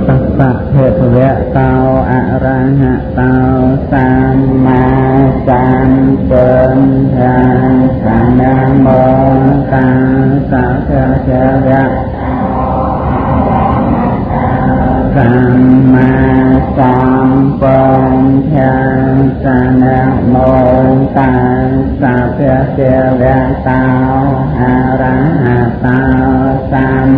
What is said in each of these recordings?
ตัสสะภะคะวะโตอะระหะโตสัมมาสัมพุทธัสสะนะโมตัสสะภะคะวะสัมมาสัมพุทธัสสะนะโมตัสสะภะคะวะโตอะระหะโตสัม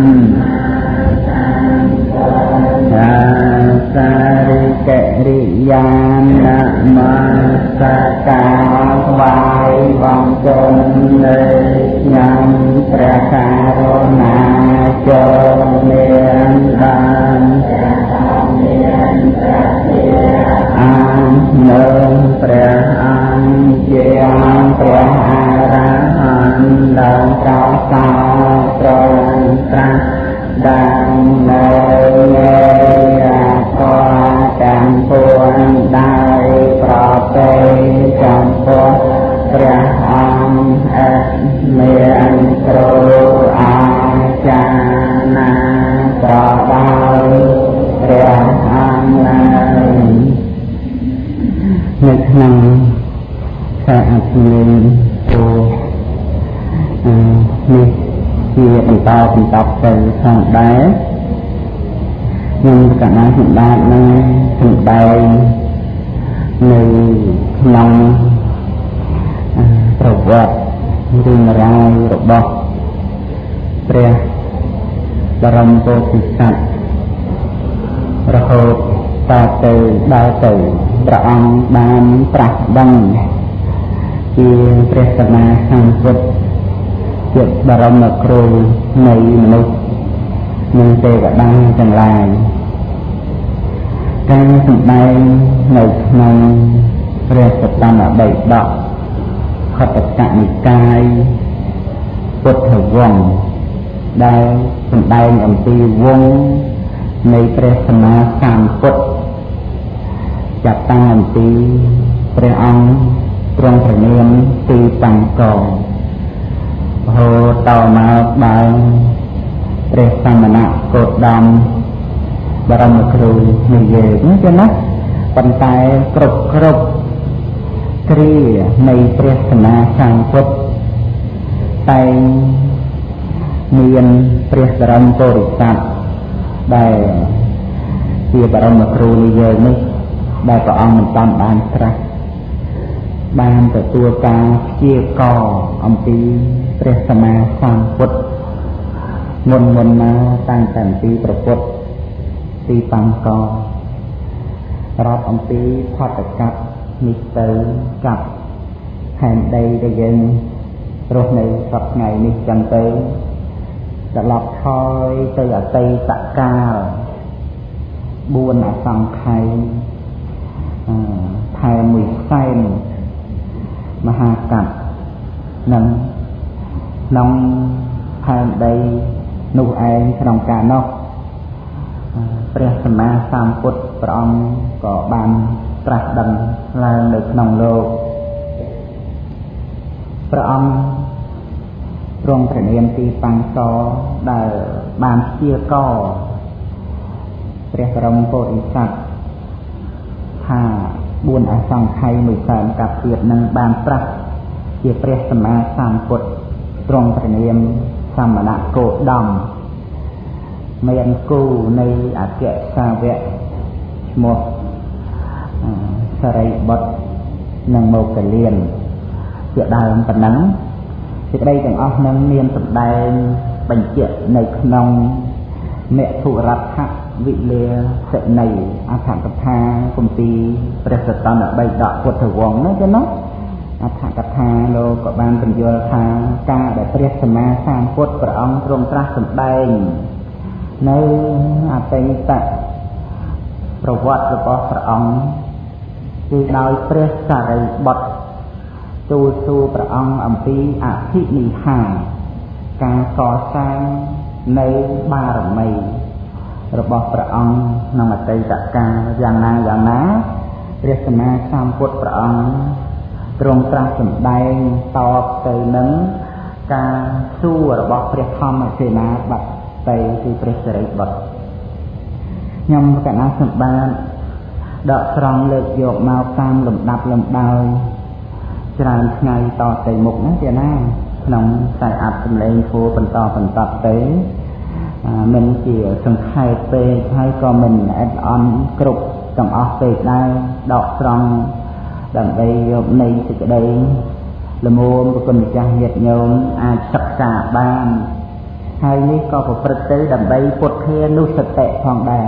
สาริกริยานนะมาสการไหว้บังคมเลยยังประการนาจงเมียนบานอันหนึ่งพระอันเจียงพระอรหันต์ดังเจ้าสาวตรงตรัสดังเลยก็จำพวงได้ปรอบใจจำพวงพระองค์เมียนครูอาจารย์นาปรอบใจพระองค์ในขณะพระอัศวินตัวนี่ជាបន្តទៅខាងដែរខ្ញុំកណ្ដាលសម្បត្តិនឹងសម្ដែងនៅក្នុងប្រវត្តិរឿងរ៉ាវរបស់ព្រះបរមពុទ្ធិសត្វរហូតតទៅដល់ទៅព្រះអង្គបានត្រាស់ដឹងជាព្រះសម្មាសម្ពុទ្ធជាបរមគ្រូនៃមនុស្សនិងទេវតាទាំងឡាយការសម្ដែងនៅក្នុងព្រះសតនបិដកខត្តកនិកាយពុទ្ធវង្សដែលសម្ដែងអំពីវង្សនៃព្រះសម្មាសម្ពុទ្ធចាប់តាំងអំពីព្រះអង្គទ្រង់ព្រះនាមទីបង្ករហូតតមកដល់ព្រះសមណគោតមបរមគ្រូនិយាយចឹងណាប៉ុន្តែគ្រប់គ្រានៃព្រះសម្មាសម្ពុទ្ធតែងមានព្រះបរមពុរិស័ទដែលជាបរមគ្រូនិយាយនេះដែលព្រះអង្គមិនតាមបានត្រាស់បានទទួលការព្យាករអំពីព្រះសម្មាសម្ពុទ្ធមុនណាតាំងតែពីប្រពុតទីបង្កររាប់អំពីផតកັບនេះទៅกับផែនដីដែលយើងរស់នៅសពថ្ងៃនេះចឹងទៅត្រឡប់ថយទៅអតីតកាល4អសង្ខ័យថែម1សែនមហាកັບនឹងក្នុងផែនដីនោះឯងក្នុងការនោះព្រះសម្មាសម្ពុទ្ធព្រះអង្គក៏បានត្រាស់ដឹងឡើងនៅក្នុងលោកព្រះអង្គទ្រង់ព្រះនាមទីបង្កដែលបានព្យាករព្រះបរមពុទ្ធិសត្វថា4អសង្ខ័យ1សែនកាប់ទៀតនឹងបានត្រាស់ជាព្រះសម្មាសម្ពុទ្ធទ្រង់ព្រះនាមសមណគោតមមានគូនៃអគ្គសាវកឈ្មោះសរិបុត្រនិងមោគលានជាដើមប៉ុណ្ណឹងសេចក្តីទាំងអស់នឹងមានសម្ដែងបញ្ជាក់នៅក្នុងមេធុរដ្ឋវិលាសនីអត្ថកថាគម្ពីរព្រះសតនបិដកពុទ្ធវង្សនោះទេណាអត្ថកថាលោកក៏បានបញ្យល់ថាការដែលព្រះសម្មាសម្ពុទ្ធព្រះអង្គទ្រង់ត្រាស់សម្ដែងនៅអតីតប្រវត្តិរបស់ព្រះអង្គគឺដោយព្រះសារីបុត្រទូលសួរព្រះអង្គអំពីអភិនិហានការកសាងនៅបារមីរបស់ព្រះអង្គក្នុងអតីតកាលយ៉ាងណាព្រះសម្មាសម្ពុទ្ធព្រះអង្គទ្រង់ត្រាស់សម្ដែងតបទៅនឹងការសួររបស់ព្រះធម្មសេនាបតីគឺព្រះសិរីបុត្រខ្ញុំកណ្ដាលសម្បត្តិដកស្រង់លើកយកមកតាមលំដាប់លំដោយច្រើនថ្ងៃតទៅមុខណាទៀតណាក្នុងខ្សែអត្ថសម្លេងគួរបន្តទៅមិនជាសង្ខេបពេកហើយក៏មិនអិតអន់គ្រប់ទាំងអស់ពេកដែរដកស្រង់ដើម្បីយកនៃសេចក្តីល្មមប្រគុណម្ចាស់ញាតិញោមអាចសិក្សាបានហើយនេះក៏ប្រព្រឹត្តទៅដើម្បីពុទ្ធានុសតិផងដែរ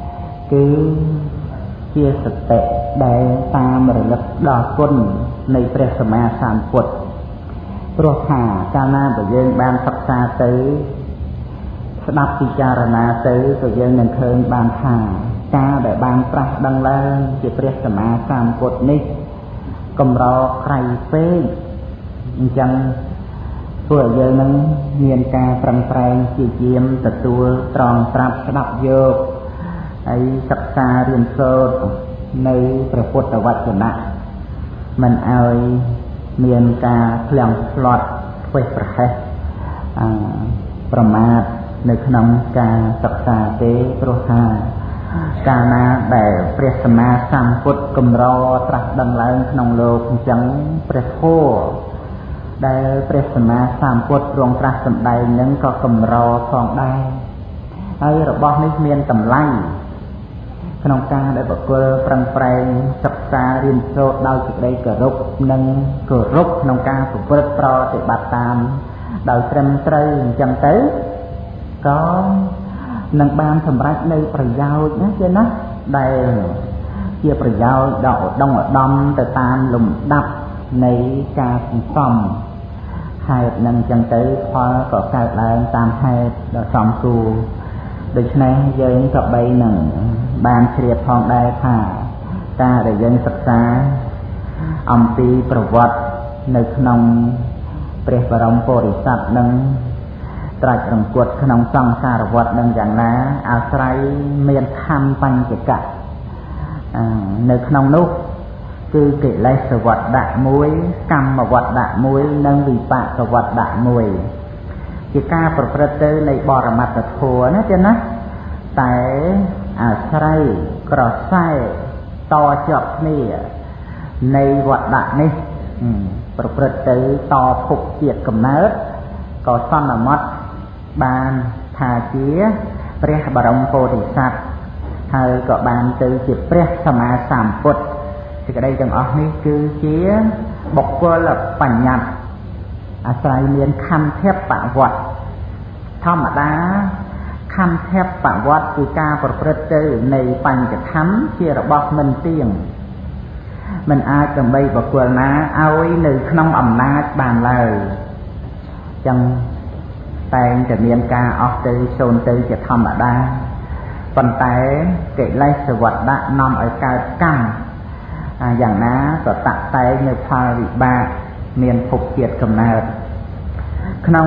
គឺជាសតិដែលតាមរលឹកដល់គុណនៃព្រះសម្មាសម្ពុទ្ធព្រោះថាកាលណាបើយើងបានសិក្សាទៅស្ដាប់ពិចារណាទៅក៏យើងនឹងឃើញបានថាការដែលបានប្រាស់ដឹងឡើងជាព្រះសម្មាសម្ពុទ្ធនេះកម្រក្រៃពេកអញ្ចឹងធ្វើឲ្យយើងនឹងមានការប្រឹងប្រែងជាយាមទទួលត្រង់ត្រាប់ស្ដាប់យកហើយសិក្សារៀនសូត្រនៅព្រះពុទ្ធវចនៈមិនឲ្យមានការឃ្លាំងស្លត់ធ្វេសប្រហែសប្រមាទនៅក្នុងការសិក្សាទេព្រោះថាកាលណាដែលព្រះសម្មាសម្ពុទ្ធកម្រត្រាស់ដឹងឡើងក្នុងលោកអញ្ចឹងព្រះធម៌ដែលព្រះសម្មាសម្ពុទ្ធទ្រង់ត្រាស់សម្ដែងនឹងក៏កម្រផងដែរហើយរបស់នេះមានតម្លៃក្នុងការដែលបុគ្គលប្រឹងប្រែងសិក្សារៀនសូត្រដោយសេចក្តីគោរពនិងគោរពក្នុងការប្រព្រឹត្តប្រតិបត្តិតាមដោយត្រឹមត្រូវអញ្ចឹងទៅក៏នឹងបានសម្រេចនៅប្រយោជន៍ណាជាណាដែលជាប្រយោជន៍ដ៏ឧត្តមឧត្តមទៅតាមលំដាប់នៃការសន្សំហេតុនឹងអញ្ចឹងទៅផលក៏កើតឡើងតាមហេតុដ៏សមគួរដូច្នេះយើងក៏បីនឹងបានជ្រាបផងដែរថាការដែលយើងសិក្សាអំពីប្រវត្តិនៅក្នុងព្រះបរមពុរិស័ទនឹងត្រាច់រង្គត់ក្នុងសង្សារវដ្តនឹងយ៉ាងណាអាស្រ័យមានខណ្ឌបញ្ចកៈនៅក្នុងនោះគឺកិលេសវត្តៈមួយកម្មវត្តៈមួយនិងវិបាកវត្តៈមួយជាការប្រព្រឹត្តទៅនៃបរមត្ថធម៌ណាទេណាតែអាស្រ័យក្រសែតជាប់គ្នានៃវត្តៈនេះប្រព្រឹត្តទៅតភពជាតិកំណើតក៏សន្មតបានថាជាព្រះបរមពោធិសត្វហើយក៏បានទៅជាព្រះសម្មាសម្ពុទ្ធសេចក្តីទាំងអស់នេះគឺជាបុគ្គលបញ្ញត្តិអាស្រ័យមានខន្ធបវត្តធម្មតាខន្ធបវត្តគឺការប្រព្រឹត្តទៅនៃបញ្ចខន្ធជារបស់មិនទៀងមិនអាចដើម្បីបុគ្គលណាឲ្យនៅក្នុងអំណាចបានឡើយចឹងតែងតែមានការអស់ទៅសូន្យទៅជាធម្មតាប៉ុន្តែកិលេសវត្តៈនាំឲ្យកើតកម្មយ៉ាងណាក៏តាក់តែងនៅផលវិបាកមានភពជាតិកំណើតក្នុង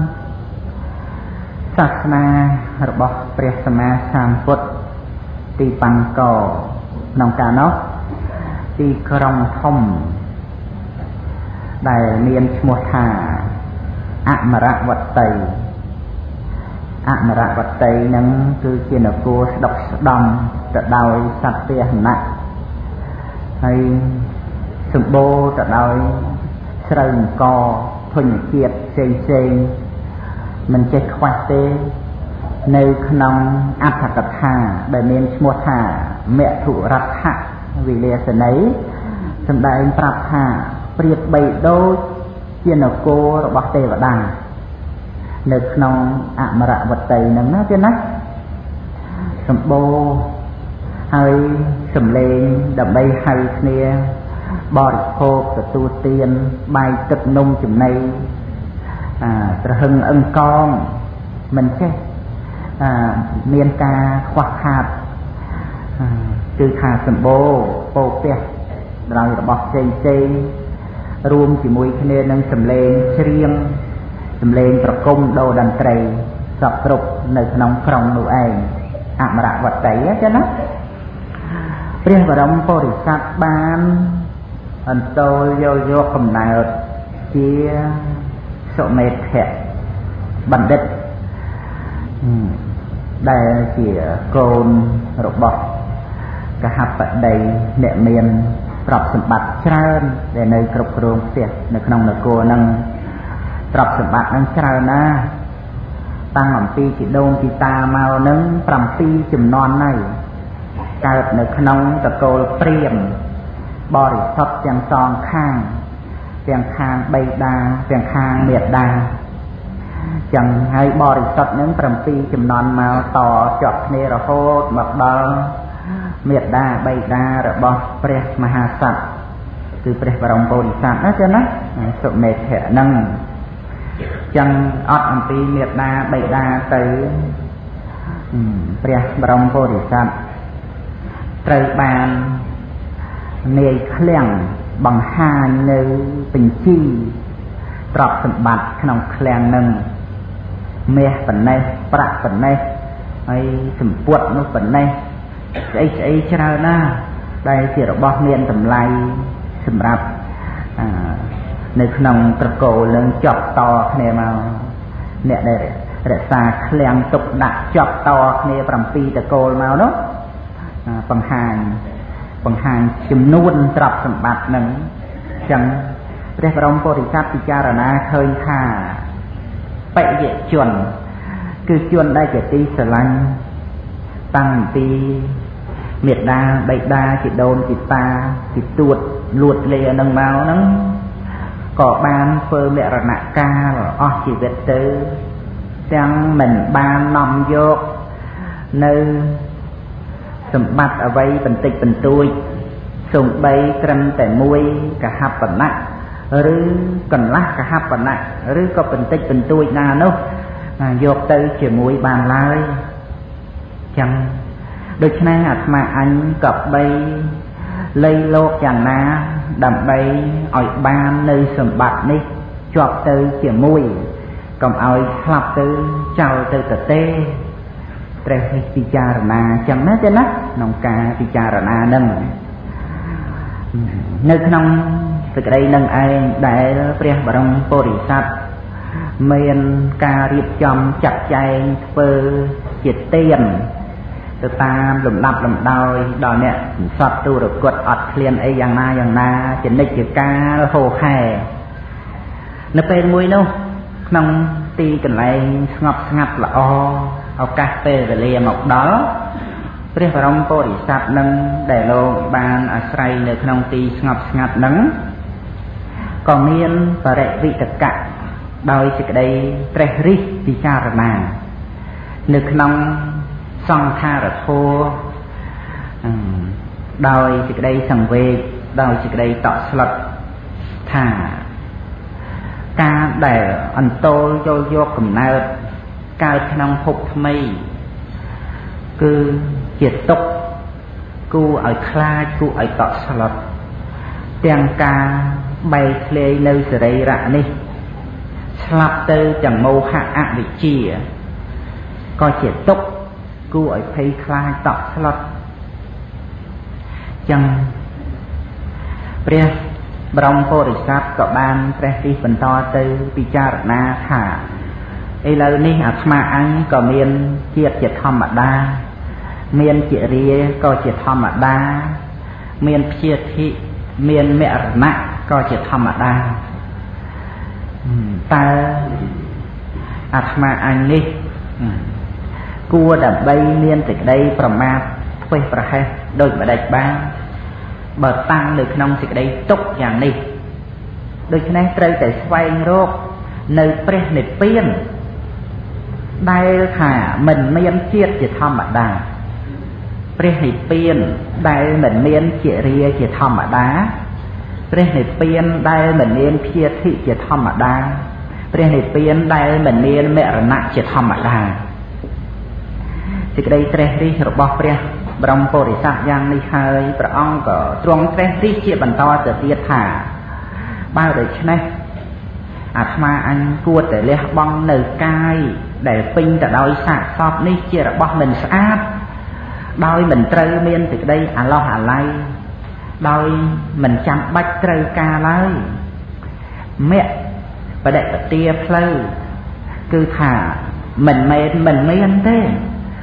សាសនារបស់ព្រះសម្មាសម្ពុទ្ធទីបង្កក្នុងកាលនោះទីក្រុងធំដែលមានឈ្មោះថាអមរវតីនឹងគឺជានគរស្ដុកស្ដំទៅដោយសត្វពាហនៈហើយសម្បូរទៅដោយស្រូវអង្គធញ្ញជាតិផ្សេងមិនចេះខ្វះទេនៅក្នុងអត្ថកថាដែលមានឈ្មោះថាមធុរដ្ឋវិលាសនីសម្ដែងប្រាប់ថាប្រៀបបីដូចជានគររបស់ទេវតានៅក្នុងអមរវតីហ្នឹងណាទេណាសម្បូរហើយសំឡេងដើម្បីហៅគ្នាបរិភោគទទួលទានបាយទឹកនំចំណីត្រហឹងអឹងកងមិនចេះមានការខ្វះខាតគឺថាសម្បូរពោពះដោយរបស់ផ្សេងរួមជាមួយគ្នានឹងសំឡេងច្រៀងសំឡេងប្រគំដូរតន្ត្រីសពគ្រប់នៅក្នុងក្រុងនោះឯងអមរវតីចឹងណាព្រះបរមពុរិស័ទបានអន្តោលយកកំណើតជាសុមេធៈបណ្ឌិតដែលជាកូនរបស់កហបតីអ្នកមានទ្រព្យសម្បត្តិច្រើនដែលនៅគ្រប់គ្រងផ្ទះនៅក្នុងនគរហ្នឹងទ្រព្យសម្បត្តិហ្នឹងច្រើនណាស់តាំងអំពីជីដូនជីតាមកហ្នឹង7ជំនាន់ហើយកើតនៅក្នុងតកូលព្រាហ្មណ៍បរិសុទ្ធទាំងសងខាងទាំងខាងបិតាទាំងខាងមាតាចឹងហើយបរិសុទ្ធនឹង7ជំនាន់មកតជាប់គ្នារហូតមកដល់មេត្តាបិតារបស់ព្រះមហាក្សត្រគឺព្រះបរមពុទ្ធសាសនាចឹងណាសុមេធៈហ្នឹងចឹងអត់អំពីមេត្តាបិតាទៅព្រះបរមពុទ្ធសាសនាត្រូវបាននាយឃ្លាំងបង្ហាញនៅបញ្ជីទ្រព្យសម្បត្តិក្នុងឃ្លាំងហ្នឹងមាសប៉ុណ្ណេះប្រាក់ប៉ុណ្ណេះហើយសម្ពុតនោះប៉ុណ្ណេះស្អីច្រើនណាស់ដែលជារបស់មានតម្លៃសម្រាប់នៅក្នុងត្រកូលនឹងចប់តគ្នាមកអ្នកដែលរក្សាឃ្លាំងទុកដាក់ចប់តគ្នា7តកូលមកនោះបង្ហាញចំនួនទ្រព្យសម្បត្តិនឹងចឹងព្រះបរមពុទ្ធសាសនាពិចារណាឃើញថាបេយជនគឺជនដែលជាទីស្រឡាញ់តាំងពីមេត្តាបិតាជីដូនជីតាជីទួតលួតលានឹងមកហ្នឹងក៏បានធ្វើមរណកាលអស់ជីវិតទៅទាំងមិនបាននាំយកនៅសម្បត្តិអ្វីបន្តិចបន្តួចសូម្បីត្រឹមតែមួយកហបណៈឬកន្លះកហបណៈឬក៏បន្តិចបន្តួចណានោះយកទៅជាមួយបានឡើយចឹងដូច្នេះអាត្មាអញក៏បីលៃលោកយ៉ាងណាដើម្បីឲ្យបាននៅសម្បត្តិនេះជាប់ទៅជាមួយកុំឲ្យស្លាប់ទៅចោលទៅទទេព្រះនេះពិចារណាចឹងណាទេណាក្នុងការពិចារណានឹងនៅក្នុងសេចក្តីនឹងឯងដែលព្រះបរមពុរិស័ទមានការរៀបចំចាត់ចែងធ្វើជាទានទៅតាមលំដាប់លំដោយដល់អ្នកសត្វទូរគតអត់ឃ្លានអីយ៉ាងណាចនិច្ចកាលហោហែនៅពេលមួយនោះក្នុងទីកន្លែងស្ងប់ស្ងាត់ល្អឱកាសពេលវេលាមកដល់ព្រះបរមពុរិស័ទនឹងដែលលោកបានអាស្រ័យនៅក្នុងទីស្ងប់ស្ងាត់នឹងក៏មានបរិវិតកៈដោយសេចក្តីត្រេះរិះពិចារណានៅក្នុងសង្ខារធម៌ដោយសេចក្តីសង្វេគដោយសេចក្តីតក់ស្លុតថាការដែលអន្តោលចូលយកកំណើតកើតក្នុងភពថ្មីគឺជាទុក្ខគួរឲ្យខ្លាចគួរឲ្យតក់ស្លុតទាំងការបែកធ្លាយនៅសរីរៈនេះស្លាប់ទៅទាំងមោហៈអវិជ្ជាក៏ជាទុក្ខគួរឲ្យភ័យខ្លាចតក់ស្លុតចឹងព្រះបរមពុរិស័ទក៏បានត្រេះរិះបន្តទៅពិចារណាថាឥឡូវនេះអាត្មាអញក៏មានជាតិជាធម្មតាមានជារាក៏ជាធម្មតាមានព្យាធិមានមរណៈក៏ជាធម្មតាតើអាត្មាអញនេះគួរដើម្បីមានសេចក្តីប្រមាទធ្វេសប្រហែសដូចម្ដេចបានបើតាំងនៅក្នុងសេចក្តីទុក្ខយ៉ាងនេះដូច្នេះត្រូវតែស្វែងរកនៅព្រះនិព្វានដែលថាមិនមានជាតិជាធម្មតាព្រះនិព្វានដែលមិនមានជារាជាធម្មតាព្រះនិព្វានដែលមិនមានព្យាធិជាធម្មតាព្រះនិព្វានដែលមិនមានមរណៈជាធម្មតាសេចក្តីត្រេះរិះរបស់ព្រះបរមពុរិស័ទយ៉ាងនេះហើយព្រះអង្គក៏ទ្រង់ត្រេះរិះជាបន្តទៅទៀតថាបើដូច្នេះអាត្មាអញគួរតែលះបង់នៅកាយដែលពេញទៅដោយសាកសពនេះជារបស់មិនស្អាតដោយមិនត្រូវមានសេចក្តីអាឡោះអាល័យដោយមិនចាំបាច់ត្រូវការឡើយមគ្គបដិបទាផ្លូវគឺថាមិនមែនមិនមានទេ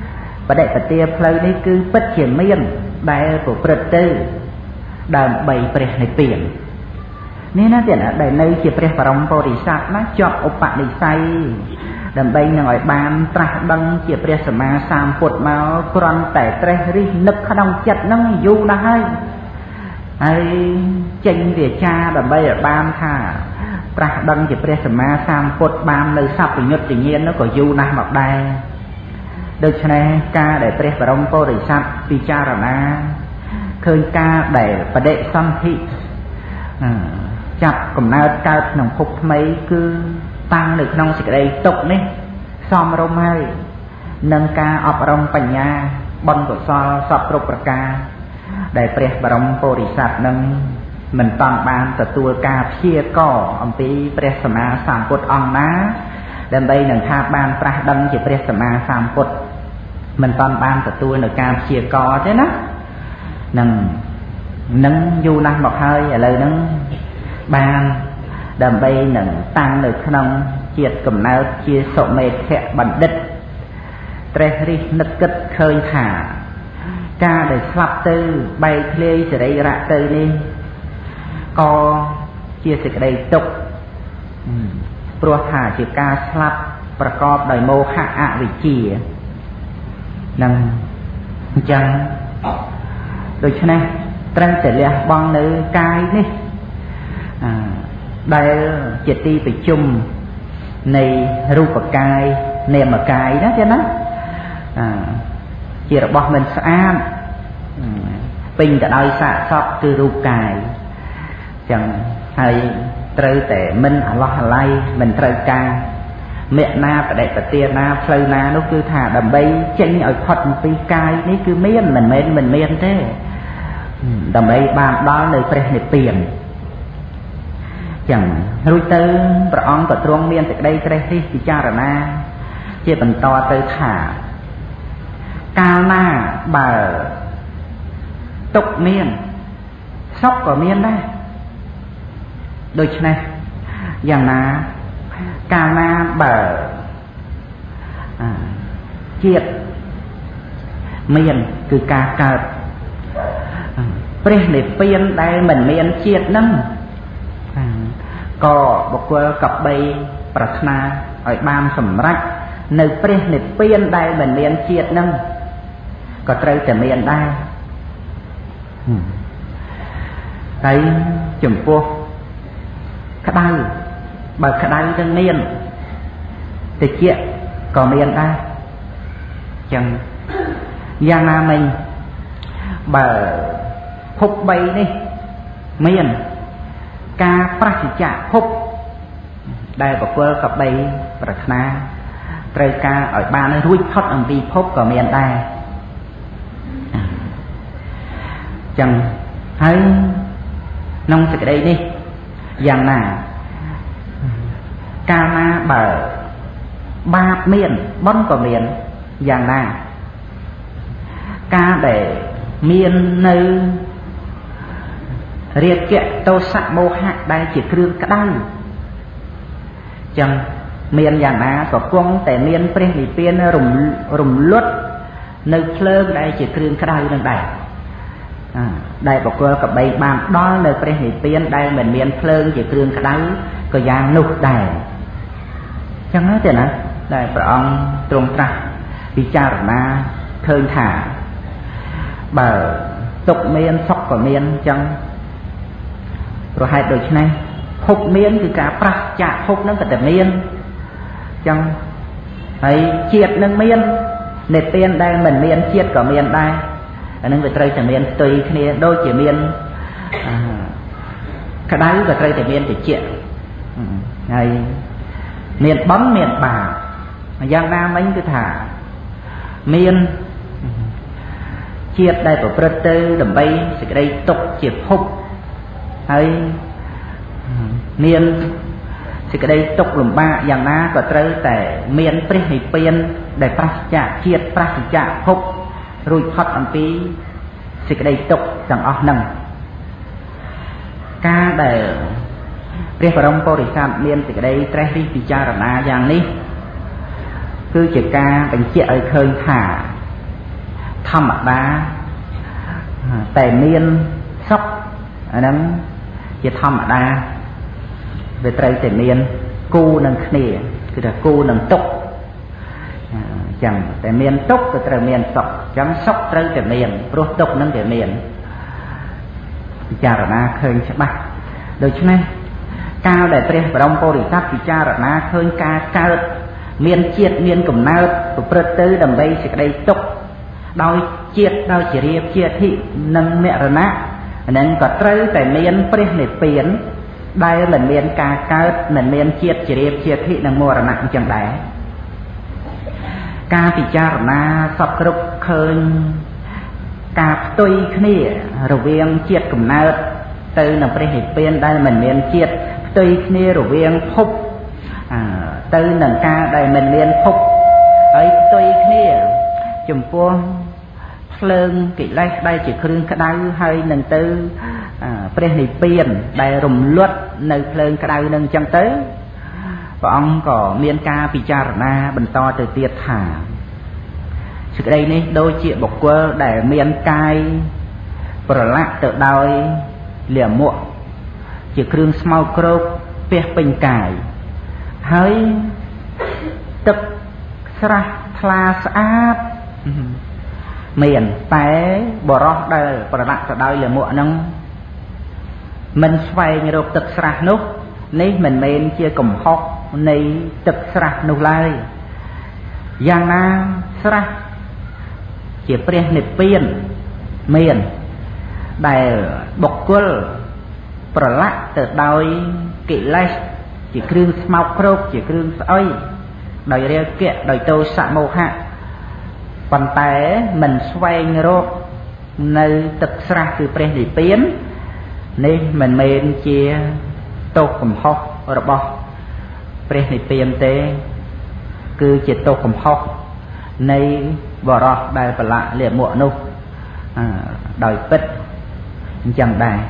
បដិបទាផ្លូវនេះគឺពិតជាមានដែលប្រព្រឹត្តទៅដើម្បីព្រះនិព្វាននេះណាទៀតដែលនៅជាព្រះបរមពុរិស័ទណាជាប់ឧបនិស្ស័យដើម្បីនឹងឲ្យបានត្រាស់ដឹងជាព្រះសម្មាសម្ពុទ្ធមកគ្រាន់តែត្រេះរិះនឹកក្នុងចិត្តហ្នឹងយូរណាស់ហើយចេញវាចាដើម្បីឲ្យបានថាត្រាស់ដឹងជាព្រះសម្មាសម្ពុទ្ធបាននៅសព្វញ្ញុត្តញ្ញាណនោះក៏យូរណាស់មកដែរដូច្នេះការដែលព្រះបរមពុរិស័ទពិចារណាឃើញការដែលបដិសន្ធិចាប់កំណើតកើតក្នុងភពថ្មីគឺតាំងនៅក្នុងសេចក្តីទុក្ខនេះសមរម្យហើយនឹងការអប់រំបញ្ញាបុណ្យកុសលសពគ្រប់ប្រការដែលព្រះបរមពុរិស័ទនឹងមិនតាន់បានទទួលការព្យាករអំពីព្រះសម្មាសម្ពុទ្ធអង្គណាដើម្បីនឹងថាបានត្រាស់ដឹងជាព្រះសម្មាសម្ពុទ្ធមិនតាន់បានទទួលនៅការព្យាករទេណានឹងយូរណាស់មកហើយឥឡូវហ្នឹងបានដើម្បីនឹងតាំងនៅក្នុងជាតិកំណើតជាសុមេធៈបណ្ឌិតត្រេះរិះនឹកគិតឃើញថាការដែលស្លាប់ទៅបែកធ្លាយសរីរៈទៅនេះក៏ជាសេចក្តីទុក្ខព្រោះថាជាការស្លាប់ប្រកបដោយមោហៈអវិជ្ជានឹងអញ្ចឹងដូច្នេះត្រូវតែលះបង់នៅកាយនេះដែលជាទីប្រជុំនៃរូបកាយនាមកាយណាទេណាជារបស់មិនស្អាតពេញទៅដោយសាកសពគឺរូបកាយចឹងហើយត្រូវតែមិនអាឡោះអាល័យមិនត្រូវការមេណាបដិបទាណាផ្លូវណានោះគឺថាដើម្បីចេញឲ្យផុតអំពីកាយនេះគឺមានមិនមែនមិនមានទេដើម្បីបានដល់នៅព្រះនិព្វានចឹងរួចទៅព្រះអង្គក៏ទ្រង់មានសេចក្តីត្រេះរិះពិចារណាជាបន្តទៅថាកាលណាបើទុក្ខមានសុខក៏មានដែរដូច្នេះយ៉ាងណាកាលណាបើជាតិមានគឺការកើតព្រះនិព្វានដែលមិនមានជាតិនឹងក៏បុគ្គលកបីប្រាថ្នាឲ្យបានសម្រេចនៅព្រះនិព្វានដែលមិនមានជាតិនឹងក៏ត្រូវតែមានដែរតែចំពោះក្តៅបើក្តៅទាំងមានតិចក៏មានដែរចឹងយ៉ាងណាមិញបើភព3នេះមានការប្រសិទ្ធភពដែលបុគ្គលកបីប្រាថ្នាត្រូវការឲ្យបានរួចផុតអំពីភពក៏មានដែរចឹងហើយក្នុងសេចក្តីនេះយ៉ាងណាកាលណាបើបាបមានបុណ្យក៏មានយ៉ាងណាការដែលមាននៅរាគៈទោសៈមោហៈដែលជាគ្រឿងក្តៅចឹងមានយ៉ាងណាក៏គង់តែមានព្រះនិព្វានរំលត់នៅភ្លើងដែលជាគ្រឿងក្តៅនឹងដែរដែលបុគ្គលកបីបានដល់នៅព្រះនិព្វានដែលមិនមានភ្លើងជាគ្រឿងក្តៅក៏យ៉ាងនោះដែរចឹងទេណាដែលព្រះអង្គទ្រង់ត្រាស់ពិចារណាឃើញថាបើទុក្ខមានសុខក៏មានចឹងព្រោះហេតុដូច្នេះភពមានគឺការប្រះចាកភពនឹងក៏តែមានចឹងហើយជាតិនឹងមាននិព្វានដែលមិនមានជាតិក៏មានដែរអានឹងវាត្រូវតែមានផ្ទុយគ្នាដូចជាមានក្តៅក៏ត្រូវតែមានត្រជាក់ហើយមានបុណ្យមានបាបយ៉ាងណាមិញគឺថាមានជាតិដែលប្រព្រឹត្តទៅដើម្បីសេចក្តីទុក្ខជាភពហើយមានសេចក្តីទុក្ខលំបាកយ៉ាងណាក៏ត្រូវតែមានព្រះនិព្វានដែលប្រសិទ្ធជាតិប្រសិទ្ធភពរួចផុតអំពីសេចក្តីទុក្ខទាំងអស់ហ្នឹងការដែលព្រះបរមពុរិស័ទមានសេចក្តីត្រេះរិះពិចារណាយ៉ាងនេះគឺជាការបញ្ជាក់ឲ្យឃើញថាธรรมดาแต่เมียนซอกอันนั้นจะธรรมดาvề trờiแต่เมียนกูนังเนี่ยคือแต่กูนังตกchẳngแต่เมียนตกก็แต่เมียนซอกchẳngซอกtrờiแต่เมียนเพราะตกนั่นแต่เมียนพิจารณาเคยใช่ไหมโดยใช่ไหมก้าวได้เปรียบรองโพธิสัตว์พิจารณาเคยการเกิดเมียนเจียดเมียนกลุ่มนาประพฤติดำไปสิ่งใดตกโดยเจียดโดยเฉียบเจียดที่นั่งเมรณะนั่นก็เตยแต่เมียนเปรียบในเปลี่ยนได้เหมือนเมียนการเกิดเหมือนเมียนเจียดเฉียบเจียดที่นั่งมรณะจังไดการพิจารณาสับกรุบเคยการตุยขี้ระเวียงเจียดกลุ่มนาเตยนั่งเปรียบในเปลี่ยนได้เหมือนเมียนเจียดตุยขี้ระเวียงพบtừ nâng ca đại mình liên phúc ấy tuy kia chùm pua phơn kỵ lấy đây chỉ khương cái đau hơi nâng tư preh này tiền đại rùm luật nơi phơn cái đau nâng chân tới và ông có miên ca picharana bình to từ tiệt thả sự đây này đôi chị bọc quơ để miên cai bờ lạ tự đôi liềm muộn chỉ khương small crop peh bình cài hơi tức sra thla sát miền té bò rót đời bò lạ tự đôi liềm muộn nâng mình xoay như tức sra nút ní mình men chia cùng hốc ní tức sra nút lại giang na sra chỉ preh nệp piên miền đại bọc quơ bờ lạ tự đôi kỵ lấy chỉ kêu màu crop chỉ kêu ơi đòi rêu kẹt đòi tô sạ màu hạ bàn tay mình xoay ngược nơi tập ra từ pre để biến nên mình men chia tô cầm hốc rồi bỏ pre để biến thế cứ chỉ tô cầm hốc nơi bỏ ra đại bờ lạ liền muộn nô đòi bứt chẳng đài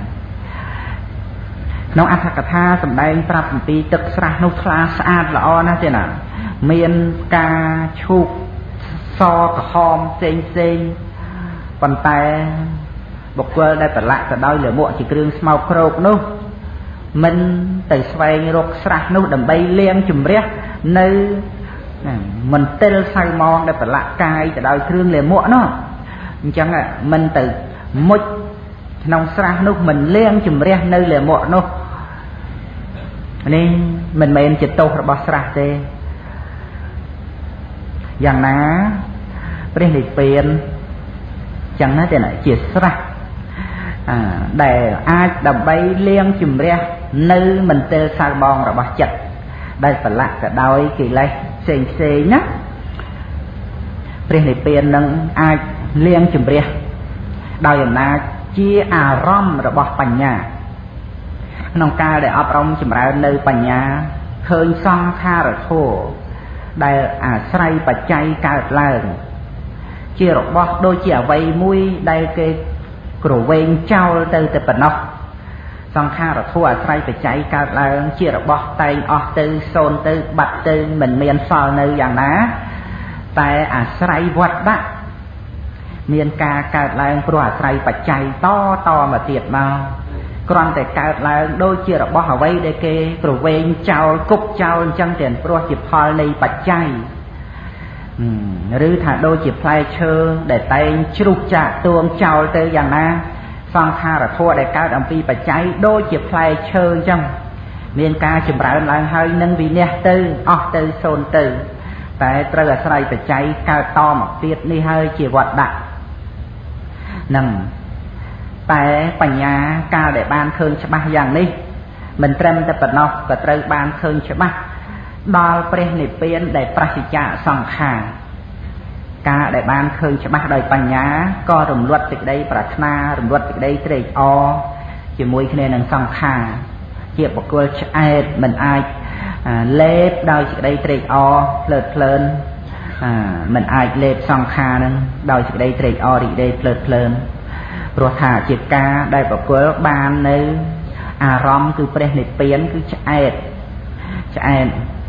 น้องอัฏฐกถาสำแดงปรับปีตึกสระนุทลาสะอาดละอ้อนะเจ้าน่ะเมียนกาชุกซอกระหอมเซงเซงปันแต่บอกว่าได้แต่ละแต่ได้เหลือหมวกจีเครื่องสมาร์ทโครกนู้มันแต่สวายรกสระนู้ดำใบเลี้ยงจุ่มเรียในมันเตลใส่มองได้แต่ละกายแต่ได้เครื่องเหลือหมวกเนาะจังอ่ะมันแต่มุดน้องสระนุมันเลี้ยงจุ่มเรียในเหลือหมวกนู้นี่มันไม่จิตโตระบสระเตอย่างนั้นเปลี่ยนเปลี่ยนจังนั้นแต่ไหนจิตสระแต่อาจดับใบเลี้ยงจุ่มเรียในมันเตลสายบองระบจัดได้สละแต่ดาวกี่ไรเซงเซนะเปลี่ยนเปลี่ยนนั่งอาจเลี้ยงจุ่มเรียดาวอย่างนั้นchia à rom rồi bỏปัญญาน้องกาได้อบรมจำเริญในปัญญาเคยซ่องท่าหรือโทได้อาศัยปัจจัยการเล่งเชี่ยรบอกโดยเชี่ยไว้มุ้ยได้เกกระเวงเจ้าเตอแต่ปนกซ่องท่าหรือโทอาศัยปัจจัยการเล่งเชี่ยรบอกไตออกตือโซนตือบัดตือเหมือนเมียนฟอลในอย่างนั้นแต่อาศัยวัดดะเมียนกาเกิดแรงปราศัยปัจจัยต่อมาเตียดมากรอนแต่เกิดแรงโดยเชื่อระบอกเอาไว้ได้เกกระเวงเจ้ากุบเจ้าจังเตียนปราจิตพอในปัจจัยหรือถ้าโดยจิตพลายเชื่อได้เตงชุกจากตัวเจ้าเตยอย่างนั้นฟังท่าระทั่วได้เกิดอัมพีปัจจัยโดยจิตพลายเชื่อจังเมียนกาจิบแรงแรงให้นั่งวีเนี่ยตือออกตือโซนตือแต่ตระใส่ปัจจัยเกิดต่อมาเตียดนี่ให้จีวัดดะนั่งแต่ปัญญาการได้บานเคยฉบับอย่างนี้มันเตรียมแต่ปนอกก็เตรียมบานเคยฉบับดอลเปรี้ยนิเปียนได้ปราศจากสังขารการได้บานเคยฉบับโดยปัญญาก็รวมรวดติดได้ปรารถนารวมรวดติดได้เตรียอจะมวยคะแนนหนึ่งสังขารเกี่ยวกับตัวเอ็ดมันไอเล็บได้ติดได้เตรีอเพลิดเพลินมันอาจเล็บสองคานึงโดยจะได้เตะอดีได้เพลิดเพลินรัวถาจิตกาได้ประกวดบานในอารมณ์คือเปรี้ยนิเปียนคือจะเอ็ด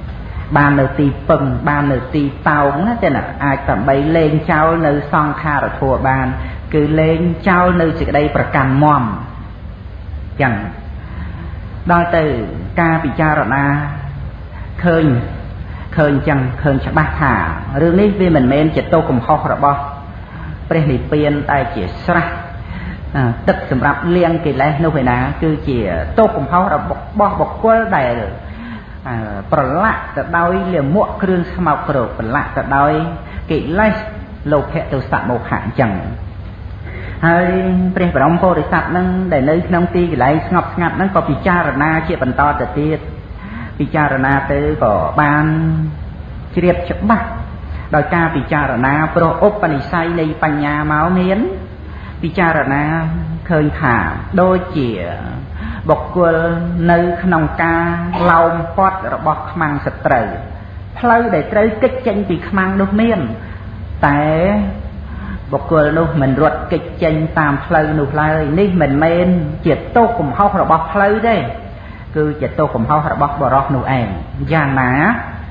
ban nơi tì pừng ban nơi tì tàu nó thế nào ai tầm bay lên cháu nơi song kha rồi thua ban cứ lên cháu nơi chỉ đâyประกัน mòm chẳng đôi từ ca bị cha rồi na khơi khơi chẳng khơi cho bác thả rương ní vì mình men chỉ tô cùng ho rồi bo pre nị piên tai chỉ sra tức sầm rập liên kỳ lẽ nô phải ná cứ chỉ tô cùng ho rồi bo bọc quơ đầyประหลาดแต่โดยเหลี่ยมมั่วเครื่องสมาร์ทประหลาดแต่โดยกิเลสโลภะตัวสัตว์โมหะจังให้เปรียบรองโพธิสัตว์นั้นได้ในขนมตีกิเลสงบงัดนั้นก็พิจารณาเชี่ยบรรทอแต่ตีพิจารณาเตอก็บานเฉียบฉบับโดยการพิจารณาโปรอุปนิสัยในปัญญาเมาเมียนพิจารณาเคยถามโดยเจี๋ยบกวลในขนมกาเราปอดระบบขมังสตรีเพลย์ได้เตยกิจเจนปีขมังนุเมียนแต่บกวลนุมันรวดกิจเจนตามเพลย์นุเลยนี่มันเมนเจี๋ยโตกลุ่มเขาระบบเพลย์ได้คือเจี๋ยโตกลุ่มเขาระบบบรอกนุเองอย่างหนา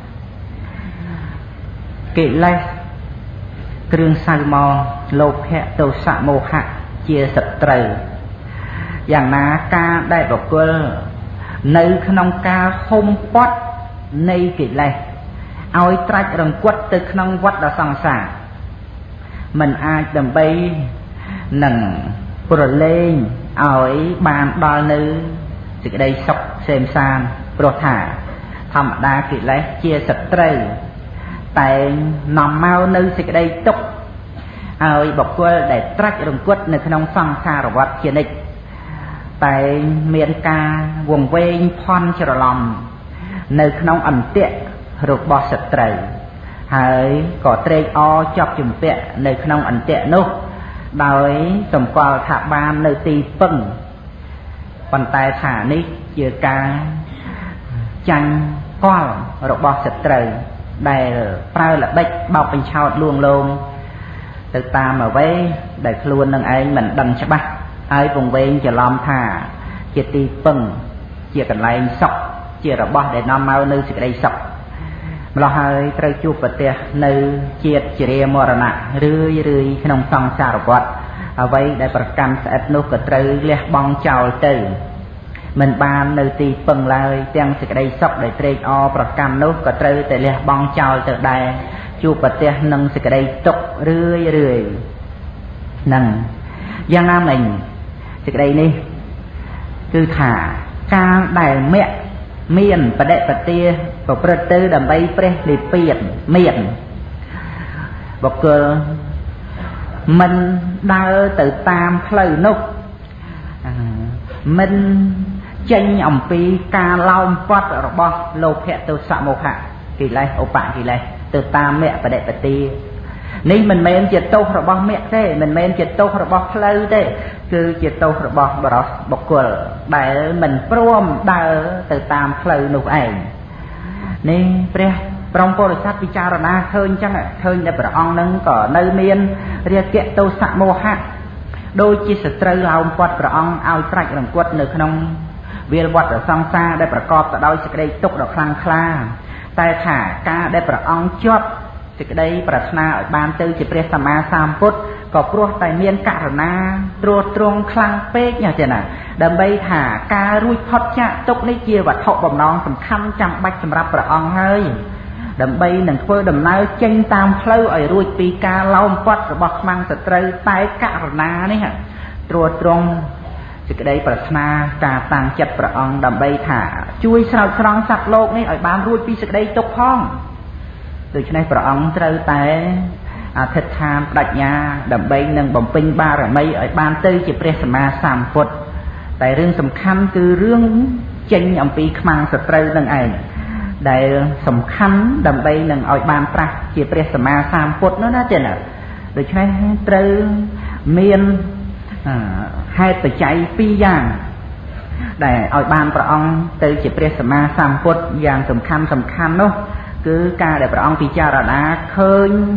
กิเลสเครื่องไซมอโลภะโทสะโมหะเจี๋ยสตรีอย่างน้ากาได้บอกว่าในขนมกาหมปอดในกิเลสเอาไอ้ตรัสรังกวดตึกขนมวัดละสังสารมันอาจจะไปหนึ่งปรเลงเอาไอ้บานดอลนึสิ่งใดสกเซมซานโปรธาธรรมดากิเลสเจียสตรีแต่นำมาในสิ่งใดตกเอาไอ้บอกว่าได้ตรัสรังกวดในขนมสังสารวัดเจียนิแต่เมียนกาวงเวงพรฉลอมในขนมอันเตะรูปบอสตรีหายก่อเตยอจับจุ่มเปะในขนมอันเตะนุกโดยสมกวาถาบานในตีปึ้งปันตายฐานิเจือกาจังก้อรูปบอสตรีได้เปล่าละเบ็ดเบาเป็นชาวลวงลงติดตามเอาไว้ได้คลวนนั่งไอ้เหมือนดังฉบับไอ้วงเวงจะล้อมท่าเจตีปึ้งเจียกันไล่สกเจียระบอบได้นำมาในสิ่งใดสกเราให้ใครจูบปะเตะในเจียเจริญมรณะเรื่อยขนมซองสารวัตรเอาไว้ได้ประกันสะอาดนุกกระเตยเลี้ยบองเจ้าเตยมันบานในตีปึ้งเลยเตียงสิ่งใดสกได้เตยอประกันนุกกระเตยแต่เลี้ยบองเจ้าเตยได้จูบปะเตะนังสิ่งใดตกเรื่อยนั่งยังน้ำหนึ่งสิ่งใดนี่คือถาการได้เมียเมียนประเดะประเตียบอกประเตอดับใบเปรย์เปลี่ยนเมียนบอกเกอมันได้từ tamเพลย์นกมันเจงอ่ำปีการเล่าปัดระบอบโลภะตัวสะโมหะกี่ไรโอปะกี่ไรtừ tamเมียประเดะประเตียนี่มันเมนเจตโตระบอบเมียเต้มันเมนเจตโตระบอบเพลย์เต้คือเจตโตระบอบบรอสบอกกลได้มันพร้อมได้từตามเพลย์นุเองนี่เปรียปรองโพธิสัตว์พิจารณาเคยจังเคยในประองนั้นก็ในเมียนเรียกเกตโตสะโมหะโดยจิตสตรีเราปอดประองเอาตรัสรังกวดในขนมเวียนวัดสังสารได้ประกอบแต่โดยสกได้ตกดอกคลังคลาแต่ถ้ากาได้ประองจบสกได้ปรารถนาบานตือจิเปรียสมาสามพุทธก็ปลวกแต่เมียนกะรณาตรวจตรงคลังเป๊กอย่างเจน่ะดำใบถาการุยพอดจะตกในเจียวัดเถาบ่มน้องสำคัญจำบัดสำหรับประองเฮ้ยดำใบหนังเพื่อดำน้าเจงตามเพลย์ไอ้รุยปีกาเล่าปัดบอกมังสตรีใต้กะรณานี่ฮะตรวจตรงจะได้ปรารถนาการต่างจัดประองดำใบถาช่วยสนับสนุนสัตว์โลกนี่ไอ้บ้านรุยปีจะได้ตกห้องโดยเฉพาะประองเตอแต่อาทิตย์ทามปรัชญาดับเบิลหนึ่งบ่มปิงบาระไม่ไอ้บานเตยจะเปรียสมาสามพุทธแต่เรื่องสำคัญคือเรื่องเจงอัมปีขมังสตรีนั่นเองได้สำคัญดับเบิลหนึ่งไอ้บานปรัชจะเปรียสมาสามพุทธนั่นน่าจะน่ะโดยใช้เตยเมียนให้ปัจจัยปีอย่างได้ไอ้บานประองเตยจะเปรียสมาสามพุทธอย่างสำคัญเนาะคือการได้ประองพิจารณาเคย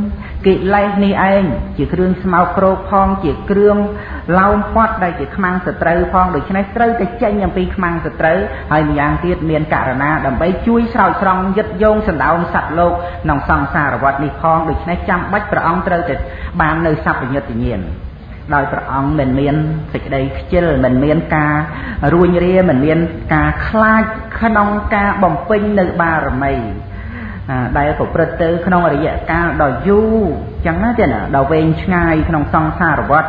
កិលេសនេះឯងជាគ្រឿងស្មោកគ្រោកផងជាគ្រឿងឡោមព័ទ្ធដែលជាខ្មាំងសត្រូវផងដូច្នេះត្រូវតែចេញអំពីខ្មាំងសត្រូវហើយម្យ៉ាងទៀតមានករណាដើម្បីជួយស្រោចស្រង់យឹតយងសណ្ដោងសត្វលោកក្នុងសង្សារវដ្តនេះផងដូច្នេះចាំបាច់ព្រះអង្គត្រូវតែបាននៅសព្វញ្ញត្តិញ្ញាណដោយព្រះអង្គមិនមានសេចក្តីខ្ជិលមិនមានការរួញរាមិនមានការខ្លាចក្នុងការបំពេញនៅបារមីដែលប្រព្រឹត្តទៅក្នុងរយៈកាលដ៏យូរចឹងណាទេណាដល់វែងឆ្ងាយក្នុងសង្សារវដ្ត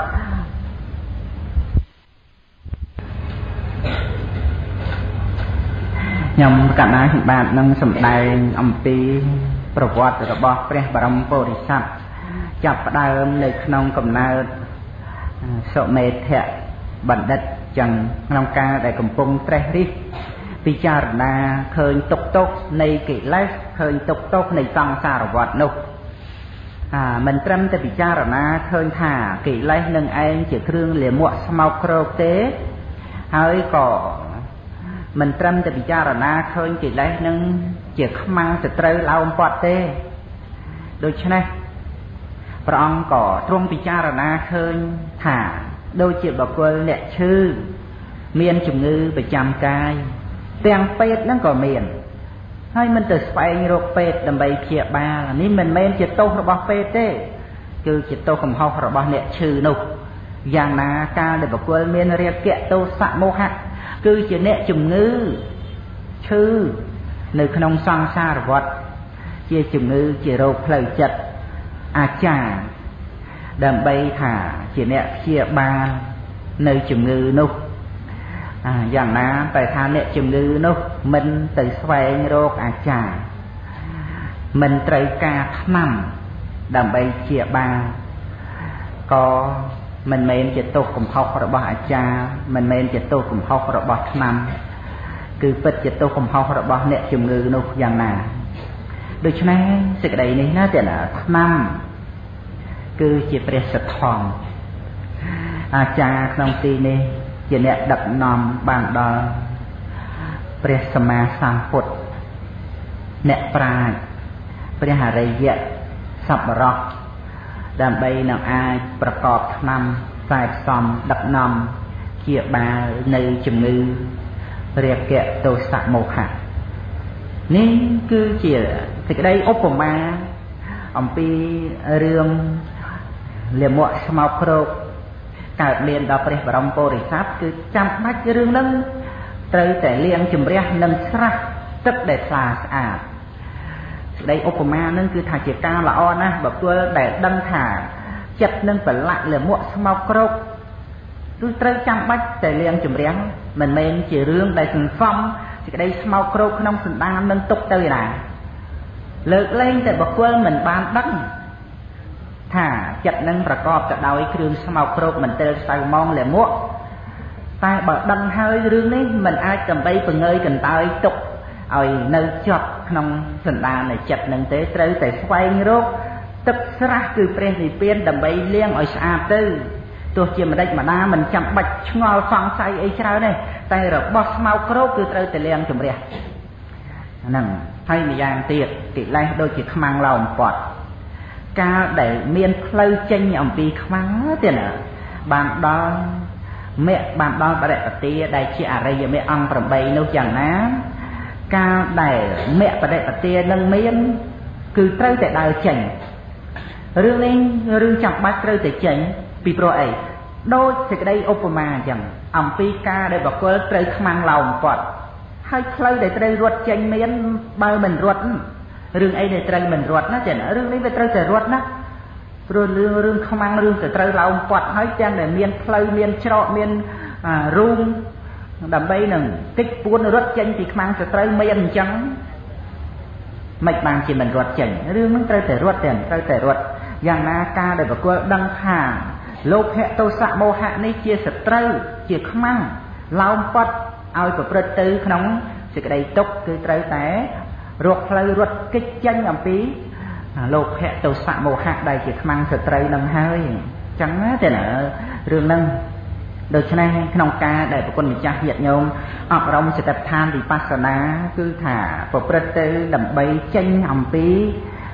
ខ្ញុំកណ្ដាលខ្ញុំបាទនឹងសម្ដែងអំពីប្រវត្តិរបស់ព្រះបរមពុរិស័ទចាប់ផ្ដើមនៅក្នុងកំណើតសុមេធៈបណ្ឌិតចឹងក្នុងការដែលកំពុងត្រេះរិះពិចារណាឃើញទុក្ខទោសនៃកិលេសឃើញទុក្ខទោសនៃសង្សារវដ្តនោះមិនត្រឹមតែពិចារណាឃើញថាកិលេសនឹងឯងជាគ្រឿងលាមកស្មោកគ្រោកទេហើយក៏មិនត្រឹមតែពិចារណាឃើញកិលេសនឹងជាខ្មាំងសត្រូវឡោមព័ទ្ធទេដូច្នេះព្រះអង្គក៏ទ្រង់ពិចារណាឃើញថាដូចជាបុគ្គលអ្នកឈឺមានជំងឺប្រចាំកាយទាំងពេទ្យហ្នឹងក៏មានហើយមិនទៅស្វែងរកពេទ្យដើម្បីព្យាបាលនេះមិនមែនជាទោសរបស់ពេទ្យទេគឺជាទោសកំហុសរបស់អ្នកឈឺនោះយ៉ាងណាកាលដែលបុគ្គលមានរាគៈទោសៈមោហៈគឺជាអ្នកជំងឺឈឺនៅក្នុងសង្សារវដ្តជាជំងឺជារោគផ្លូវចិត្តអាចារ្យដើម្បីថាជាអ្នកព្យាបាលនៅជំងឺនោះយ៉ាងណាតែថាអ្នកជំងឺនោះមិនទៅស្វែងរកអាចារ្យមិនត្រូវការថ្នាំដើម្បីព្យាបាលក៏មិនមែនជាទោសកំហុសរបស់អាចារ្យមិនមែនជាទោសកំហុសរបស់ថ្នាំគឺពិតជាទោសកំហុសរបស់អ្នកជំងឺនោះយ៉ាងណាដូច្នេះសេចក្តីនេះណាទេណាថ្នាំគឺជាព្រះសទ្ធំអាចារ្យក្នុងទីនេះជាអ្នកដឹកនាំបានដល់ព្រះសម្មាសម្ពុទ្ធអ្នកប្រាជ្ញព្រះអរិយសប្បុរសដើម្បីនឹងអាចប្រកបថ្នាំខ្សែផ្សំដឹកនាំជាបាលនៅជំងឺរាគៈទោសៈមោហៈនេះគឺជាសេចក្តីឧបមាអំពីរឿងលាមកស្មោកគ្រោកកើតមានដល់ព្រះបរមពុរិស័ទគឺចាំបាច់រឿងហ្នឹងត្រូវតែលាងជម្រះនិងស្រះទឹកដែលថ្លាស្អាតសេចក្តីឧបមាហ្នឹងគឺថាជាការល្អណាស់បុគ្គលដែលដឹងថាចិត្តនឹងប្រឡាក់លាមកស្មោកគ្រោកគឺត្រូវចាំបាច់តែលាងជម្រះមិនមែនជារឿងដែលសន្សំសេចក្តីស្មោកគ្រោកក្នុងសន្តាននឹងទុកទៅណាលើកលែងតែបុគ្គលមិនបានដឹងថាចិត្តនឹងប្រកបទៅដោយគ្រឿងស្មោកគ្រោកមិនទិលសៅម៉ងលាមកតែបើដឹងហើយរឿងនេះមិនអាចដើម្បីពង្ើយកន្តើយទុកឲ្យនៅជាប់ក្នុងសន្តាននៃចិត្តនឹងទេត្រូវតែស្វែងរកទឹកស្រះគឺព្រះនិព្វានដើម្បីលាងឲ្យស្អាតទៅទោះជាម្ដេចម្ដាមិនចាំបាច់ឆ្ងល់សង្ស័យអីច្រើនទេតែរបស់ស្មោកគ្រោកគឺត្រូវតែលាងជម្រះហ្នឹងហើយម្យ៉ាងទៀតកិលេសដូចជាខ្មាំងឡោមព័ទ្ធកាលដែលមានផ្លូវចេញអំពីខ្មាំងទៀតណាបានដល់មគ្គបានដល់បរិបទាដែលជាអរិយមគ្គអង្គ8នោះយ៉ាងណាកាលដែលមគ្គបរិបទានឹងមានគឺត្រូវតែដើរចេញរឿងនេះរឿងចាំបាច់ត្រូវតែចេញពីព្រោះអីដូចសេចក្តីឧបមាអញ្ចឹងអំពីការដែលបុគ្គលត្រូវខ្មាំងឡោមព័ទ្ធហើយផ្លូវដែលត្រូវរត់ចេញមានបើមិនរត់រឿងអីដែលត្រូវមិនរត់ណាចារឿងនេះវាត្រូវតែរត់ណាព្រោះរឿងខ្មាំងរឿងទៅត្រូវឡោមព័ទ្ធហើយទាំងដែលមានផ្លូវមានច្រកមានរូងដើម្បីនឹងតិចពួនរត់ចេញពីខ្មាំងទៅត្រូវមានអញ្ចឹងមិនបានជាមិនរត់ចេញរឿងហ្នឹងត្រូវតែរត់ត្រូវតែរត់យ៉ាងណាការដែលបុគ្គលដឹងថាលោភៈទោសៈមោហៈនេះជាសត្រូវជាខ្មាំងឡោមព័ទ្ធឲ្យប្រព្រឹត្តទៅក្នុងសេចក្តីទុក្ខគឺត្រូវតែរកផ្លូវរត់គេចចេញអំពីលោភៈទោសៈមោហៈដែលជាខ្មាំងសត្រូវនឹងហើយអញ្ចឹងទេណារឿងហ្នឹងដូច្នេះក្នុងការដែលប្រគុណម្ចាស់ញាតិញោមអប់រំសតិប្បដ្ឋានវិបស្សនាគឺថាប្រព្រឹត្តទៅដើម្បីចេញអំពី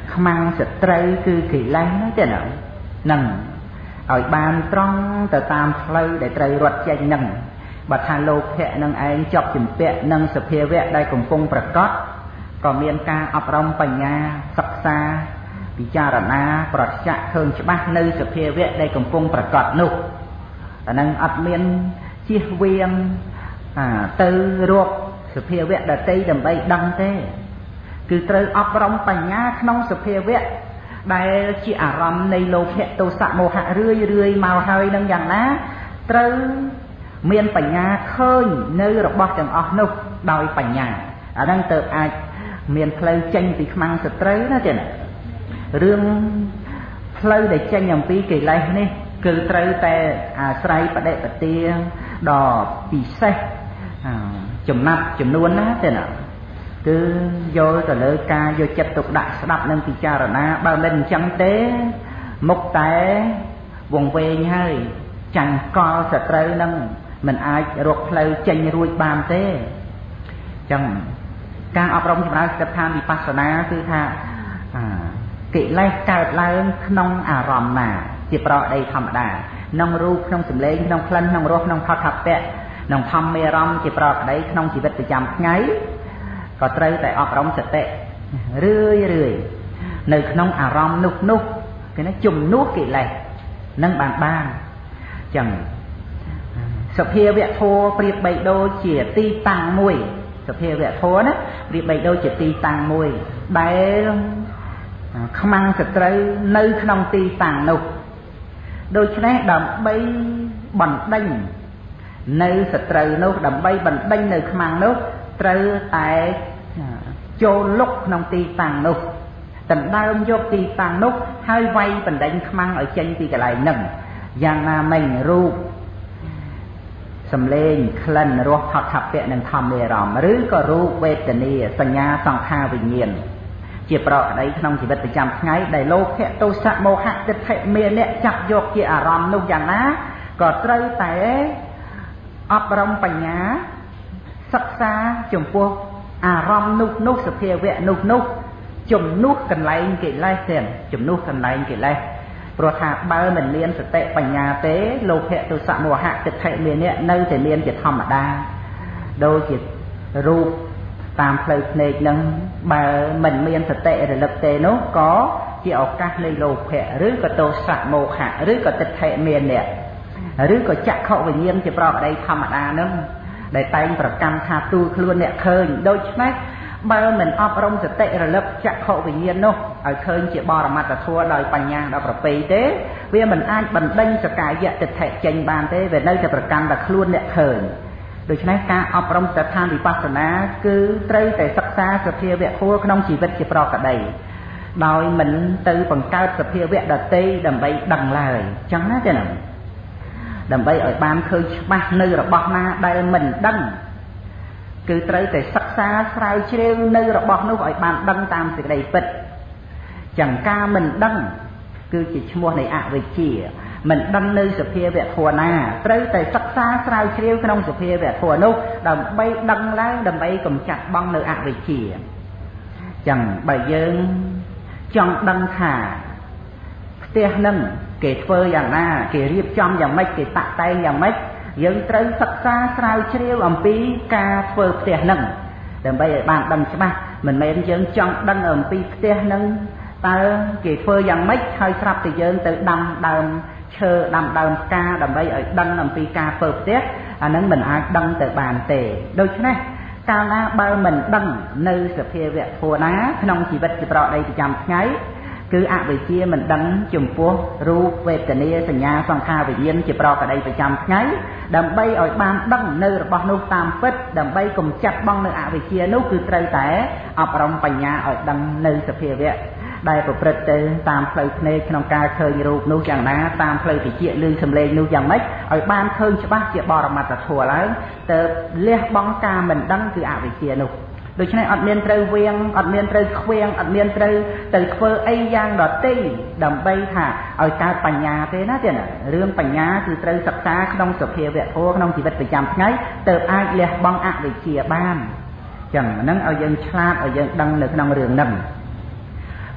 ខ្មាំងសត្រូវគឺកិលេសហ្នឹងទេណានឹងឲ្យបានត្រង់ទៅតាមផ្លូវដែលត្រូវរត់ចេញហ្នឹងបើថាលោភៈនឹងឯងជាប់ជំពាក់នឹងសភាវៈដែលកំពុងប្រកបក៏មានការអប់រំបញ្ញាសិក្សាពិចារណាប្រតិចាក់ឃើញច្បាស់នៅសភាវៈដែលកំពុងប្រកបនោះអានឹងអត់មានជៀសវាងទៅរកសភាវៈដតីដើម្បីដឹងទេគឺត្រូវអប់រំបញ្ញាក្នុងសភាវៈដែលជាអារម្មណ៍នៃលោភៈទោសៈមោហៈរឿយមកហើយនឹងយ៉ាងណាត្រូវមានបញ្ញាឃើញនៅរបស់ទាំងអស់នោះដោយបញ្ញាអាហ្នឹងទៅអាចមានផ្លូវចេញពីខ្មាំងសត្រូវណាទេរឿងផ្លូវដែលចេញអំពីកិលេសនេះគឺត្រូវតែអាស្រ័យបដិបទាដ៏ពិសេសចំណាត់ចំនួនណាទេណាគឺយកទៅលើការយកចិត្តទុកដាក់ស្ដាប់និងពិចារណាបើមិនអញ្ចឹងទេមុខតែវង្វេងហើយចាំងកលសត្រូវនឹងមិនអាចរកផ្លូវចេញរួចបានទេអញ្ចឹងការអប់រំចម្រើនសតិប្បដ្ឋានវិបស្សនាគឺថាកិលេសកើតឡើងក្នុងអារម្មណ៍ណាជាប្រដីធម្មតាក្នុងរូបក្នុងសម្លេងក្នុងក្លិនក្នុងរសក្នុងផតថពៈក្នុងធម្មមេរម្មជាប្រដីក្នុងជីវិតប្រចាំថ្ងៃក៏ត្រូវតែអប់រំសតិរឿយនៅក្នុងអារម្មណ៍នោះគេណាជំនួសកិលេសនឹងបានចឹងសភាវៈធម៌ប្រៀបបីដូចជាទីតាំងមួយសភាវៈធម៌ណាប្រៀបបីដូចជាទីតាំងមួយដែលខ្មាំងសត្រូវនៅក្នុងទីតាំងនោះដូច្នេះដើម្បីបណ្ដេញនៅសត្រូវនោះដើម្បីបណ្ដេញនៅខ្មាំងនោះត្រូវតែចូលលុកក្នុងទីតាំងនោះដណ្ដើមយកទីតាំងនោះហើយវាយបណ្ដេញខ្មាំងឲ្យចេញពីកន្លែងហ្នឹងយ៉ាងណាមិញរូបសម្លេងក្លិនរសផតថពៈនិងធម្មអារម្មណ៍ឬក៏រូបវេទនាសញ្ញាសង្ខារវិញ្ញាណជាប្រក្តីក្នុងជីវិតប្រចាំថ្ងៃដែលលោភៈទោសៈមោហៈទិដ្ឋិមានៈចាប់យកជាអារម្មណ៍នោះយ៉ាងណាក៏ត្រូវតែអប់រំបញ្ញាសិក្សាចំពោះអារម្មណ៍នោះសភាវៈនោះជំនួសកន្លែងកិលេសទៀតជំនួសកន្លែងកិលេសព្រោះថាបើមិនមានសតិបញ្ញាទេលោភៈទោសៈមោហៈទិដ្ឋិមានៈនៅតែមានជាធម្មតាដូចជារូបតាមផ្លូវភ្នែកនឹងបើមិនមានសតិរលឹកទេនោះក៏ជាឱកាសនៃលោភៈឬក៏ទោសៈមោហៈឬក៏ទិដ្ឋិមានៈឬក៏ចក្ខុវិញ្ញាណជាប្រក្តីធម្មតានឹងដែលតែងប្រកម្មថាទូលខ្លួនអ្នកឃើញដូច្នេះបើមិនអប់រំសតិរលឹកចក្ខុវិញ្ញាណនោះឲ្យឃើញជាបរមត្តធម៌ដោយបញ្ញាដល់ប្រពៃទេវាមិនអាចបណ្ដេញសកាយៈទិដ្ឋិចេញបានទេវានៅតែប្រកម្មតែខ្លួនអ្នកឃើញដូច្នេះការអប់រំស្ថានវិបស្សនាគឺត្រូវតែសិក្សាសភាវៈធម៌ក្នុងជីវិតជាប្រក្តីដោយមិនទៅបង្កើតសភាវៈដតីដើម្បីដឹងឡើយអញ្ចឹងណាទេណាដើម្បីឲ្យបានឃើញច្បាស់នៅរបស់ណាដែលមិនដឹងគឺត្រូវតែសិក្សាស្រាវជ្រាវនៅរបស់នោះឲ្យបានដឹងតាមសេចក្តីពិតចឹងការមិនដឹងគឺជាឈ្មោះនៃអវិជ្ជាមិនដឹងនៅសភាវៈធម៌ណាត្រូវតែសិក្សាស្រាវជ្រាវក្នុងសភាវៈធម៌នោះដើម្បីដឹងឡើងដើម្បីកម្ចាត់បង់នៅអវិជ្ជាចឹងបើយើងចង់ដឹងថាផ្ទះនឹងគេធ្វើយ៉ាងណាគេរៀបចំយ៉ាងម៉េចគេតាក់តែងយ៉ាងម៉េចយើងត្រូវសិក្សាស្រាវជ្រាវអំពីការធ្វើផ្ទះនឹងដើម្បីឲ្យបានដឹងច្បាស់មិនមែនយើងចង់ដឹងអំពីផ្ទះនឹងតើគេធ្វើយ៉ាងម៉េចហើយស្រាប់តែយើងទៅដាំដើមឈើដាំដើមផ្កាដើម្បីឲ្យដឹងអំពីការធ្វើផ្ទះអានឹងមិនអាចដឹងទៅបានទេដូច្នេះកាលណាបើមិនដឹងនៅសភាវៈធម៌ណាក្នុងជីវិតជាប្រក្តីប្រចាំថ្ងៃគឺអវិជ្ជាមិនដឹងចំពោះរូបវេទនាសញ្ញាសង្ខារវិញ្ញាណជាប្រក្តីប្រចាំថ្ងៃដើម្បីឲ្យបានដឹងនៅរបស់នោះតាមពិតដើម្បីកម្ចាត់បង់នៅអវិជ្ជានោះគឺត្រូវតែអប់រំបញ្ញាឲ្យដឹងនៅសភាវៈដែលប្រព្រឹត្តទៅតាមផ្លូវភ្នែកក្នុងការឃើញរូបនោះយ៉ាងណាតាមផ្លូវតិចលឺសំឡេងនោះយ៉ាងម៉េចឲ្យបានឃើញច្បាស់ជាបរមត្តធម៌ឡើងទៅលះបង់ការមិនដឹងគឺអវិជ្ជានោះដូច្នេះអត់មានត្រូវវៀងអត់មានត្រូវខ្វៀងអត់មានត្រូវទៅធ្វើអីយ៉ាងដទៃដើម្បីថាឲ្យកើតបញ្ញាទេណាទេណារឿងបញ្ញាគឺត្រូវសិក្សាក្នុងសភាវៈធម៌ក្នុងជីវិតប្រចាំថ្ងៃទៅអាចលះបង់អវិជ្ជាបានចឹងហ្នឹងឲ្យយើងឆ្លាតឲ្យយើងដឹងនៅក្នុងរឿងហ្នឹង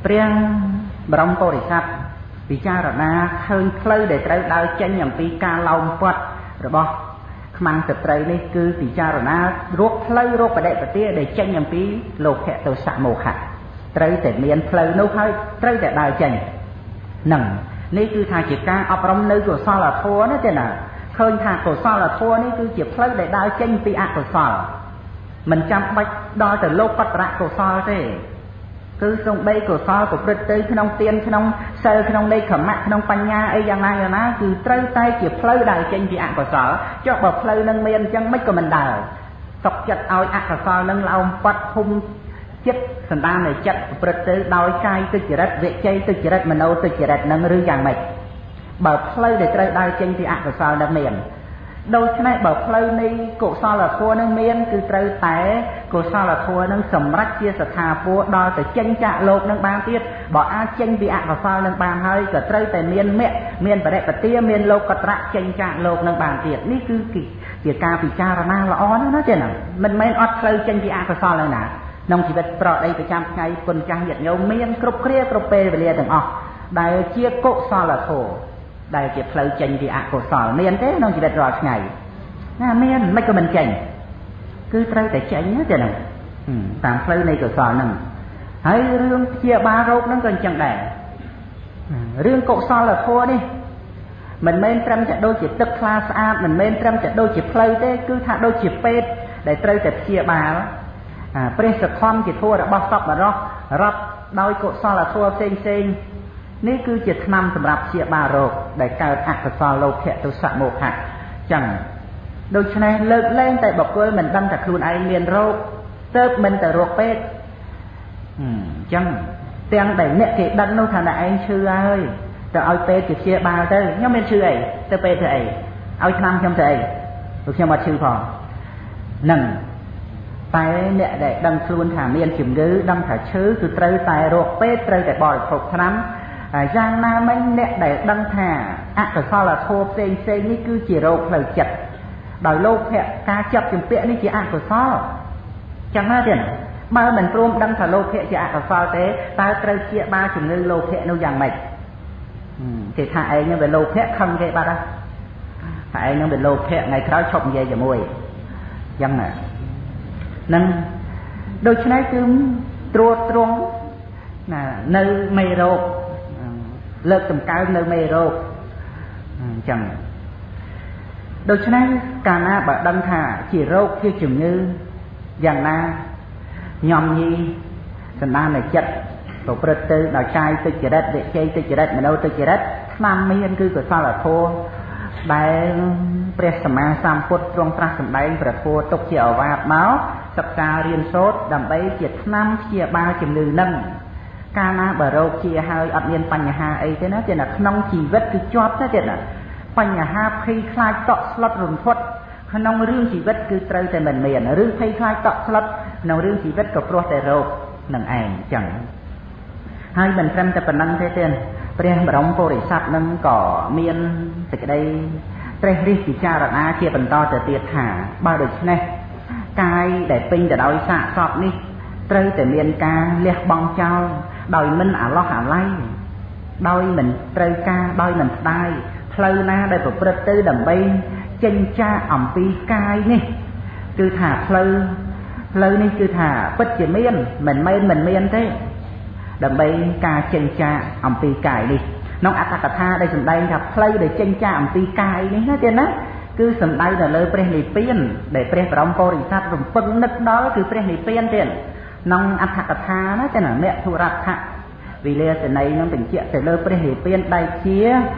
ព្រះបរមពុរិស័ទពិចារណាឃើញផ្លូវដែលត្រូវដើរចេញអំពីការឡោមព័ទ្ធរបស់ខ្មាំងសត្រូវនេះគឺពិចារណារកផ្លូវរកបដិបទាដែលចេញអំពីលោភៈទោសៈមោហៈត្រូវតែមានផ្លូវនោះហើយត្រូវតែដើរចេញនឹងនេះគឺថាជាការអប់រំនៅកុសលធម៌ណាទេណាឃើញថាកុសលធម៌នេះគឺជាផ្លូវដែលដើរចេញពីអកុសលមិនចាំបាច់ដល់ទៅលោកបត្រៈកុសលទេគឺសំបីកុសលប្រព្រឹត្តទៅក្នុងទានក្នុងសិលក្នុងនេក្ខមៈក្នុងបញ្ញាអីយ៉ាងណាគឺត្រូវតែជាផ្លូវដើរចេញពីអកុសលចុះបើផ្លូវនឹងមានអញ្ចឹងមិនក៏មិនដើរសុខចិត្តឲ្យអកុសលនឹងឡោមប៉ាត់ហុំចិត្តសន្តាននៃចិត្តប្រព្រឹត្តទៅដោយកាយទុច្ចរិតវិច័យទុច្ចរិតមโนទុច្ចរិតនឹងឬយ៉ាងម៉េចបើផ្លូវដែលត្រូវដើរចេញពីអកុសលនឹងមានដូច្នេះបើផ្លូវនៃកុសលធម៌នឹងមានគឺត្រូវតែកុសលធម៌នឹងសម្រេចជាស្ថាពរដល់ទៅចេញចាកលោកនឹងបានទៀតបើអាចចេញពីអកុសលនឹងបានហើយក៏ត្រូវតែមានមគ្គមានបរិបទាមានលោកកត្រៈចេញចាកលោកនឹងបានទៀតនេះគឺជាការពិចារណាល្អណាស់ទេណាមិនមែនអត់ផ្លូវចេញពីអកុសលនឹងណាក្នុងជីវិតប្រដីប្រចាំថ្ងៃគុណចាស់ញាតិញោមមានគ្រប់គ្រាគ្រប់ពេលវេលាទាំងអស់ដែលជាកុសលធម៌ដែលជាផ្លូវចេញពីអកុសលមានទេក្នុងជីវិតរាល់ថ្ងៃណាមានមិនក៏មិនចេញគឺត្រូវតែចេញទេណាតាមផ្លូវនៃកុសលហ្នឹងហើយរឿងព្យាបាលរោគហ្នឹងក៏អញ្ចឹងដែររឿងកុសលធម៌នេះមិនមែនត្រឹមតែដូចជាទឹកថ្លាស្អាតមិនមែនត្រឹមតែដូចជាផ្លូវទេគឺថាដូចជាពេទ្យដែលត្រូវតែព្យាបាលព្រះសក្ខំជាធម៌របស់សពបរោះរាប់ដោយកុសលធម៌ផ្សេងនេះគឺជាថ្នាំសម្រាប់ព្យាបាលរោគដែលកើតអកុសលលោភៈទោសៈមោហៈចឹងដូច្នេះលើកលែងតែបុគ្គលមិនដឹងថាខ្លួនឯងមានរោគទើបមិនទៅរកពេទ្យចឹងទាំងដែលអ្នកគេដឹងនោះថាអ្នកឯងឈឺហើយទៅឲ្យពេទ្យព្យាបាលទៅខ្ញុំមានឈឺអីទៅពេទ្យធ្វើអីឲ្យថ្នាំខ្ញុំទៅអីព្រោះខ្ញុំអត់ឈឺផងនឹងតែអ្នកដែលដឹងខ្លួនថាមានជំងឺដឹងថាឈឺគឺត្រូវតែរកពេទ្យត្រូវតែបរិភោគថ្នាំយ៉ាងណាមិញអ្នកដែលដឹងថាអកុសលធម៌ផ្សេងនេះគឺជារោគផ្លូវចិត្តដោយលោភៈការចាប់ជំពាក់នេះជាអកុសលចឹងណាទៀតបើមិនព្រមដឹងថាលោភៈជាអកុសលទេតើត្រូវព្យាបាលជំងឺលោភៈនោះយ៉ាងម៉េចគេថាឯងនឹងវាលោភៈខឹងគេបាត់ហើយថាឯងនឹងវាលោភៈថ្ងៃក្រោយឈប់និយាយជាមួយចឹងណានឹងដូច្នេះគឺត្រួតត្រងណានៅមេរោគលើកតម្កើងនៅមេរោគអញ្ចឹងដូច្នេះកាលណាបើដឹងថាជារោគជាជំងឺយ៉ាងណាញោមញីសន្តាននៃចិត្តប្រព្រឹត្តទៅដោយកាយទុច្ចរិតវិច័យទុច្ចរិតមโนទុច្ចរិតថ្នាំមានគឺកុសលធម៌ដែលព្រះសម្មាសម្ពុទ្ធទ្រង់ត្រាស់សម្ដែងព្រះធម៌ទុកជាឱវាទមកសិក្សារៀនសូត្រដើម្បីជាថ្នាំព្យាបាលជំងឺនឹងកាលណាបើរោគជាហើយអត់មានបញ្ហាអីទេណាទេណាក្នុងជីវិតគឺជាប់ទេទៀតណាបញ្ហាភ័យខ្លាចតក់ស្លុតរន្ធត់ក្នុងរឿងជីវិតគឺត្រូវតែមិនមានរឿងភ័យខ្លាចតក់ស្លុតក្នុងរឿងជីវិតក៏ព្រោះតែរោគនឹងឯងចឹងហើយមិនត្រឹមតែប៉ុណ្្នឹងទេទេព្រះបរមពុរិស័ទនឹងក៏មានសេចក្តីត្រេះរិះពិចារណាជាបន្តទៅទៀតថាបើដូច្នេះកាយដែលពេញទៅដោយសាកសពនេះត្រូវតែមានការលះបង់ចោលដោយមិនអាឡោះអាល័យដោយមិនត្រូវការដោយមិនស្ដាយផ្លូវណាដែលប្រព្រឹត្តទៅដើម្បីចេញចាកអំពីកាយនេះគឺថាផ្លូវនេះគឺថាពិតជាមានមិនមែនមិនមានទេដើម្បីការចេញចាកអំពីកាយនេះក្នុងអត្ថកថាដែលសម្ដែងថាផ្លូវដែលចេញចាកអំពីកាយនេះណាទៀតណាគឺសម្ដៅទៅលើព្រះនិព្វានដែលព្រះបរមពុរិស័ទរំពឹងនឹកដល់គឺព្រះនិព្វានទៀតក្នុងអត្ថកថាណាទេណាមគ្គធុរដ្ឋៈវិលាសន័យនឹងបញ្ជាក់ទៅលើព្រះនិព្វានដែលជា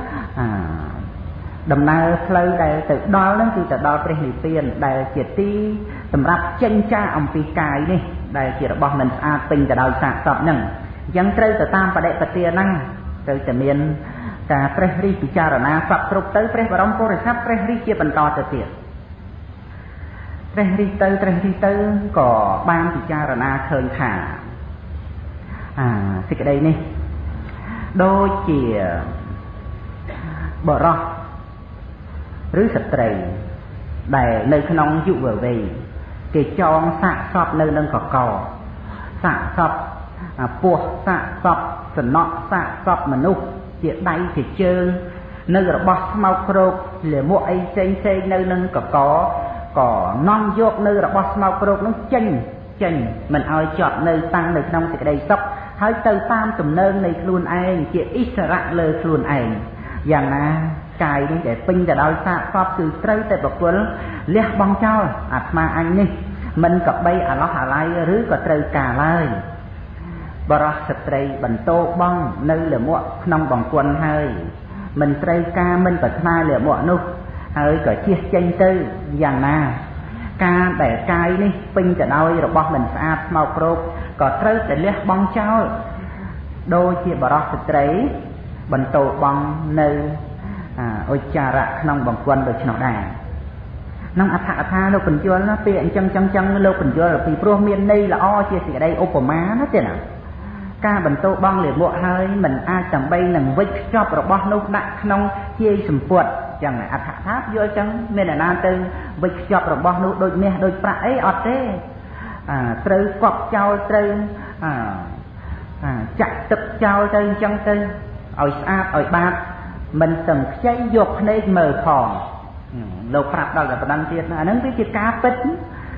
ដំណើរផ្លូវដែលទៅដល់នឹងគឺទៅដល់ព្រះនិព្វានដែលជាទីសម្រាប់ចេញចាកអំពីកាយនេះដែលជារបស់មិនស្អាតពេញទៅដោយសាកសពហ្នឹងអញ្ចឹងត្រូវទៅតាមបដិបទាហ្នឹងត្រូវតែមានការត្រេះរិះពិចារណាសពគ្រប់ទៅព្រះបរមពុរិស័ទត្រេះរិះជាបន្តទៅទៀតត្រេះរិះទៅក៏បានពិចារណាឃើញថាសេចក្តីនេះដូចជាបរោះឬស្ត្រីដែលនៅក្នុងយុវវ័យគេចងសាកសពនៅនឹងកកសាកសពពោះសាកសពសំណក់សាកសពមនុស្សជាដៃជាជើងនៅរបស់ស្មោកគ្រោកលាមកអីផ្សេងនៅនឹងកកក៏នាំយកនៅរបស់ស្មោកគ្រោកនោះចេញមិនឲ្យជាប់នៅតាំងនៅក្នុងសេចក្តីសុខហើយទៅតាមទំនើងនៃខ្លួនឯងជាឥស្សរៈលើខ្លួនឯងយ៉ាងណាកាយនេះដែលពេញទៅដោយសាកសពគឺត្រូវតែបកគលលះបង់ចោលអាត្មាអញនេះមិនកបីអាឡោះអាឡៃឬក៏ត្រូវការឡើយបរោះស្ត្រីបន្តបងនៅលមួកក្នុងបង្គន់ហើយមិនត្រូវការមិនប្រាថ្នាលមួកនោះហើយក៏ជៀសចេញទៅយ៉ាងណាការដែលកាយនេះពេញទៅដោយរបស់មិនស្អាតស្មោកគ្រោកក៏ត្រូវតែលះបង់ចោលដូចជាបរោះស្ត្រីបន្តបងនៅឧច្ចារៈក្នុងបង្គន់ដូចនោះដែរក្នុងអត្ថកថាលោកបញ្យល់ណាពេលអញ្ចឹងលោកបញ្យល់ពីព្រោះមានន័យល្អជាសេចក្តីឧបមាណាទេណាការបន្តបងលាមកហើយមិនអាចដើម្បីនឹងវិចខ្ចប់របស់នោះដាក់ក្នុងជាយសម្ពុតចឹងអត្ថកថាយល់ចឹងមានអ្នកណាទៅវិចខ្ចប់របស់នោះដូចមាសដូចប្រាក់អីអត់ទេត្រូវកប់ចោលត្រូវចាក់ទឹកចោលទៅអញ្ចឹងទៅឲ្យស្អាតឲ្យបាតមិនទាំងខ្ចីយកភ្នែកមើលផងលោកប្រាប់ដល់តែប៉ុណ្ណឹងទៀតអាហ្នឹងវាជាការពិត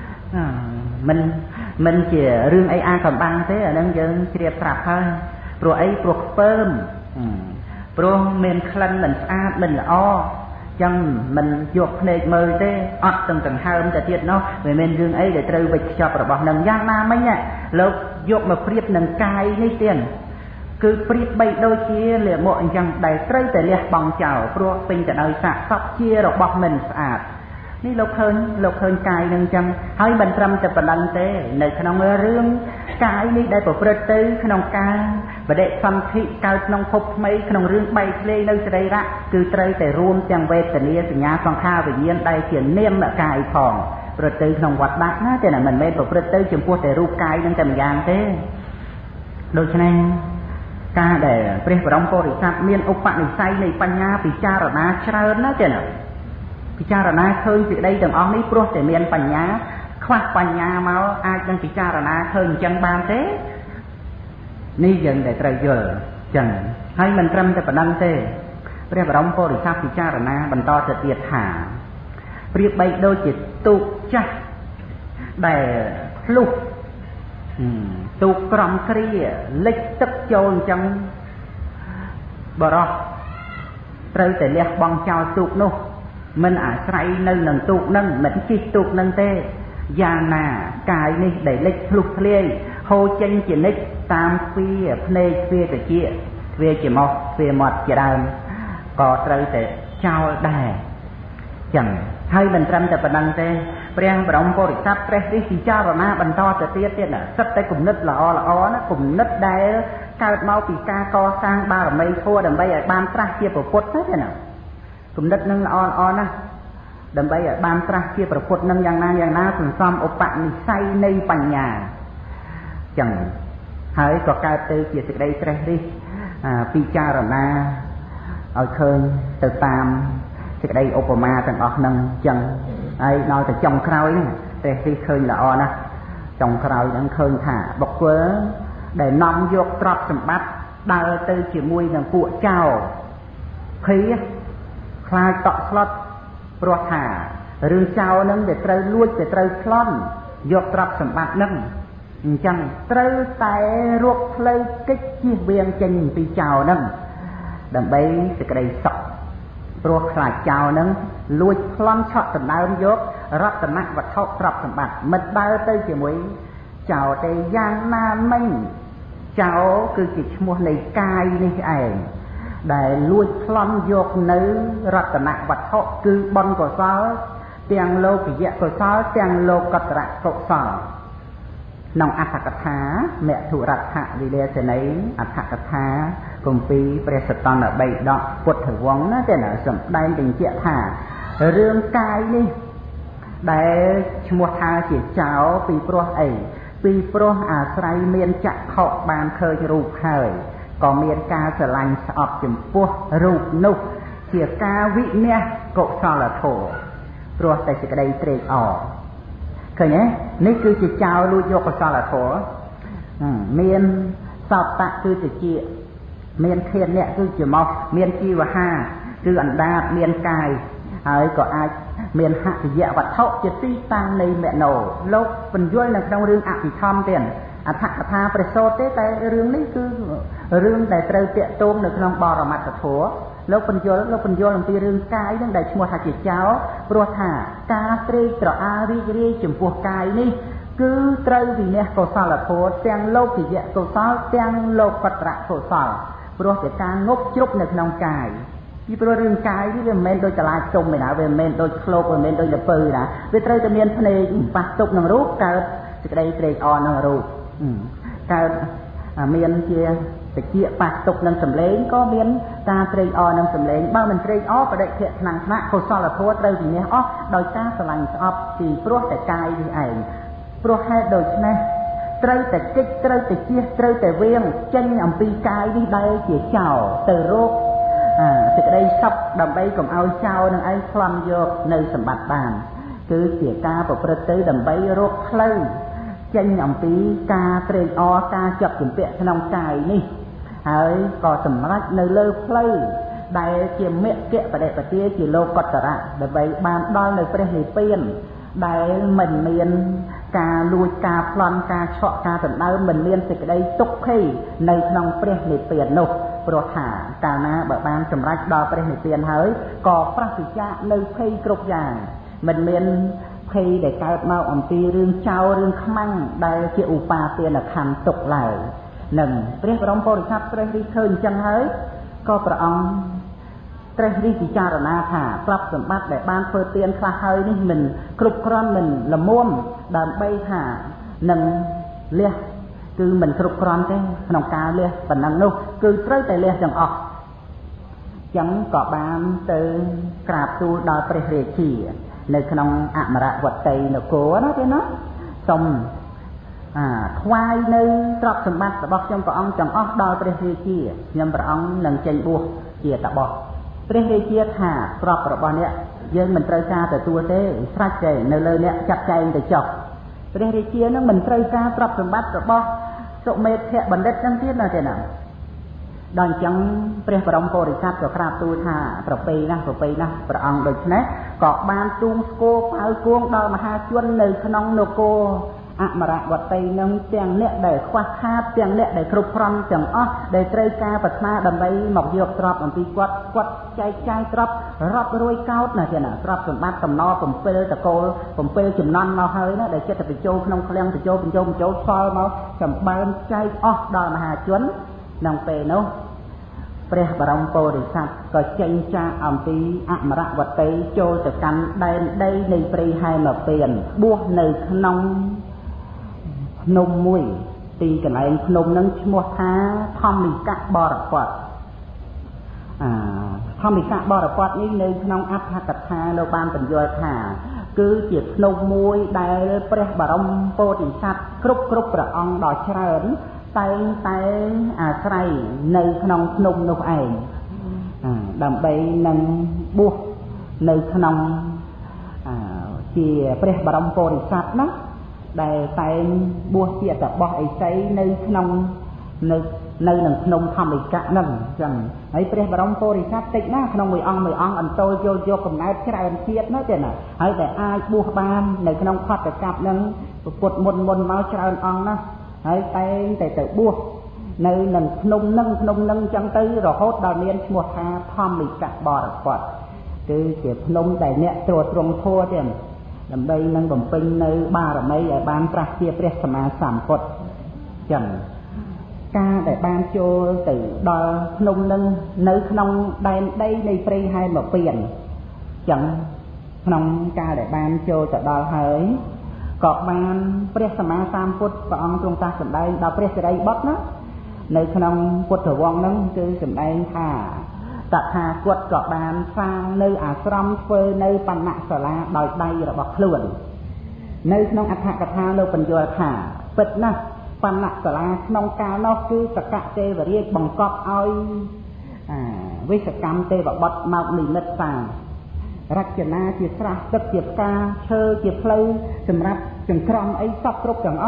មិនជារឿងអីអាកំបាំងទេអាហ្នឹងយើងជ្រាបប្រាប់ហើយព្រោះអីព្រោះខ្ពើមព្រោះមានក្លិនមិនស្អាតមិនល្អចឹងមិនយកភ្នែកមើលទេអត់ទាំងដង្ហើមទៅទៀតនោះវាមានរឿងអីដែលត្រូវវិចខ្ចប់របស់នឹងយ៉ាងណាមិញលោកយកមកប្រៀបនឹងកាយនេះទៀតគឺប្រៀបបីដូចជាលាមកអញ្ចឹងដែលត្រូវតែលះបង់ចោលព្រោះពេញទៅដោយសាកសពជារបស់មិនស្អាតនេះលោកឃើញកាយនឹងអញ្ចឹងហើយមិនត្រឹមតែប៉ុណ្្នឹងទេនៅក្នុងរឿងកាយនេះដែលប្រព្រឹត្តទៅក្នុងការបដិសន្ធិកើតក្នុងភពថ្មីក្នុងរឿងបែកធ្លាយនៅសរីរៈគឺត្រូវតែរួមទាំងវេទនាសញ្ញាសង្ខារវិញ្ញាណដែលជានាមកាយផងប្រព្រឹត្តទៅក្នុងវត្តដាក់ណាតែមិនមែនប្រព្រឹត្តទៅចំពោះតែរូបកាយនឹងតែម្យ៉ាងទេដូច្នេះការដែលព្រះបរមពុរិស័ទមានឧបនិស្ស័យនៃបញ្ញាពិចារណាច្រើនណាស់ទេណាពិចារណាឃើញសេចក្តីទាំងអស់នេះព្រោះតែមានបញ្ញាខ្វះបញ្ញាមកអាចនឹងពិចារណាឃើញអញ្ចឹងបានទេនេះយើងដែលត្រូវយល់ចឹងហើយមិនត្រឹមតែប៉ុណ្្នឹងទេព្រះបរមពុរិស័ទពិចារណាបន្តទៅទៀតថាប្រៀបបីដូចជាទូកចាស់ដែលភ្លុះទូកក្រំគ្រាលិចទឹកចូលអញ្ចឹងបរោះត្រូវតែលះបង់ចោលទូកនោះមិនអាស្រ័យនៅនឹងទូកនឹងមិនជិះទូកនឹងទេយ៉ាងណាកាយនេះដែលលិចភ្លុះធ្លាយហូរចេញជានិច្ចតាមទ្វារភ្នែកទ្វារត្រចៀកទ្វារច្រមុះទ្វារមាត់ជាដើមក៏ត្រូវតែចោលដែរចឹងហើយមិនត្រឹមតែប៉ុណ្្នឹងទេព្រះបរមពុរិស័ទព្រះនេះពិចារណាបន្តទៅទៀតណាសិតតែគំនិតល្អណាគំនិតដែលកើតមកពីការកសាងបារមីធម៌ដើម្បីឲ្យបានត្រាស់ជាព្រះពុទ្ធទេណាគំនិតនឹងល្អណាស់ដើម្បីឲ្យបានត្រាស់ជាព្រះពុទ្ធនឹងយ៉ាងណាសន្សំឧបនិស្ស័យនៃបញ្ញាចឹងហើយក៏កើតទៅជាសេចក្តីត្រេះរិះពិចារណាឲ្យឃើញទៅតាមសេចក្តីឧបមាទាំងអស់ហ្នឹងចឹងហើយដល់ទៅចុងក្រោយហ្នឹងត្រេះរិះឃើញល្អណាស់ចុងក្រោយហ្នឹងឃើញថាបុគ្គលដែលនាំយកទ្រព្យសម្បត្តិដើរទៅជាមួយនឹងពួកចោរភ័យខ្លាចតក់ស្លុតព្រោះថារឿងចោរហ្នឹងវាត្រូវលួចវាត្រូវប្លន់យកទ្រព្យសម្បត្តិហ្នឹងអញ្ចឹងត្រូវតែរកផ្លូវកិច្ចជៀសវាងចេញពីចោរហ្នឹងដើម្បីសេចក្តីសុខព្រោះខ្លាចចោរហ្នឹងលួចប្លន់ឆក់ដណ្ដើមយករតនវត្ថុទ្រព្យសម្បត្តិមិនដើរទៅជាមួយចោរទេយ៉ាងណាមិញចោរគឺជាឈ្មោះនៃកាយនេះឯងដែលលួចប្លន់យកនៅរតនវត្ថុគឺបុណ្យកុសលទាំងលោកយៈកុសលទាំងលោកតរៈកុសលក្នុងអត្ថកថាមធុរដ្ឋវិលាសនីអត្ថកថាគម្ពីរព្រះសតនបិដកពុទ្ធវង្សណាតែសម្ដែងបញ្ជាក់ថារឿងកាយនេះដែលឈ្មោះថាជាចោរពីព្រោះអីពីព្រោះអាស្រ័យមានចក្ខុបានឃើញរូបហើយក៏មានការស្រឡាញ់ស្អប់ចំពោះរូបនោះជាការវិនិច្ឆ័យកុសលធម៌ព្រោះតែសេចក្តីត្រេកអរឃើញទេនេះគឺជាចោរលួចយកកុសលធម៌ miền sọt tạ cứ tự chia miền thiên nè cứ chỉ mọc miền chi và ha cứ ẩn đa miền cài ấy có ai miền hạ thì dạ và thọ chỉ ti tăng này mẹ nổ lúc phần dưới là trong rương ạ thì thom tiền thạc tha preso tế cái rương này cứ rương để trời tiện tôm được trong bò mặt của thua lúc phần dưới làm ti rương cái đang để mua thạch chỉ cháu pro thả ca tri trọ a ri chủng buộc cái ní cứ trời vì nè cổ sao là thua trang lâu thì dạ cổ sao trang lâu quật rạ cổ sao pro để ca ngốc chúc được trong cái vì pro rừng cái thì mình đôi chả lại trông mình nào về mình đôi khô về mình đôi là pư đã về trời tự nhiên này bắt tục nằm rút cả cái đây on nằm rút cả miền kia cái kia bắt tục nằm sầm lên có miền ta trời on nằm sầm lên bao mình trời off và đại thiện năng nát khâu so là thua trời thì nhé off đôi ta sờ lạnh off thì pro để cài thì ảnh pro hai đôi này trời để kích trời để chia trời để viên chân ẩm pi cài đi đây chỉ chào từ rốt thì đây sắp đầm bay cùng ao trao nên ai làm vô nơi sầm bát bàn cứ chỉ ca của phật tới đầm bay rốt khơi chân ông tí ca trên o ca chập chuẩn bị trong cài ní hỡi có sầm rách nơi lơ khơi đại chỉ miệng kệ và đại kia chỉ lô cọt ra đầm bay bàn đôi nơi Philippines đại mình miền ca lui ca plan ca chọ ca tận đây mình miền thì đây tục khi nơi trong Philippines nô pro thả cả na bởi ban chấm rách đoประเทศtiền hỡi cóประสิทธิ์nơi khi cột vàng mình miền khi để cao mau ẩm ti rương trao rương khăng đây chịu upa tiền là khăn tục lại nângព្រះបរមពុទ្ធសាសនាព្រះរីឃើញចឹងហើយក៏ព្រះអង្គព្រះរីពិចារណាថាទ្រព្យសម្បត្តិដែលបានធ្វើទានខ្លះហើយនេះមិនគ្រប់គ្រាន់មិនល្មមដើម្បីថានឹងលះគឺមិនគ្រប់គ្រាន់ទេក្នុងការលះប៉ុណ្ណឹងនោះគឺត្រូវតែលះទាំងអស់ចឹងក៏បានទៅក្រាបទូលដល់ព្រះរាជានៅក្នុងអមរវតីនគរណាទេណាសូមថ្វាយនៅទ្រព្យសម្បត្តិរបស់ខ្ញុំព្រះអង្គទាំងអស់ដល់ព្រះរាជាខ្ញុំព្រះអង្គនឹងចេញបួសជាតបព្រះរាជាថាទ្រព្យរបស់អ្នកយើងមិនត្រូវការទទួលទេស្រេចទេនៅលើអ្នកចាត់ចែងទៅចុះព្រះរាជានឹងមិនត្រូវការទ្រព្យសម្បត្តិរបស់សុមេធៈបណ្ឌិតចឹងទៀតណាទេណាដល់អញ្ចឹងព្រះបរមពុរិស័ទក៏ក្រាបទូលថាប្រពៃណាស់ព្រះអង្គដូច្នេះក៏បានទូងស្គរផ្អើគួងដល់មហាជននៅក្នុងនគរអមរវតីនឹងទាំងអ្នកដែលខ្វះខាតទាំងអ្នកដែលគ្រប់គ្រាន់ទាំងអស់ដែលត្រូវការប្រាថ្នាដើម្បីមកយកទ្រព្យអំពីគាត់ចែកចាយទ្រព្យរាប់រយកោតណាទេណាទ្រព្យសម្បត្តិកំណ7តកូល7ចំណន់មកហើយណាដែលចិត្តបញ្ចូលក្នុងឃ្លាំងបញ្ចូលឆ្លមកចម្បើមចែកអស់ដល់មហាជនក្នុងពេលនោះព្រះបរមពុរិស័ទក៏ចេញចាកអំពីអមរវតីចូលទៅកាន់ដែនដីនៃព្រៃហែមពៀនបួសនៅក្នុងភ្នំមួយទីកន្លែងភ្នំនឹងឈ្មោះថាធម្មិកបរពតធម្មិកបរពតនេះនៅក្នុងអត្ថកថានៅបានបញ្យល់ថាគឺជាភ្នំមួយដែលព្រះបរមពុទ្ធិស័ក្តិគ្រប់ព្រះអង្គដ៏ច្រើនតែងតែអាស្រ័យនៅក្នុងភ្នំនោះឯងដើម្បីនឹងបួសនៅក្នុងជាព្រះបរមពុទ្ធិស័ក្តិណាដែលតែងបួសជាតបោះអីសីនៅក្នុងនៅនឹងភ្នំធម្មិកៈហ្នឹងអញ្ចឹងហើយព្រះបរមពុរិស័ទតិចណាក្នុងមួយអង្គអន្តរយកកំណើតច្រើនជាតិណាទេណាហើយតែអាចបួសបាននៅក្នុងខត្តកັບហ្នឹងពុទ្ធមុនមកច្រើនអង្គណាហើយតែងតែទៅបួសនៅនឹងភ្នំហ្នឹងអញ្ចឹងទៅរហូតដល់មានឈ្មោះថាធម្មិកៈបរពតគឺជាភ្នំដែលអ្នកត្រួតត្រងធម៌ទេដើម្បីនឹងបំពេញនៅបារមីឲ្យបានប្រះជាព្រះសម្មាសម្ពុទ្ធចឹងការដែលបានចូលទៅដល់ភ្នំនឹងនៅក្នុងដែនដីនៃព្រៃហែមពៀនចឹងក្នុងការដែលបានចូលទៅដល់ហើយក៏បានព្រះសម្មាសម្ពុទ្ធព្រះអង្គទ្រង់តាសម្ដែងដល់ព្រះសិរីបុត្រណានៅក្នុងពុទ្ធវង្សហ្នឹងគឺសម្ដែងថាតថាគតក៏បានសាងនៅអាស្រមធ្វើនៅបណ្ណសាលាដោយដៃរបស់ខ្លួននៅក្នុងអត្ថកថានៅបញ្យល់ថាពិតណាស់បណ្ណសាលាក្នុងកាលនោះគឺសកទេវរាជបង្កប់ឲ្យវិសកម្មទេវបុត្រមកនិមិត្តសាងរចនាជាស្រះទឹកជាផ្កាឈើជាផ្លូវសម្រាប់ចង្ក្រមអីសពគ្រប់ទាំងអស់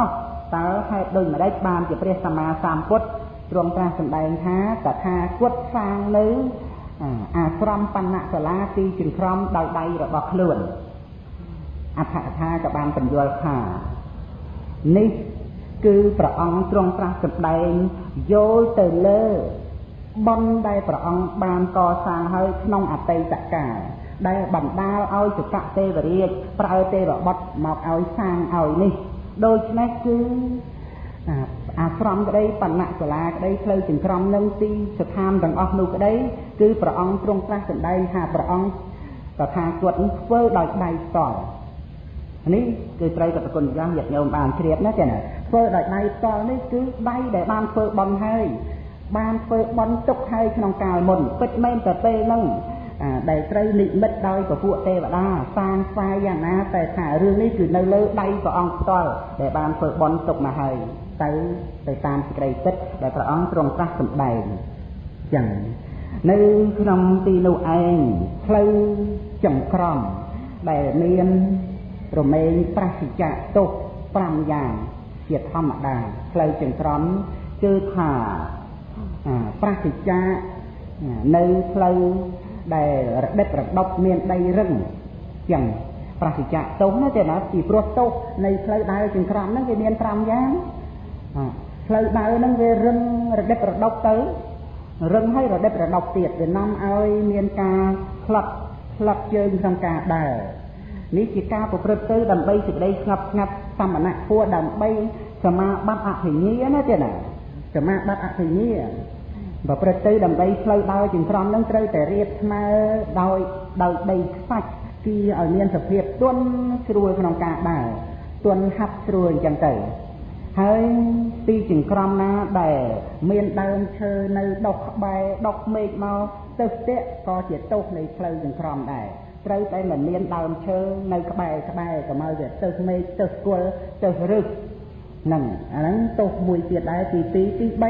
តើហេតុដូចម្ដេចបានជាព្រះសម្មាសម្ពុទ្ធទ្រង់ត្រាស់សម្ដែងថាតថាគតសាងនៅអាស្រមបណ្ណសាលាទីចង្ក្រមដោយដៃរបស់ខ្លួនអត្ថកថាក៏បានបញ្យល់ថានេះគឺព្រះអង្គទ្រង់ត្រាស់សម្ដែងយោលទៅលើបុណ្យដែលព្រះអង្គបានកសាងហើយក្នុងអតីតកាលដែលបណ្ដាលឲ្យចក្រទេវរាជប្រើទេវបុត្រមកឲ្យសាងឲ្យនេះដូច្នេះគឺអាស្រមក្តីបណ្ណសាលាក្តីផ្លូវចង្ក្រមនឹងទីស្ថានទាំងអស់នោះក្តីគឺព្រះអង្គទ្រង់ត្រាស់សម្ដែងថាព្រះអង្គតថាគតនេះធ្វើដោយដៃផ្ទាល់នេះគឺត្រូវកតគុណយ៉ាងញាតិញោមបានជ្រាបណាចា៎ធ្វើដោយដៃផ្ទាល់នេះគឺដៃដែលបានធ្វើបុណ្យហើយបានធ្វើបុណ្យទុកហើយក្នុងកាលមុនពិតមែនតែពេលហ្នឹងដែលត្រូវនិមិត្តដោយពពួកទេវតាសាងស្វាយយ៉ាងណាតែថារឿងនេះគឺនៅលើដៃព្រះអង្គផ្ទាល់ដែលបានធ្វើបុណ្យទុកមកហើយទៅតាមសេចក្តីពិតដែលព្រះអង្គទ្រង់ត្រាស់សម្ដែងចឹងនៅក្នុងទីនោះឯងផ្លូវចង្ក្រមដែលមានរមែងប្រសិជ្ជៈទុក5យ៉ាងជាធម្មតាផ្លូវចង្ក្រមគឺថាប្រសិជ្ជៈនៅផ្លូវដែលរដិបរដប់មានដីរឹងចឹងប្រសិជ្ជៈទុកណាទេណាពីព្រោះទុកនៃផ្លូវដើរចង្ក្រមហ្នឹងវាមាន5យ៉ាងផ្លូវដើរហ្នឹងវារឹងរដិបរដប់ទៅរឹងហើយរដិបរដប់ទៀតវានាំឲ្យមានការផ្លាត់ជើងក្នុងការដើរនេះជាការប្រព្រឹត្តទៅដើម្បីសេចក្តីស្ងប់ស្ងាត់សមណធម៌ដើម្បីសមាបត្តិអភិញ្ញាណាទេណាសមាបត្តិអភិញ្ញាប្រព្រឹត្តទៅដើម្បីផ្លូវដើរចង្ក្រមនឹងត្រូវតែរៀបស្មើដោយដីខ្សាច់គឺឲ្យមានសភាពទន់ស្រួលក្នុងការដើរទន់ហាប់ស្រួលអញ្ចឹងទៅហើយទីចង្ក្រមណាដែលមានដើមឈើនៅដុះក្បែរដុះមេឃមកទៅស្ទាក់ក៏ជាទោសនៃផ្លូវចង្ក្រមដែរត្រូវតែមិនមានដើមឈើនៅក្បែរកុំឲ្យវាទៅមេឃទៅស្គាល់ទៅរឹកហ្នឹងអាហ្នឹងទោសមួយទៀតដែរទី2ទី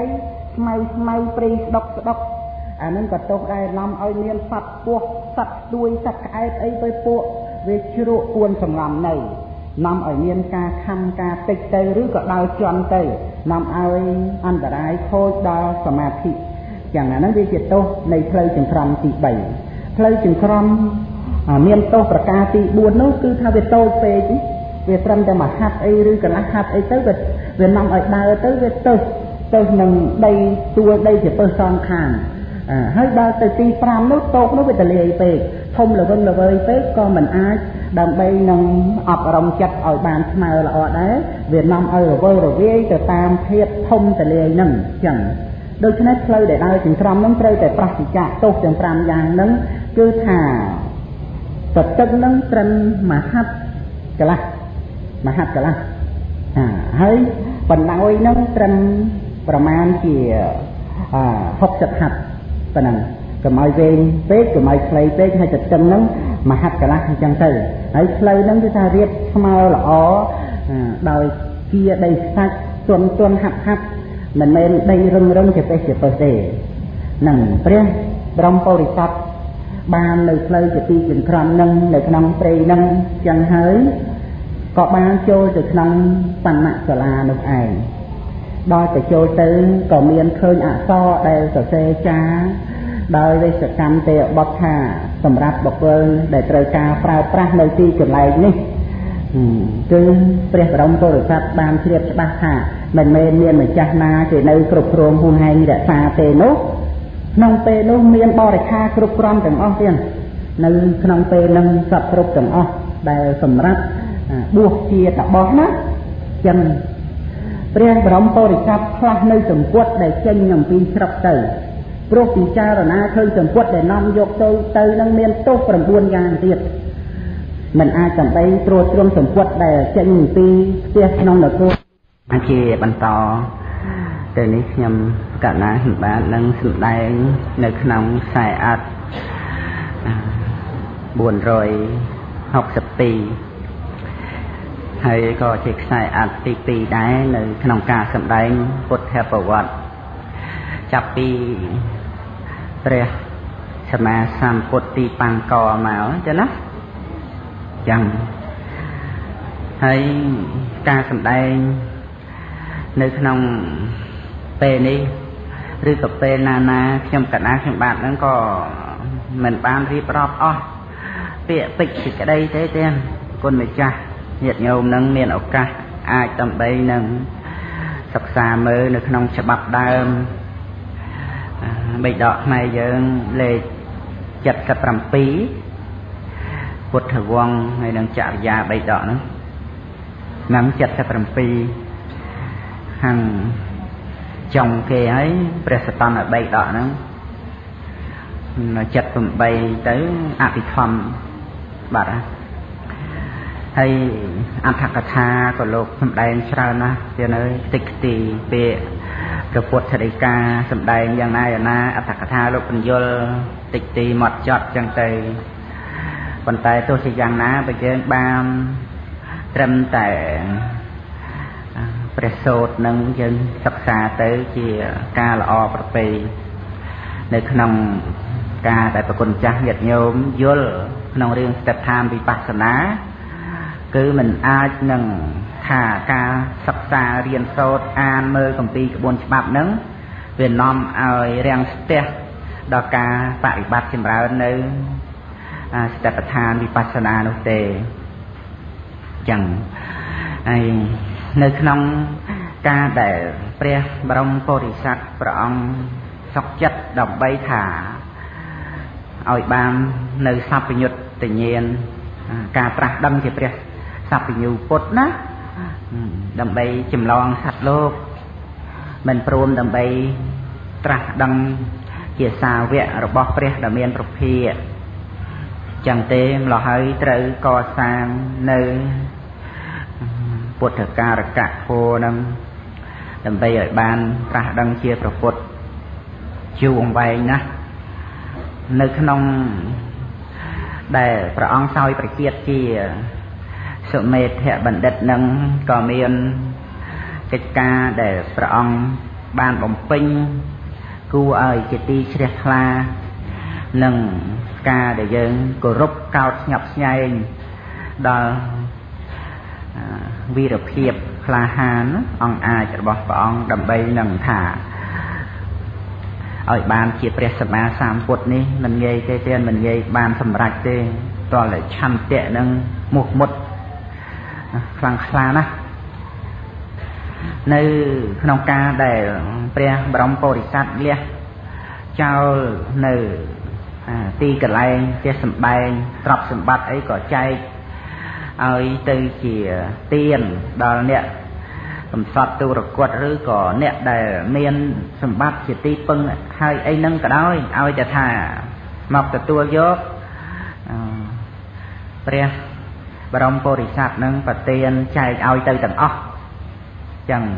3ស្មៅព្រៃស្ដុកអាហ្នឹងក៏ទោសដែរនាំឲ្យមានសត្វពស់សត្វស្ទួយសត្វក្អែបអីទៅពួកវាជ្រក់ពួនសម្ងំនៅនាំឲ្យមានការខំការតិចទៅឬក៏ដើរជន់ទៅនាំឲ្យអន្តរាយខូចដល់សមាធិយ៉ាងណាហ្នឹងវាជាទោសនៃផ្លូវចង្ក្រមទី3ផ្លូវចង្ក្រមមានទោសប្រការទី4នោះគឺថាវាតូចពេកវាត្រឹមតែមួយហាត់អីឬកន្លះហាត់អីទៅវានាំឲ្យដើរទៅវាទៅនឹងដីទួលដីជាពើសងខាងហើយដល់ទៅទី5នោះតោកនោះវាទលាយពេកធំល្វឹងល្វើយពេកក៏មិនអាចដើម្បីនឹងអប់រំចិត្តឲ្យបានស្មើល្អដែរវានាំឲ្យរវើរវាយទៅតាមភាពធំទលាយហ្នឹងចឹងដូច្នេះផ្លូវដែលដើរចង្ក្រមហ្នឹងត្រូវតែប្រសិជ្ជៈទោសទាំង5យ៉ាងហ្នឹងគឺថាទឹកហ្នឹងត្រឹមមហត្តកន្លះហើយបណ្ដោយហ្នឹងត្រឹមប្រមាណជា60ហត្ថប៉ុណ្ណឹងកុំឲ្យវែងពេកកុំឲ្យខ្លីពេកហើយទឹកហ្នឹងមហត្តកន្លះអញ្ចឹងទៅហើយផ្លូវហ្នឹងគឺថារៀបស្មើល្អដោយជាដីខ្សាច់ទន់ហាប់មិនមែនដីរឹងជាពេះទេហ្នឹងព្រះបរមពុរិស័ទបាននៅផ្លូវជាទីចង្ក្រមនឹងនៅក្នុងព្រៃនឹងចឹងហើយក៏បានចូលទៅក្នុងបណ្ណសាលានោះឯងដល់ទៅចូលទៅក៏មានឃើញអក្សរដែលសរសេរចាដោយវេសកម្មទេវបុត្រថាសម្រាប់បុគ្គលដែលត្រូវការប្រើប្រាស់នៅទីកន្លែងនេះគឺព្រះបរមពុរិស័ទបានជ្រាបច្បាស់ថាមិនមែនមានម្ចាស់ណាគេនៅគ្រប់គ្រងហួងហែងរក្សាទេនោះក្នុងពេលនោះមានបរិខាគ្រប់គ្រាន់ទាំងអស់ទៀតនៅក្នុងពេលនឹងសត្វគ្រប់ទាំងអស់ដែលសម្រាប់បួសជាតបោះណាចឹងព្រះបរមពុរិស័ទខ្លះនៅសម្ពុតដែលចេញអំពីស្រុកទៅព្រោះពិចារណាឃើញសម្ពុតដែលនាំយកទៅនឹងមានទោស9យ៉ាងទៀតមិនអាចដើម្បីត្រួតត្រងសម្ពុតដែលចេញអំពីផ្ទះក្នុងនគរអាចជាបន្តទៅនេះខ្ញុំកណាបាននឹងសម្ដែងនៅក្នុងខ្សែអត្ថ462ហើយក៏ជាខ្សែអត្ថទី2ដែរនៅក្នុងការសម្ដែងពុទ្ធប្រវត្តិចាប់ពីព្រះសម្មាសម្ពុទ្ធទីបង្កមកចឹងណាចឹងហើយការសម្ដែង nơiក្នុងពេលនេះឬក៏ពេលណាណាខ្ញុំកណាខ្ញុំបាទហ្នឹងក៏មិនបានរៀបរាប់អស់ពាក្យពេចន៍សេចក្តីទេគុណម្ចាស់ញាតិញោមនឹងមានឱកាសអាចដើម្បីនឹងសិក្សាមើលនៅក្នុងច្បាប់ដើមបេដកខ្មែរយើងលេខ77ពុទ្ធវង្សហើយនឹងចរិយាបេដកហ្នឹងឆ្នាំ77ខាងចុងគេហើយព្រះសតនបេដកហ្នឹង78ទៅអភិធម្មបាទហើយអត្ថកថាក៏លោកសម្ដែងច្រើនណាស់ទៀតហើយតិចទីពាក្យព្រះពុទ្ធដីកាសម្ដែងយ៉ាងណាអត្ថកថាលោកបញ្យលតិចទីមកចត់ចឹងទៅប៉ុន្តែទោះជាយ៉ាងណាបើយើងបានត្រឹមតែព្រះសូត្រនឹងយើងសិក្សាទៅជាការល្អប្រពៃនៅក្នុងការដែលប្រគុណចាស់ញាតិញោមយល់ក្នុងរឿងស្ថិដ្ឋានវិបស្សនាគឺមិនអាចនឹងថាការសិក្សារៀនសូត្រអានមើលគម្ពីរក្បួនច្បាប់ហ្នឹងវានាំឲ្យរាំងស្ទះដល់ការបប្រតិបត្តិចម្រើននៅស្ថិដ្ឋានវិបស្សនានោះទេចឹងហើយនៅក្នុងការដែលព្រះបរមពុរិស័ទព្រះអង្គសុខចិត្តដើម្បីថាឲ្យបាននៅសព្វញុត្តញ្ញាណការត្រាស់ដឹងជាព្រះសព្វញ្ញូពុទ្ធណាដើម្បីចម្លងសត្វលោកមិនព្រមដើម្បីត្រាស់ដឹងជាសាវករបស់ព្រះដ៏មានប្រភាចឹងទេម្ល៉េះហើយត្រូវកសាងនៅពុទ្ធការកៈធម៌នឹងដើម្បីឲ្យបានត្រាស់ដឹងជាព្រះពុទ្ធយូរអង្វែងណាស់នៅក្នុងដែលព្រះអង្គសោយប្រជៀតជាសុមេធបណ្ឌិតនឹងក៏មានកិច្ចការដែលព្រះអង្គបានបំពេញគួរឲ្យជាទីជ្រះថ្លានឹងការដែលយើងគោរពកោតស្ញប់ស្ញែងដល់វីរភាពក្លាហានអង្គអាចរបស់ព្រះអង្គដើម្បីនឹងថាឲ្យបានជាព្រះសម្មាសម្ពុទ្ធនេះមិនងាយទេមិនងាយបានសម្រេចទេតើឆន្ទៈនឹងមុខមុតខ្លាំងខ្លាណាស់នៅក្នុងការដែលព្រះបរមពុរិស័ទលះចោលនៅទីកន្លែងជាសម្បែងទ្រព្យសម្បត្តិអីក៏ចែកឲ្យទៅជាទានដល់អ្នកកំសត់ទុរគតឬក៏អ្នកដែលមានសម្បត្តិជាទីពឹងហើយអីហ្នឹងក៏ដោយឲ្យតែថាមកទទួលយកព្រះបរមពុរិស័ទនឹងប្រទានចែកឲ្យទៅទាំងអស់ចឹង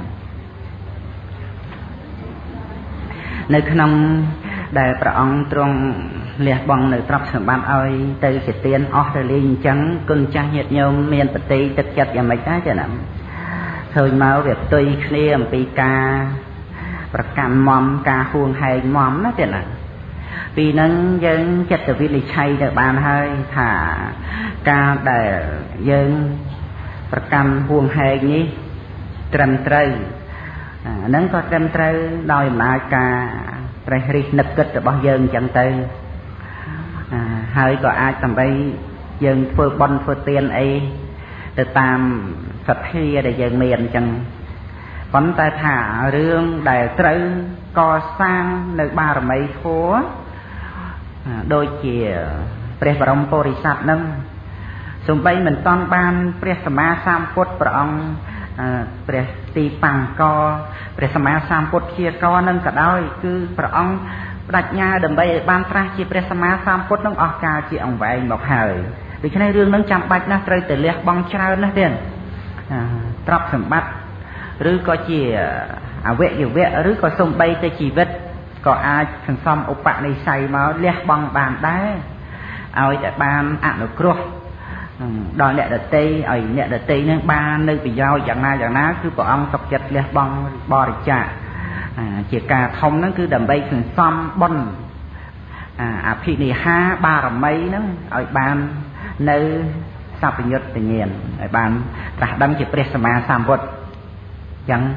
នៅក្នុងដែលព្រះអង្គទ្រង់លះបង់នៅទ្រព្យសម្បត្តិឲ្យទៅជាទានអស់ទៅលេងអញ្ចឹងគុណចាស់ញាតិញោមមានបតីទឹកចិត្តយ៉ាងម៉េចដែរចា៎ណាឃើញមកវាផ្ទុយគ្នាអំពីការប្រកាន់មមការហួងហែងមមណាទេណាពីហ្នឹងយើងចិត្តវិនិច្ឆ័យទៅបានហើយថាការដែលយើងប្រកាន់ហួងហែងនេះត្រឹមត្រូវហ្នឹងក៏ត្រឹមត្រូវដោយអំណាចការត្រេះរិះនឹកគិតរបស់យើងអញ្ចឹងទៅហើយក៏អាចដើម្បីយើងធ្វើបុណ្យធ្វើទានអីទៅតាមសទ្ធាដែលយើងមានអញ្ចឹងប៉ុន្តែថារឿងដែលត្រូវកសាងនៅបារមីធម៌ដូចជាព្រះបរមពុរិស័ទនឹងសូម្បីមិនតាន់បានព្រះសម្មាសម្ពុទ្ធព្រះអង្គព្រះទីបង្កព្រះសម្មាសម្ពុទ្ធជាកនឹងក៏ដោយគឺព្រះអង្គបដិញ្ញាដើម្បីឲ្យបានត្រាស់ជាព្រះសម្មាសម្ពុទ្ធនឹងអស់កាលជាអង្វែងមកហើយដូច្នេះរឿងនឹងចាំបាច់ណាស់ត្រូវតែលះបង់ច្រើនណាស់ទៀតទ្រព្យសម្បត្តិឬក៏ជាអវយវៈឬក៏សំបីទៅជីវិតក៏អាចសន្សំឧបនិស្ស័យមកលះបង់បានដែរឲ្យតែបានអនុគ្រោះដល់អ្នកដតីឲ្យអ្នកដតីនឹងបាននៅប្រយោជន៍យ៉ាងណាគឺព្រះអង្គសុខចិត្តលះបង់បរិច្ចាគជាការធំហ្នឹងគឺដើម្បីសន្សំបុណ្យអភិនិហាបារមីហ្នឹងឲ្យបាននៅសព្វញុត្តញ្ញាណឲ្យបានត្រាស់ដឹងជាព្រះសម្មាសម្ពុទ្ធចឹង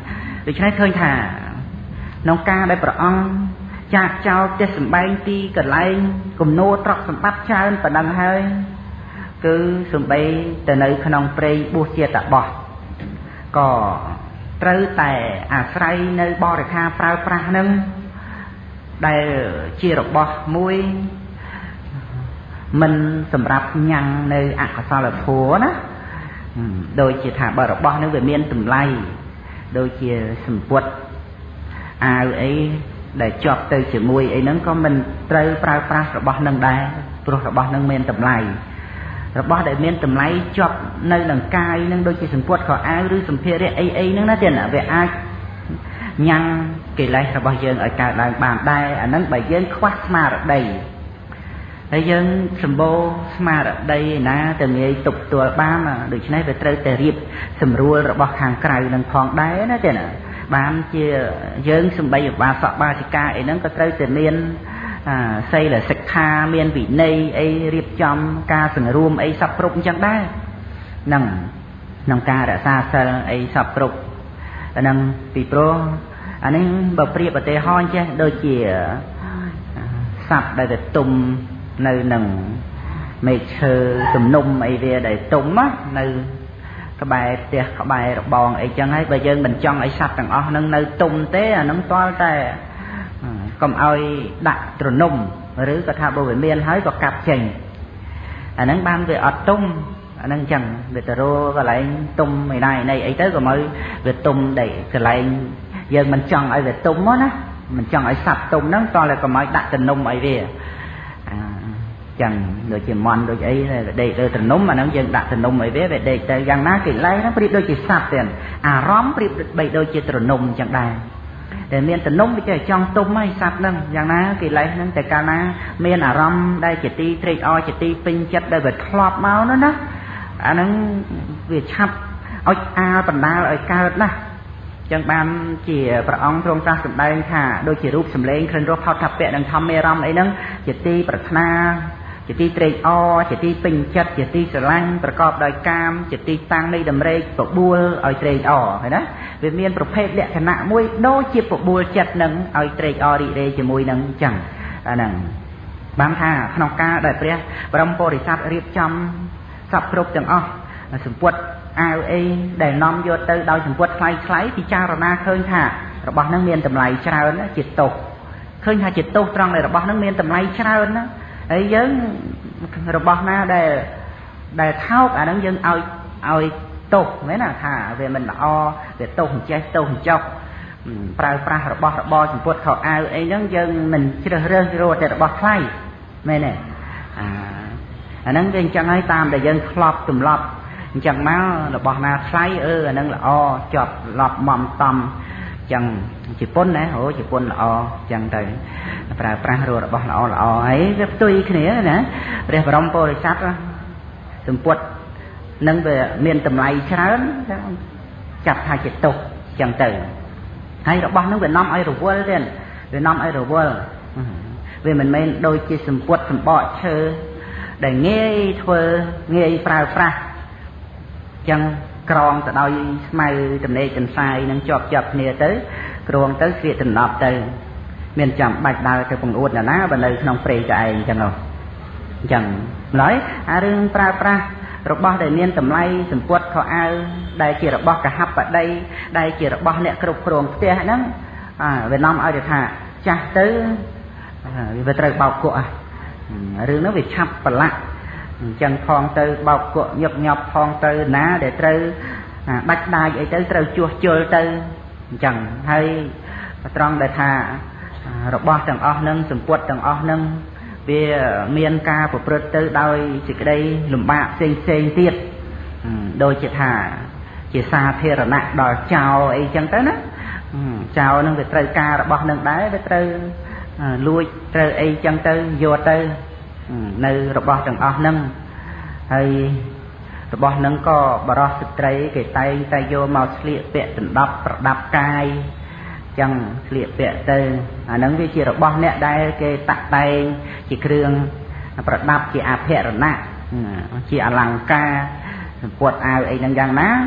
ដូច្នេះឃើញថាក្នុងការដែលព្រះអង្គចាក់ចោលផ្ទះសម្បែងទីកន្លែងគំនោទ្រព្យសម្បត្តិច្រើនប៉ុណ្ណឹងហើយគឺសំបីទៅនៅក្នុងព្រៃបួសជាតបោះក៏ត្រូវតែអាស្រ័យនៅបរិខាប្រើប្រាស់នឹងដែលជារបស់មួយមិនសម្រាប់ញ៉ាំងនៅអកុសលធម៌ណាដូចជាថាបើរបស់នឹងវាមានតម្លៃដូចជាសម្ពុតអាវអីដែលជាប់ទៅជាមួយអីហ្នឹងក៏មិនត្រូវប្រើប្រាស់របស់នឹងដែរព្រោះរបស់នឹងមានតម្លៃរបស់ដែលមានតម្លៃជាប់នៅនឹងកាយនឹងដូចជាសម្ពុតខោអាវឬសម្ភារៈអីហ្នឹងណាទៀតវាអាចញ៉ាំងកិលេសរបស់យើងឲ្យកើតឡើងបានដែរអាហ្នឹងបើយើងខ្វះស្មារតីហើយយើងសម្បូរស្មារតីណាទៅងាយទប់ទល់បានដូច្នេះវាត្រូវតែរៀបសម្រួលរបស់ខាងក្រៅនឹងផងដែរណាទៀតបានជាយើងសំបីបាសកបាសិកាអីហ្នឹងក៏ត្រូវតែមានសីលសិក្ខាមានវិន័យអីរៀបចំការសង្រួមអីសពគ្រប់អញ្ចឹងដែរហ្នឹងក្នុងការរក្សាសិលអីសពគ្រប់អាហ្នឹងពីព្រោះអានេះបើប្រៀបឧទាហរណ៍ចេះដូចជាសត្វដែលទៅទុំនៅនឹងមេឃឈើទំនុំអីវាដែលទុំនៅក្បែរផ្ទះក្បែររបងអីចឹងហើយបើយើងមិនចង់ឲ្យសត្វទាំងអស់ហ្នឹងនៅទុំទេអាហ្នឹងទាល់តែកុំឲ្យដាក់ទ្រនំឬក៏ថាបើវាមានហើយក៏កាប់ចេញអាហ្នឹងបានវាអត់ទុំអាហ្នឹងចឹងវាទៅរកកន្លែងទុំឯណាឯណីអីទៅក៏មកវាទុំដែលកន្លែងយើងមិនចង់ឲ្យវាទុំណាមិនចង់ឲ្យសត្វទុំហ្នឹងតោះតែកុំឲ្យដាក់ទ្រនំអីវាចឹងដូចជាមន់ដូចអីដេកលើទ្រនំអាហ្នឹងយើងដាក់ទ្រនំអីវាដេកទៅយ៉ាងណាកិលេសហ្នឹងប្រៀបដូចជាសត្វទៀតអារម្មណ៍ប្រៀបបីដូចជាទ្រនំចឹងដែរតែមានទ្រនំវាចេះចង់ទុំហើយសត្វហ្នឹងយ៉ាងណាកិលេសហ្នឹងតែកាលណាមានអារម្មណ៍ដែលជាទីត្រេកអរជាទីពេញចិត្តដែលវាធ្លាប់មកនោះណាអាហ្នឹងវាឆាប់ឲ្យអាលបណ្ដាលឲ្យកើតណាចឹងបានជាព្រះអង្គទ្រង់ត្រាស់សម្ដែងថាដូចជារូបសម្លេងក្លិនរសផោតភៈនិងធម្មមេរមអីហ្នឹងជាទីប្រាថ្នាជាទីត្រេកអរជាទីពេញចិត្តជាទីស្រឡាញ់ប្រកបដោយកាមជាទីតាំងនៃតម្រេកបបួលឲ្យត្រេកអរឃើញណាវាមានប្រភេទលក្ខណៈមួយដូចជាបបួលចិត្តនឹងឲ្យត្រេកអររីករាយជាមួយនឹងចឹងអាហ្នឹងបានថាក្នុងការដែលព្រះបរមពុរិស័ទរៀបចំសពគ្រប់ទាំងអស់សម្ពុតអាវអីដែលនាំយកទៅដោយសម្ពុតថ្លៃពិចារណាឃើញថារបស់ហ្នឹងមានតម្លៃច្រើនជាទោសឃើញថាជាទោសត្រង់ដែលរបស់ហ្នឹងមានតម្លៃច្រើនណាហើយយើងរបស់ណាដែលថោកអាហ្នឹងយើងឲ្យទោសមែនណាថាវាមិនល្អវាទោសអញ្ចេះទោសអញ្ចោះប្រើប្រាស់របស់របរសម្ពុតខោអាវអីហ្នឹងយើងមិនជ្រើសរើសរកតែរបស់ថ្លៃមែនទេអាហ្នឹងវាអញ្ចឹងហើយតាមដែលយើងធ្លាប់ទម្លាប់អញ្ចឹងមករបស់ណាថ្លៃអាហ្នឹងល្អជាប់ឡប់មំតំចឹងជប៉ុនណាជប៉ុនល្អចឹងទៅប្រើប្រាស់រករបស់ល្អហើយវាផ្ទុយគ្នាណាព្រះបរមពុរិស័ទសម្ពុតនឹងវាមានតម្លៃច្រើនចាប់ថាជាទុកចឹងទៅហើយរបស់នឹងវានាំឲ្យរវល់ទៀតវានាំឲ្យរវល់វាមិនមែនដូចជាសម្ពុតសម្បកឈើដែលងាយធ្វើងាយប្រើប្រាស់ចឹងក្រងទៅដោយស្មៅចំណេកចន្សាយនឹងជាប់គ្នាទៅក្រងទៅស្លៀកដណ្ដប់ទៅមានចាំបាច់ដើរទៅបង្អួតណាបើនៅក្នុងព្រៃតែឯងចឹងហ៎អញ្ចឹងម្ល៉េះអារឿងប្រើប្រាស់របស់ដែលមានតម្លៃសម្ពុតខោអាវដែលជារបស់កហបតីដែលជារបស់អ្នកគ្រប់គ្រងផ្ទះហ្នឹងវានាំឲ្យថាចាស់ទៅវាត្រូវបោកគក់រឿងហ្នឹងវាឆាប់ប្រឡាក់អញ្ចឹងផងទៅបោកគក់ញឹកញាប់ផងទៅណាដែលត្រូវដាច់ដាច់អីទៅត្រូវជួសជុលទៅអញ្ចឹងហើយត្រង់ដែលថារបស់ទាំងអស់ហ្នឹងសម្ពុតទាំងអស់ហ្នឹងវាមានការប្រព្រឹត្តទៅដោយសេចក្តីលំបាកផ្សេងទៀតដូចជាថាជាសាធារណៈដល់ចោលអីចឹងទៅណាចោលហ្នឹងវាត្រូវការរបស់ហ្នឹងដែរវាត្រូវលួចត្រូវអីចឹងទៅយកទៅនៅរបស់ទាំងអស់ហ្នឹងហើយរបស់ហ្នឹងក៏បរោះស្ត្រីគេតែងតែយកមកស្លៀកពាក់ដណ្ដប់ប្រដាប់កាយចឹងស្លៀកពាក់ទៅអាហ្នឹងវាជារបស់អ្នកដែលគេតាក់តែងជាគ្រឿងប្រដាប់ជាអភរណៈជាអលង្ការសម្ពុតអាវអីហ្នឹងយ៉ាងណា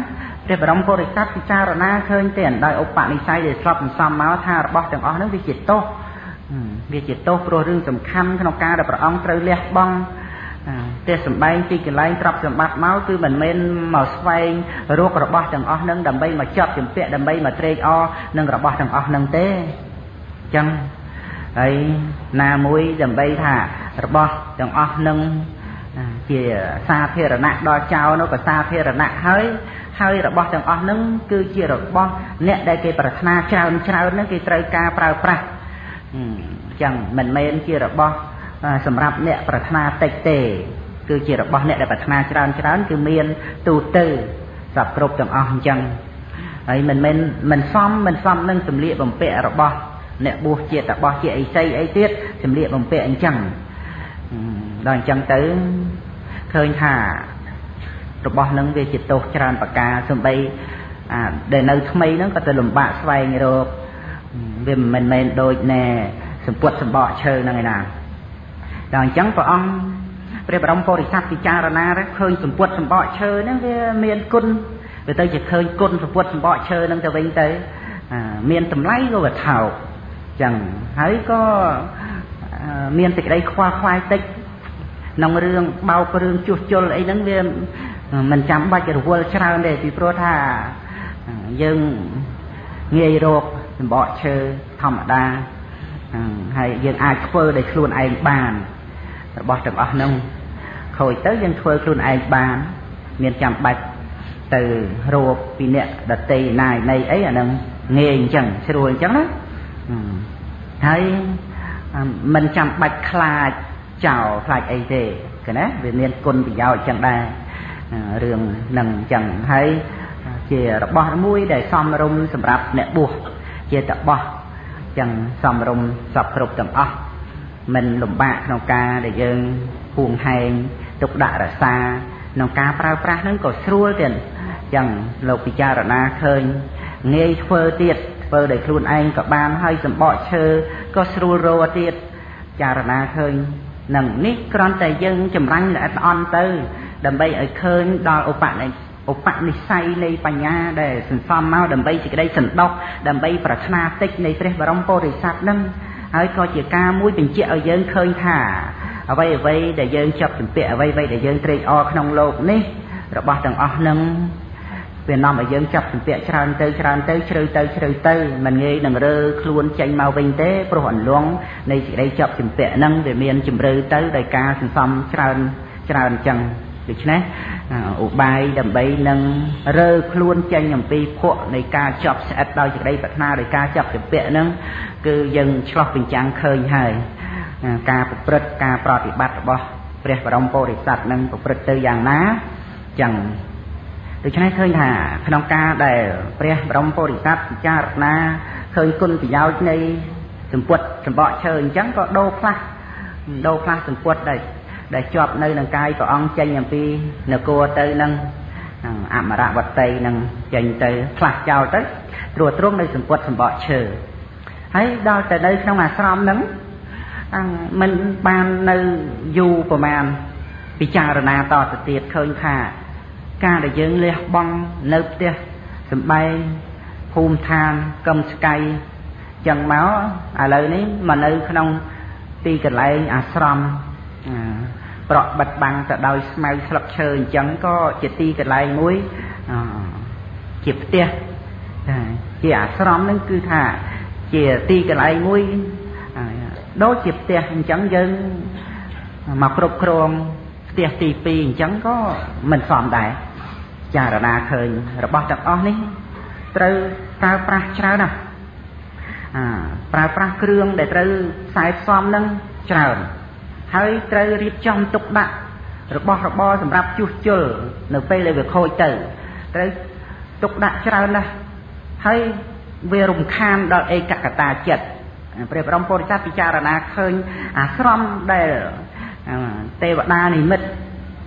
ព្រះបរមពុរិស័ទពិចារណាឃើញទេដោយឧបនិស្ស័យដែលស្លាប់សំមកថារបស់ទាំងអស់ហ្នឹងវាជាទោសព្រោះរឿងសំខាន់ក្នុងការដែលព្រះអង្គត្រូវលះបង់តែសម្បែងពីកន្លែងទ្រព្យសម្បត្តិមកគឺមិនមែនមកស្វែងរករបស់ទាំងអស់ហ្នឹងដើម្បីមកជាប់ជំពាក់ដើម្បីមកត្រេកអរនឹងរបស់ទាំងអស់ហ្នឹងទេអញ្ចឹងហើយណាមួយដើម្បីថារបស់ទាំងអស់ហ្នឹងជាសាធារណៈដល់ចៅនោះក៏សាធារណៈហើយរបស់ទាំងអស់ហ្នឹងគឺជារបស់អ្នកដែលគេប្រាថ្នាច្រើនហ្នឹងគេត្រូវការប្រើប្រាស់អញ្ចឹងមិនមែនជារបស់សម្រាប់អ្នកប្រាថ្នាតិចទេគឺជារបស់អ្នកដែលប្រាថ្នាច្រើនគឺមានទូទៅសពគ្រប់ទាំងអស់អញ្ចឹងហើយមិនសមនឹងសម្លៀកបំពាក់របស់អ្នកបួសជាតបោះជាអីស្អីទៀតសម្លៀកបំពាក់អញ្ចឹងដល់អញ្ចឹងទៅឃើញថារបស់នឹងវាជាទោសច្រើនប្រការសំបីដែលនៅថ្មីហ្នឹងក៏ទៅលំបាកស្វែងរកវាមិនមែនដូចណែសម្ពុតសម្បកឈើហ្នឹងឯណាដល់អញ្ចឹងព្រះអង្គព្រះបរមពុរិស័ទពិចារណាឃើញសម្ពុតសម្បកឈើហ្នឹងវាមានគុណវាទៅជាឃើញគុណសម្ពុតសម្បកឈើហ្នឹងទៅវិញទៅមានតម្លៃក៏វាថោកអញ្ចឹងហើយក៏មានសេចក្តីខ្វល់ខ្វាយតិចក្នុងរឿងបោករឿងជួសជុលអីហ្នឹងវាមិនចាំបាច់រវល់ច្រើនទេពីព្រោះថាយើងងាយរកសម្បកឈើធម្មតាហើយយើងអាចធ្វើដោយខ្លួនឯងបានរបស់ទាំងអស់ហ្នឹងខូចទៅយើងធ្វើខ្លួនឯងបានមានចាំបាច់ទៅរកពីអ្នកដតីណាយនៃអីអាហ្នឹងងាយអញ្ចឹងស្រួលអញ្ចឹងណាហើយមិនចាំបាច់ខ្លាចចោលខ្លាចអីទេឃើញណាវាមានគុណប្រយោជន៍អញ្ចឹងដែររឿងហ្នឹងអញ្ចឹងហើយជារបស់មួយដែលសមរម្យសម្រាប់អ្នកបួសជាតបោះចឹងសំរុំសពគ្រប់ទាំងអស់មិនលំបាកក្នុងការដែលយើងហួងហែងទុកដាក់រក្សាក្នុងការប្រើប្រាស់ហ្នឹងក៏ស្រួលទៀតចឹងលោកពិចារណាឃើញងាយធ្វើទៀតធ្វើដោយខ្លួនឯងក៏បានហើយសម្បកឈើក៏ស្រួលរកទៀតចារណាឃើញនឹងនេះគ្រាន់តែយើងចម្រាញ់ល្អិតល្អន់ទៅដើម្បីឲ្យឃើញដល់ឧបនិស្ស័យនៃបញ្ញាដែលសន្សំមកដើម្បីសេចក្តីសន្តោសដើម្បីប្រាថ្នាតិចនៃព្រះបរមពុរិស័ទនឹងហើយក៏ជាការមួយបញ្ជាក់ឲ្យយើងឃើញថាអ្វីដែលយើងចាប់ជំពាក់អ្វីដែលយើងត្រេកអរក្នុងโลกនេះរបស់ទាំងអស់នឹងវានាំឲ្យយើងចាប់ជំពាក់ច្រើនទៅជ្រៅទៅមិនងាយនឹងរើខ្លួនចេញមកវិញទេព្រោះអន្លង់នៃសេចក្តីចាប់ជំពាក់ហ្នឹងវាមានជំរឿទៅដោយការសន្សំច្រើនអញ្ចឹងដូច្នេះឧបាយដើម្បីនឹងរើខ្លួនចេញអំពីភក់នៃការចាប់ស្អិតដោយសេចក្តីប្រាថ្នាដោយការចាប់ជំពាក់ហ្នឹងគឺយើងឆ្លោះបញ្ចាំងឃើញហើយការប្រព្រឹត្តការប្រតិបត្តិរបស់ព្រះបរមពុរិស័ទនឹងប្រព្រឹត្តទៅយ៉ាងណាចឹងដូច្នេះឃើញថាក្នុងការដែលព្រះបរមពុរិស័ទពិចារណាឃើញគុណប្រយោជន៍នៃសម្ពុតសម្បកឈើអញ្ចឹងក៏ដូរខ្លះសម្ពុតដែលជាប់នៅនឹងកាយព្រះអង្គចេញអំពីនគរទៅនឹងអមរវតីនឹងចេញទៅផ្លាស់ចោលទៅត្រួតត្រងនៅសម្ពុតសម្បកឈើហើយដល់ទៅនៅក្នុងអាស្រមហ្នឹងមិនបាននៅយូរប្រមាណពិចារណាតទៅទៀតឃើញថាការដែលយើងលះបង់នៅផ្ទះសម្បែងភូមិឋានកំស្កៃចឹងមកឥឡូវនេះមកនៅក្នុងទីកន្លែងអាស្រមប្រក់បិទបាំងទៅដោយស្មៅស្លឹកឈើអញ្ចឹងក៏ជាទីកន្លែងមួយជាផ្ទះជាអាស្រមនឹងគឺថាជាទីកន្លែងមួយដូចជាផ្ទះអញ្ចឹងយើងមកគ្រប់គ្រងផ្ទះទី2អញ្ចឹងក៏មិនសមដែរចារណាឃើញរបស់ទាំងអស់នេះត្រូវប្រើប្រាស់ច្រើនណាស់ប្រើប្រាស់គ្រឿងដែលត្រូវខ្សែផ្សំនឹងច្រើនហើយត្រូវរៀបចំទុកដាក់របស់របរសម្រាប់ជួសជុលនៅពេលដែលវាខូចទៅត្រូវទុកដាក់ច្រើនណាស់ហើយវារំខានដល់ឯកកតាចិត្តព្រះបរមពុរិស័ទពិចារណាឃើញអាស្រមដែលទេវតានិមិត្ត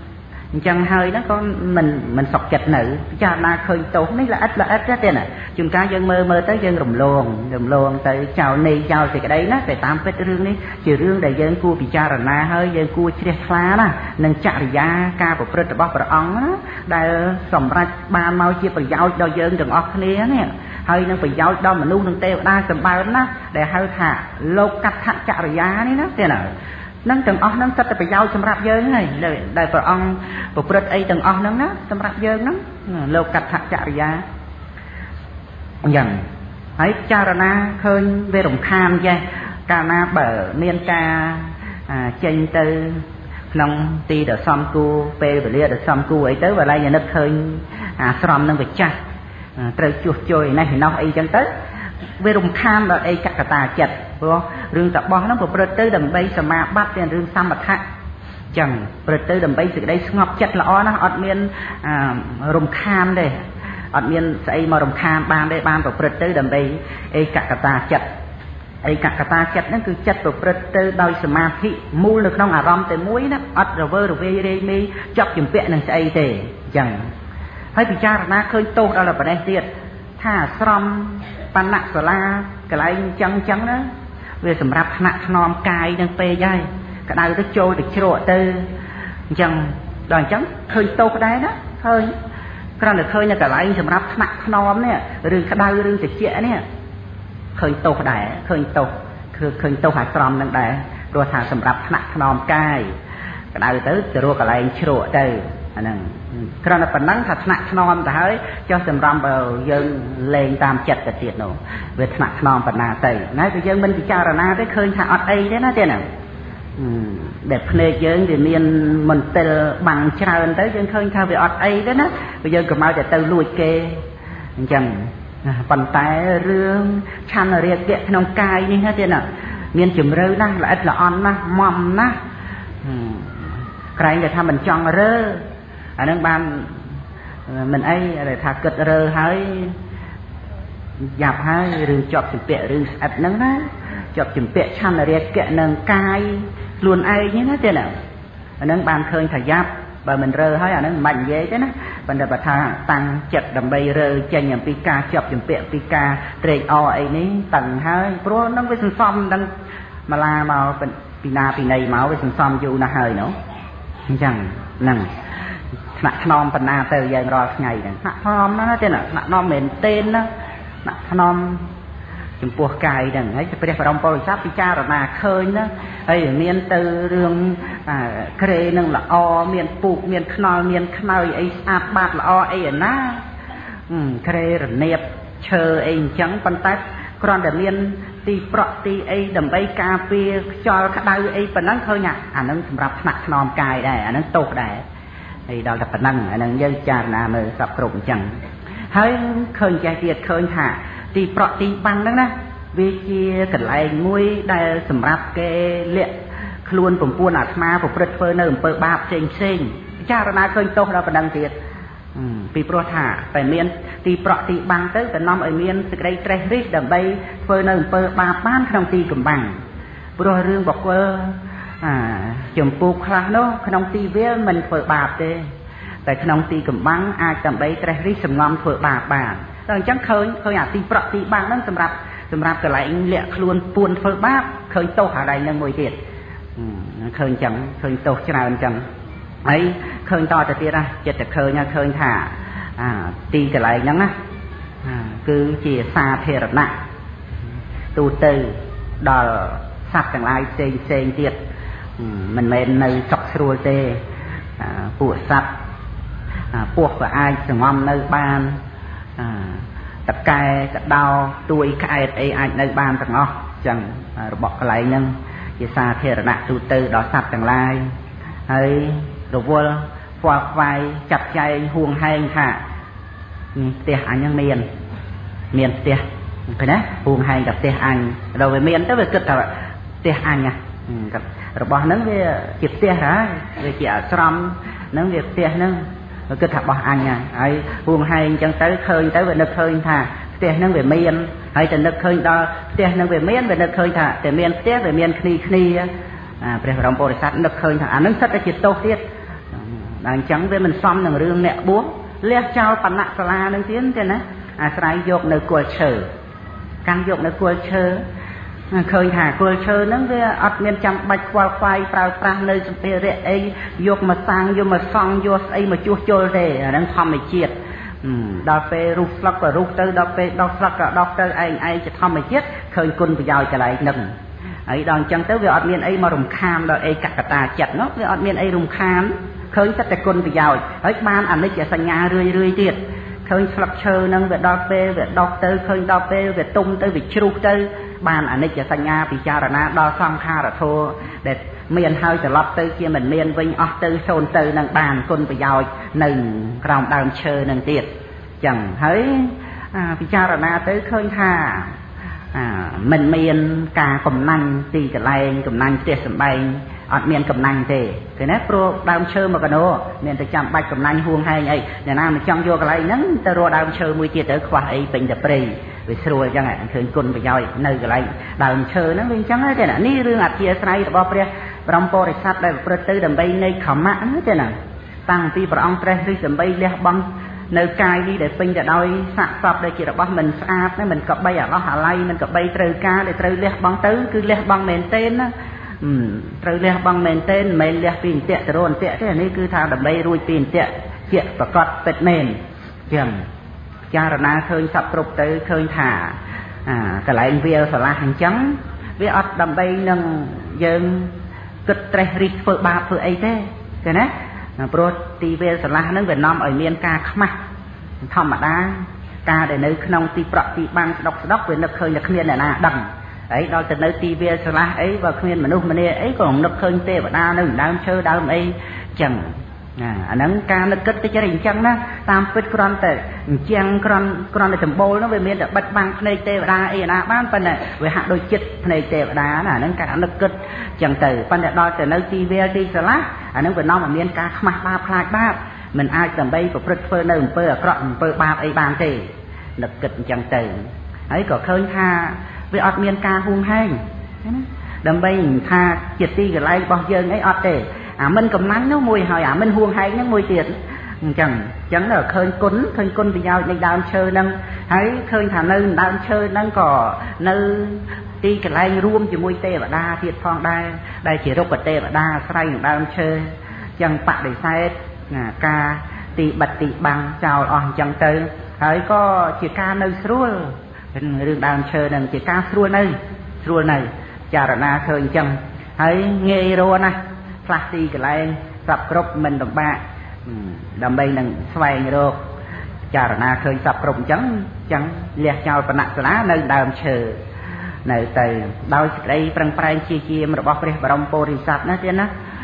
chẳng hơi nó có mình sọc chật nữ cha na khơi tốt này là ít đó tiền à chúng ta dân mơ tới dân rồng luồng tới chào này chào thì cái đấy nó phải tám phết rương đi chỉ rương để dân cua bị cha là na hơi dân cua chia phá đó nâng chạy ra ca của phật bóc bờ ong đó đại sòng ra ba mau chia bờ giao đôi dân đừng óc này nè hơi nâng bờ giao đo mà nu nâng teo đa cầm bao đó để hơi thả lô cắt thả chạy ra này đó tiền à nâng từng óc nâng sắt để giao chấm rạp dơn này đại bờ ong bờ phật ấy từng óc nâng đó chấm rạp dơn đó lô cắt thả chạy ra dần ấy cha na khơi về đồng kham vậy ca na bờ miên ca trên từ nông ti đờ xóm cu pe bờ lia đờ xóm cu ấy tới và lại nhà nước khơi xóm nâng về cha trời chuột trôi này thì nó ấy chân tới về đồng kham là ấy cả ta chật rừng tập bó nó của bờ tới đầm bay sầm ma bắt tiền rừng xăm mặt hạ chẳng bờ tới đầm bay từ đây ngọc chật là nó ọt miên rồng kham đây ọt miên xây mà rồng kham ban đây ban của bờ tới đầm bay ấy cả ta chật ấy cả ta chật nó cứ chật của bờ tới đôi sầm ma thị mua được trong rom tới muối đó ọt rồi về đây mi chọc chừng vẹn này xây để chẳng hay bị cha na khơi tô đó là bờ đây tiệt thả xóm pan nặng sờ la cái lại trắng đó về sầm rạp nặng nòm cài đang pe dây cái này nó trôi được trộn từ chẳng đoàn trắng khơi tô cái đấy đó khơi cái này khơi như cái lại sầm rạp nặng nòm nè rừng cái đai rừng chệch chệ nè khơi tô cái đấy khơi tô hạt xóm đang đấy rồi thả sầm rạp nặng nòm cài cái này tới rồi cái lại trộn từ anh cái này phần nắng thật nặng non ta hơi cho sầm râm vào dân lên tam chật cái tiệt nổ về nặng non phần nào tây nói bây giờ mình chỉ cho là na cái khơi thả ọt ấy đấy nó thế nào để phê dân thì miền mình từ bằng trào tới dân khơi thả về ọt ấy đấy nó bây giờ cầm mau để từ lùi kê chẳng bàn tay rương chăn ở riêng kẹt nông cài như thế nào miền chùm rơi na là ít là on na mầm na cái này là mình chọn rơ anh đang ban mình ấy để thà cật rơ hơi dạp hơi rừng chọc chừng bẹ rừng ấp nắng đó chọc chừng bẹ chăn là riêng kẹt nâng cài luôn ai như thế nào anh đang ban khơi thà giáp và mình rơ hơi anh đang mạnh dễ thế đó mình đã bật thà tăng chật đầm bay rơ chân nhầm pika chọc chừng bẹ pika trade o ấy ní tầng hơi pro nó với sân xóm đang mà la màu pina này máu với sân xóm dù là hơi nữa chẳng nằng nặng non phần na từ giờ rồi ngày này nặng non nó tên là nặng non mền tên đó nặng non chừng buộc cài đằng ấy phải phải đồng bồi sát cha rồi mà khơi đó ấy miền từ đường kề nâng là o miền pục miền khoi miền khoi ấy áp bát là o ấy na kề rồi nẹp chờ ấy trắng phân tách còn để miền ti pro ti ấy đầm bay cà phê cho cái đau ấy phần năng thôi nhỉ nó sầm rạp nặng non cài đây nó tột đây thì đó là phần năng nó dân cha na mới sập rụng chẳng hơi khơi chạy tiệt khơi thả ti pro ti băng đó nè vì chia cái lại nguôi đây sầm rạp cái liệt luônผมพูดอาตมาผมเปิดเฟอร์เนอร์เปิดบาปเซ็งcha na khơi tột đó phần năng tiệtពីព្រោះថាតែមានទីប្រក់ទីបាំងទៅតំណំឲ្យមានសេចក្តីត្រេះរិះដើម្បីធ្វើនៅអំពើបាបបានក្នុងទីកំបាំងព្រោះរឿងបកគលចំពោះខ្លះនោះក្នុងទីវាលមិនធ្វើបាបទេតែក្នុងទីកំបាំងអាចដើម្បីត្រេះរិះសំងំធ្វើបាបបានតែអញ្ចឹងឃើញអាទីប្រក់ទីបាំងហ្នឹងសម្រាប់កន្លែងលាក់ខ្លួនពួនធ្វើបាបឃើញទោសអាហ្នឹងមួយទៀតឃើញអញ្ចឹងឃើញទោសច្រើនអញ្ចឹងấy khơi to từ tia ra chật chật khơi nha khơi thả ti cái lại nhắn á cứ chỉ xa thề rập nặng tu từ đò sạch chẳng lại sen tiệt mình nơi chọc xua tê của sạch buộc của ai sừng ngon nơi ban tập cài tập đau tuổi cài ấy ai nơi ban tập ngó chẳng bọc cái lại nhân chỉ xa thề rập nặng tu từ đò sạch chẳng lại ấy rồi vô qua vai chặt chay huồng hay thả tiệt anh nhân miền tiệt phải đấy huồng hay gặp tiệt anh rồi về miền tới về cực là tiệt anh à rồi bỏ nướng về chụp tiệt hả về chị ở xóm nướng về tiệt nướng rồi cực thật bỏ anh à ấy huồng hay chẳng tới khơi tới về nước khơi thả tiệt nướng về miền hay từ nước khơi đó tiệt nướng về miền về nước khơi thả từ miền tiệt về miền khni phải đồng bộ để sát nước khơi thả nướng sắt để chụp tô tiệt đang chẳng với mình xong đằng rương nẹ búa liếc trao bản nạ xà la nâng tiến thế nè sài dọc nơi cua chờ căn dọc nơi cua chờ khơi thả cua chờ nó với ọt miền trăm bạch qua khoai prao prang nơi trong tê rệ ấy dọc mà sang dọc mà xong dọc ấy mà chua chua rề đang thầm mày chiết đọc về rút lắc và rút tới đọc về đọc lắc đọc tới aiจะทำให้chết khơi côn bây giờ trở lại nừng ấy đòn chân tới về ọt miền ấy mà rùng kham đòi ấy cả ta chặt nó về ọt miền ấy rùng kham khơi tất cả côn bây giờ ấy ban anh ấy chỉ sang nhà rươi rươi tiệt khơi lắc chờ nâng về đọc tới khơi đọc về tung tới về chụp tới ban anh ấy chỉ sang nhà bị cha ra đo xong kha là thua để miền hơiจะรับtới kia mình miền vinh ở tới sồn tới nâng bàn côn bây giờ nâng còng đào chờ nâng tiệt chẳng thấy bị cha ra tới khơi thà mình miền cả cầm năng tì cả lại cầm năng tiệt sầm bay ọt miền cầm năng thế cái nét pro đào chơi mà cái nó miền từ chạm bạch cầm năng huông hay ấy nhà nam mình trong vô cái lại nắng từ rồi đào chơi mùi tiệt tới khoa ấy bình tập prey về xuôi chẳng hạn khơi côn bây giờ nơi cái lại đào chơi nó mình chẳng ấy thế nào ní riêng ạt chia sài bao pre trong po để sát đây pro tư đầm bay nơi khẩm mã thế nào tăng pi pro ông tre đi đầm bay leh băng nơi cài đi để pin để đôi sạc sập đây chỉ là băng mình sạp đấy mình cặp bay ở đó hà lay mình cặp bay trừ ca để trừ leh băng tứ cứ leh băng mền tên á trừ leh băng mền tên mền leh pin tẹt rồi tẹt thế này cứ thao đầm bay ruồi pin tẹt chuyện và cọt tẹt mền chẳng cha là na khơi sập trục tới khơi thả cái lại video sờ la hàng trắng với ọt đầm bay nâng dân kịch tre rít phơi ba phơi ấy thế cái nè pro tv sờ la nó Việt Nam ở miền ca khăm thầm mà đa ca để nơi nông ti prọ ti bang đọc về nước khơi nước miền này là đằng ấy đó từ nơi tv sờ la ấy và miền mà nông mà nè ấy còn nước khơi tê và đa nơi đang chơi đau ấy chẳng anh nâng ca nó kết cái gia chăng đó tam phết con tệ chăng con này thầm bôi nó về miền được bật băng này tê và đa ấy là bán phần này về hạ đôi chích này tê và đá là nâng ca nó kết chẳng từ phần này đo từ nơi tv đi sờ lá anh nâng về nó mà miền ca khăm ba phai ba mình ai tầm bay của phơi nơi phơi cọ phơi ba ấy bàn tê lực kết chẳng từ ấy có khơi tha với ọt miền ca hung hay đầm bay tha chích ti cái lại bao giờ ấy ọt tê mình cầm nắng nó mùi hỏi mình huông hay nó mùi tiền chẳng là khơi cún vì nhau nên đào chơi nâng thấy khơi thả nơi đào chơi nâng cỏ nơi ti cái lai ruom chỉ mùi tê và đa thiệt phong đây chỉ rốc và tê và đa say đào chơi chẳng bạc để sai ca ti bạch ti bằng chào on chẳng tới thấy có chỉ ca nơi srua rừng đào chơi nâng chỉ ca srua này chả là na khơi chẳng thấy nghe rô nè plastic cái này sập rộp mình đồng bạc đầm bay nằng xoay rồi chả là khơi sập rộp chẳng liệt chào phần nặng lá nơi đàm chờ này từ đôi đây prang prang chia mà bóc pre brom porisat nó thế nó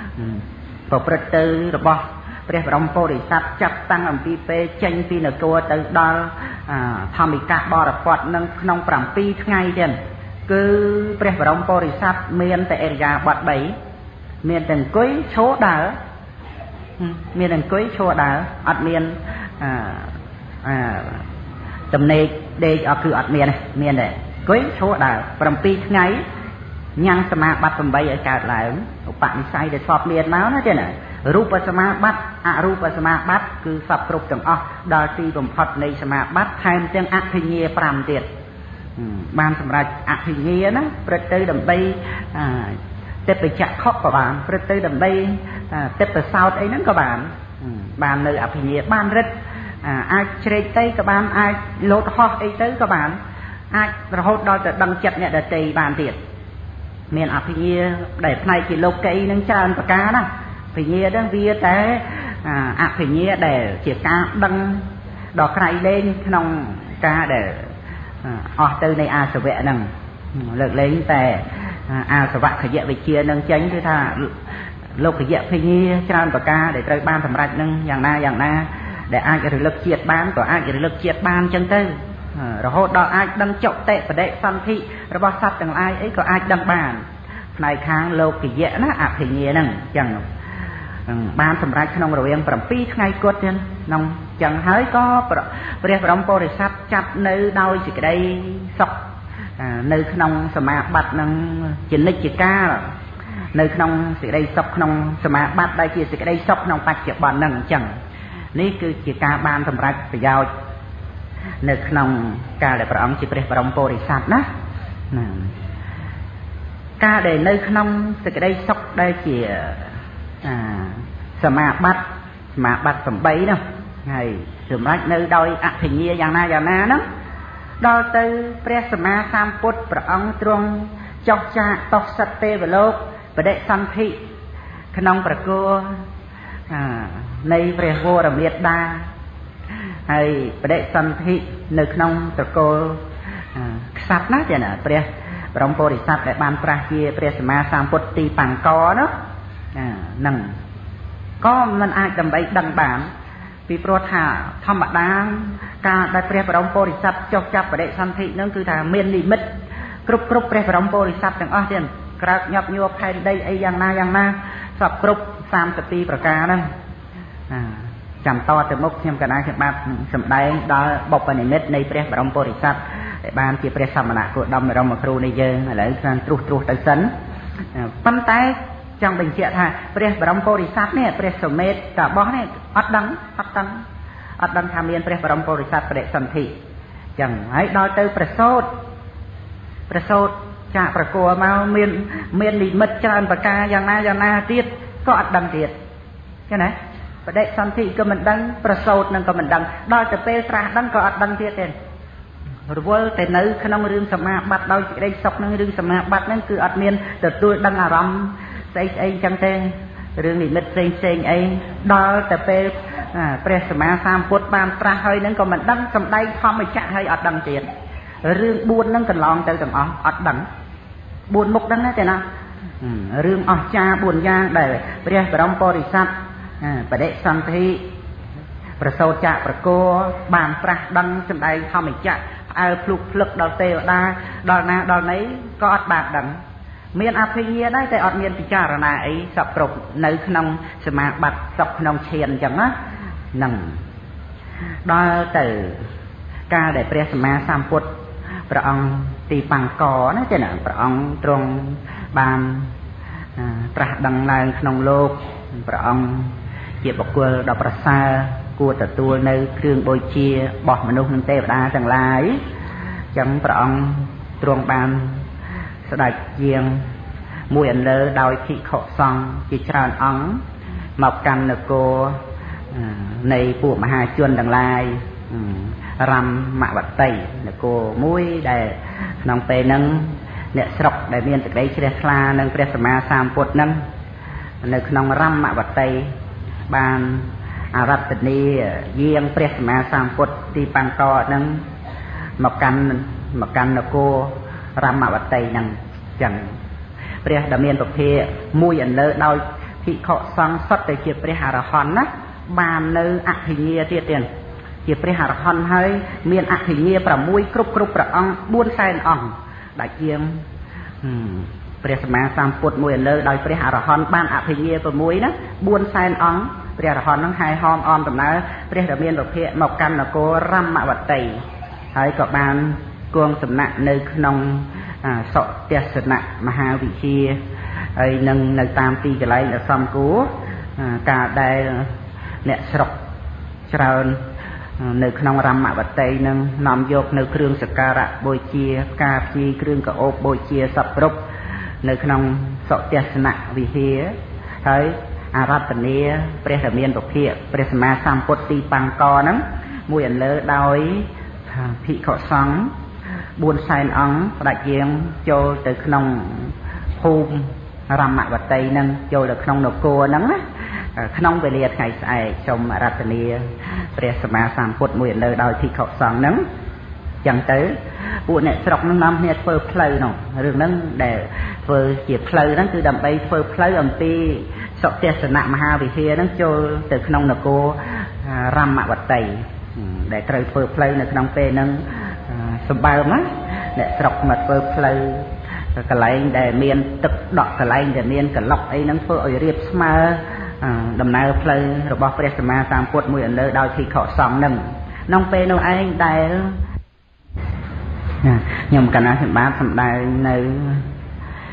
bộ pre tư rồi bóc pre brom porisat chặt tăng làm pi pe chanh pi nở tua từ đó tham bị cắt bò đập quạt nâng nông pram pi ngay thế cứ pre brom porisat miền tại area bát bảy miền từng cuối số đỡ miền từng cuối số đỡ ọt miền tầm này đây ở cứ ọt miền này cuối số đỡ from pi ngày nhang sama bắt from bay ở cả lại bạn sai để sọp miền máu nó thế này rupa sama bắt rupa sama bắt cứ sập rục từng đo ti bầm phật này sama bắt thêm tiếng ác hình nghe pram tiệt ban sầm ra ác hình nghe đó bật tới đầm bay tếtไปchặt khóc của bạn, rồi tới đầm bay tếtไปsau ấy nó các bạn nơi áp hình ban rất ai chơi tây các bạn ai lột ho ấy tới các bạn ai rồi đo từ đâm chặt nhẹ để tây bàn tiệt miền áp hình để này chỉ lột cây nâng tràn và cá đó hình đó vía té áp hình để chỉ cá đăng đỏ cây lên nòng cá để từ này sờ vẽ nằng lực lấy tè sờ vạ khởi về chia nâng chánh thứ tha lục khởi về như tràn và ca để tới ban thẩm rạch nâng dạng na để ai cái lực triệt ban của ai cái lực triệt ban chân tư rồi hốt đó ai đâm chọc tệ và đệ phân thị rồi bao sát từng ai ấy có ai đâm bàn này kháng lục khởi về nó áp hình như nâng chẳng ban thẩm rạch nông rồi em phẩm pi ngay cốt trên nông chẳng hỡi có bề bóng po để sát chặt nơi đau chỉ cái đây sọc nơi nông sầm bạch nông chỉ nick chỉ ca nơi trong sự đây sọc trong sma bát đây kia sự đây sọc trong bát chợ bọn nâng chẳng ní cứ chỉ ca ban thầm ra phải giao nơi trong ca để bảo ông chỉ phải ông bồ đề sát đó ca để nơi trong sự đây sọc đây chỉ sma bát tầm bấy đâu ngày từ mãi nơi đôi ạ thì nhia dạng na đó đo từ presma sam put bảo ông trung chọc cha tóc sạch tê về lốp và đệ sanh thị khả năng bà cô này về vô là miệt đa hay và đệ sanh thị nơi khả năng bà cô sạch nát vậy nè bà ông bồ đề sát lại bàn pra kia presma sam put ti bằng có đó nâng có mình ai đầm bấy đăng bản vì pro thả thăm bạc đá ca đại pre bà ông bồ đề sát chọc chạp và đệ sanh thị nó cứ thả miên limit cướp pre bà ông bồ đề sátទាំងអស់ទៀតក្រៅញាប់ញួរផែនដីអីយ៉ាងណាសពគ្រប់32ប្រការហ្នឹងចាំតទៅមុខខ្ញុំកណ្ដាលខ្ញុំបាទសម្ដែងដល់បុព្វនិមិត្តនៃព្រះបរមពុរិស័ទដែលបានជាព្រះសមណគោតមរមគ្រូនៃយើងឥឡូវស្មានត្រួសទៅសិនប៉ុន្តែចង់បញ្ជាក់ថាព្រះបរមពុរិស័ទនេះព្រះសុមេតតាបោះនេះអត់ដឹងថាមានព្រះបរមពុរិស័ទបដិសន្ធិចឹងហើយដល់ទៅប្រសូតចាប្រគួរមកមាននិមិត្តច្រើនប្រការយ៉ាងណាទៀតក៏អត់ដឹងទៀតចឹងណាបដិសន្ធិក៏មិនដឹងប្រសូតនឹងក៏មិនដឹងដល់ទៅពេលត្រាស់ដឹងក៏អត់ដឹងទៀតទេរវល់តែនៅក្នុងរឿងសមាបត្តិដោយសេចក្តីសុខនឹងរឿងសមាបត្តិហ្នឹងគឺអត់មានទទួលដឹងអារម្មណ៍ស្អីចឹងទេរឿងនិមិត្តផ្សេងអីដល់ទៅពេលព្រះសម្មាសម្ពុទ្ធបានត្រាស់ហើយហ្នឹងក៏មិនដឹងសំដែងធម្មចក្រហើយអត់ដឹងទៀតរឿង4ហ្នឹងកន្លងទៅទាំងអស់អត់ដឹង4មុខហ្នឹងទេណារឿងអស្ចារ្យ4យ៉ាងដែលព្រះបរមពុរិស័ទបដិសន្ធិប្រសូតចក្រប្រគោបានត្រាស់ដឹងសម្ដែងធម្មចក្រផ្អើលភ្លុកភ្លឹកដល់ទេវតាដល់ណាដល់ណីក៏អត់បានដឹងមានអភិញ្ញាដែរតែអត់មានពិចារណាអីសពគ្រប់នៅក្នុងសមាបត្តិសពក្នុងឈានអញ្ចឹងណាហ្នឹងដល់ទៅការដែលព្រះសម្មាសម្ពុទ្ធព្រះអង្គទីបង្កណាទេណាព្រះអង្គទ្រង់បានត្រាស់ដឹងឡើងក្នុងលោកព្រះអង្គជាបុគ្គលដ៏ប្រសើរគួរទទួលនៅគ្រឿងបូជារបស់មនុស្សនិងទេវតាទាំងឡាយចឹងព្រះអង្គទ្រង់បានស្ដេចជាងមួយអន្លើដោយភិក្ខុសង្ឃជាច្រើនអង្គមកកាន់នគរនៃពួកមហាជនទាំងឡាយរមវតីនគរមួយដែលក្នុងពេលហ្នឹងអ្នកស្រុកដែលមានសេចក្តីជ្រះថ្លានឹងព្រះសម្មាសម្ពុទ្ធហ្នឹងនៅក្នុងរមវតីបានអារតនីយាងព្រះសម្មាសម្ពុទ្ធទីបង្កហ្នឹងមកកាន់នគររមវតីហ្នឹងចឹងព្រះដែលមានប្រភេទមួយអន្លើដោយភិក្ខុសង្ឃសុទ្ធតែជាព្រះអរហន្តណាបាននៅអភិញ្ញាទៀតជាព្រះអរហន្តហើយមានអភិញ្ញា6គ្រប់ព្រះអង្គ400,000អង្គដែលជាងព្រះសម្មាសម្ពុទ្ធមួយអន្លើដោយព្រះអរហន្តបានអភិញ្ញា6ណា400,000អង្គព្រះអរហន្តនឹងហែហមអមដំណើរព្រះដែលមានប្រភេទមកកាន់នគររមវតីហើយក៏បានគង់សំណាក់នៅក្នុងសុទស្សនៈមហាវិហារហើយនឹងនៅតាមទីកន្លែងដ៏សំគួរការដែលអ្នកស្រុកច្រើននៅក្នុងរមវតីនឹងនាំយកនៅគ្រឿងសក្ការៈបូជាផ្កាភ្ញីគ្រឿងកអូបបូជាសពគ្រប់នៅក្នុងសុទស្សនៈវិហារហើយអារតនីព្រះរាមានពភាកព្រះសម្មាសម្ពុទ្ធទីបង្កហ្នឹងមួយអន្លើដោយភិក្ខុសង្ឃ400,000អង្គផ្ដាច់យាងចូលទៅក្នុងភូមិរមវតីហ្នឹងចូលទៅក្នុងនគរហ្នឹងណាក្នុងវេលាថ្ងៃស្អែកសូមអារាធនាព្រះសម្មាសម្ពុទ្ធមួយអន្លើដោយភិក្ខុសង្ឃហ្នឹងចឹងទៅពួកអ្នកស្រុកហ្នឹងនាំគ្នាធ្វើផ្លូវនោះរឿងហ្នឹងដែលធ្វើជាផ្លូវហ្នឹងគឺដើម្បីធ្វើផ្លូវអំពីសុទស្សនៈមហាវិហារហ្នឹងចូលទៅក្នុងនគររមវតីដែលត្រូវធ្វើផ្លូវនៅក្នុងពេលហ្នឹងសម្បើមណាអ្នកស្រុកមកធ្វើផ្លូវកន្លែងដែលមានទឹកដក់កន្លែងដែលមានកឡុកអីហ្នឹងធ្វើឲ្យរៀបស្មើដំណើរផ្លូវរបស់ព្រះសម្មាសម្ពុទ្ធមួយអន្លើដោយភិក្ខុសង្ឃហ្នឹងក្នុងពេលនោះឯងដែលខ្ញុំកណ្ណាខ្ញុំបានសម្ដែងនៅ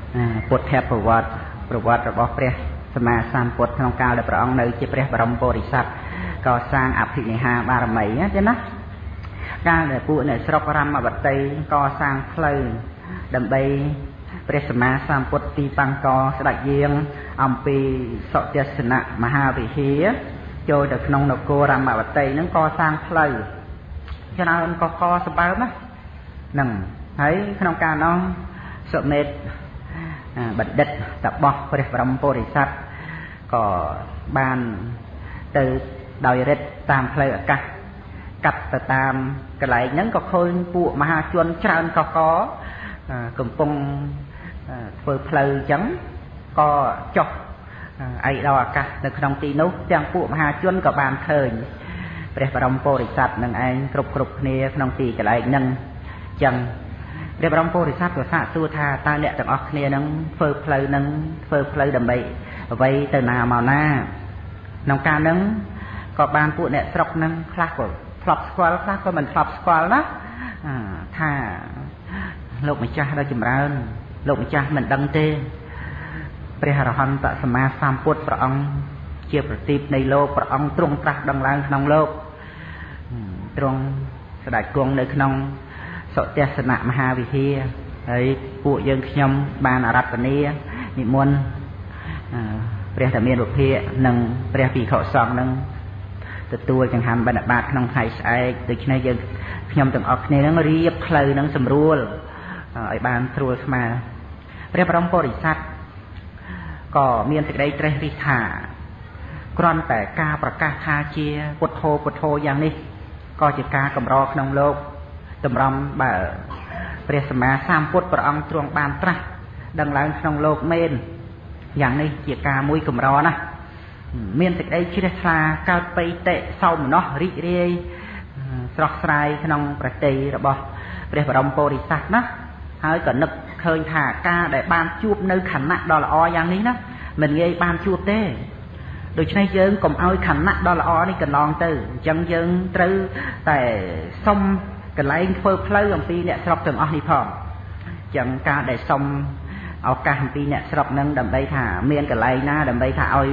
ពុទ្ធប្រវត្តិរបស់ព្រះសម្មាសម្ពុទ្ធក្នុងកាលដែលព្រះអង្គនៅជាព្រះបរមពុរិស័ទកសាងអភិនិហាបារមីទេណាកាលដែលពួកអ្នកស្រុករមវតីកសាងផ្លូវដើម្បីព្រះសម្មាសម្ពុទ្ធទីបង្កស្ដេចយាងអំពីសុទស្សនៈមហាវិហារចូលទៅក្នុងនគររមវតីហ្នឹងកសាងផ្លូវច្រើនកសម្បើមណាហ្នឹងហើយក្នុងការនោះសុមេតបណ្ឌិតរបស់ព្រះបរមពុរិស័ទក៏បានទៅដោយរិទ្ធតាមផ្លូវអាកាសកាត់ទៅតាមកន្លែងហ្នឹងក៏ឃើញពួកមហាជនច្រើនកំពុងធ្វើផ្លូវអញ្ចឹងក៏ចុះឯកដល់អាកាសនៅក្នុងទីនោះទាំងពួកមហាជនក៏បានឃើញព្រះបរមពុរិស័ទនឹងឯងគ្រប់គ្នាក្នុងទីកន្លែងហ្នឹងអញ្ចឹងព្រះបរមពុរិស័ទក៏សាកសួរថាតើអ្នកទាំងអស់គ្នានឹងធ្វើផ្លូវដើម្បីអ្វីទៅណាមកណាក្នុងការហ្នឹងក៏បានពួកអ្នកស្រុកហ្នឹងខ្លះក៏ធ្លាប់ស្គាល់ខ្លះក៏មិនធ្លាប់ស្គាល់ណាថាលោកម្ចាស់ដ៏ចម្រើនលោកម្ចាស់មិនដឹងទេព្រះអរហន្តសម្មាសម្ពុទ្ធព្រះអង្គជាប្រទីបនៃលោកព្រះអង្គទ្រង់ត្រាស់ដឹងឡើងក្នុងលោកទ្រង់ស្ដេចគង់នៅក្នុងសុទស្សនៈមហាវិហារហើយពួកយើងខ្ញុំបានអារាធនានិមន្តព្រះតមានវិភាកនិងព្រះភិក្ខុសង្ឃនឹងទទួលចង្ហាន់បិណ្ឌបាតក្នុងថ្ងៃស្អែកដូច្នេះយើងខ្ញុំទាំងអស់គ្នានឹងរៀបផ្លូវនឹងសម្រួលឲ្យបានស្រួលស្មើព្រះបរមពុរិស័ទក៏មានសេចក្តីត្រេះរិះថាគ្រាន់តែការប្រកាសថាជាពុទ្ធោយ៉ាងនេះក៏ជាការកម្រក្នុងលោកតម្រាំបើព្រះសម្មាសម្ពុទ្ធព្រះអង្គទ្រង់បានត្រាស់ដឹងឡើងក្នុងលោកមែនយ៉ាងនេះជាការមួយកម្រណាស់មានសេចក្តីជ្រះថ្លាកើតបៃតិសោមនស្សរីករាយស្រស់ស្រាយក្នុងប្រតិរបស់ព្រះបរមពុរិស័ទណាហើយក៏នឹកឃើញថាការដែលបានជួបនៅខណៈដ៏ល្អយ៉ាងនេះណាមិនងាយបានជួបទេដូច្នេះយើងកុំឲ្យខណៈដ៏ល្អនេះកន្លងទៅអញ្ចឹងយើងត្រូវតែសុំកន្លែងធ្វើផ្លូវអំពីអ្នកស្រុកទាំងអស់នេះផងអញ្ចឹងការដែលសុំឱកាសអំពីអ្នកស្រុកនឹងដើម្បីថាមានកន្លែងណាដើម្បីថាឲ្យ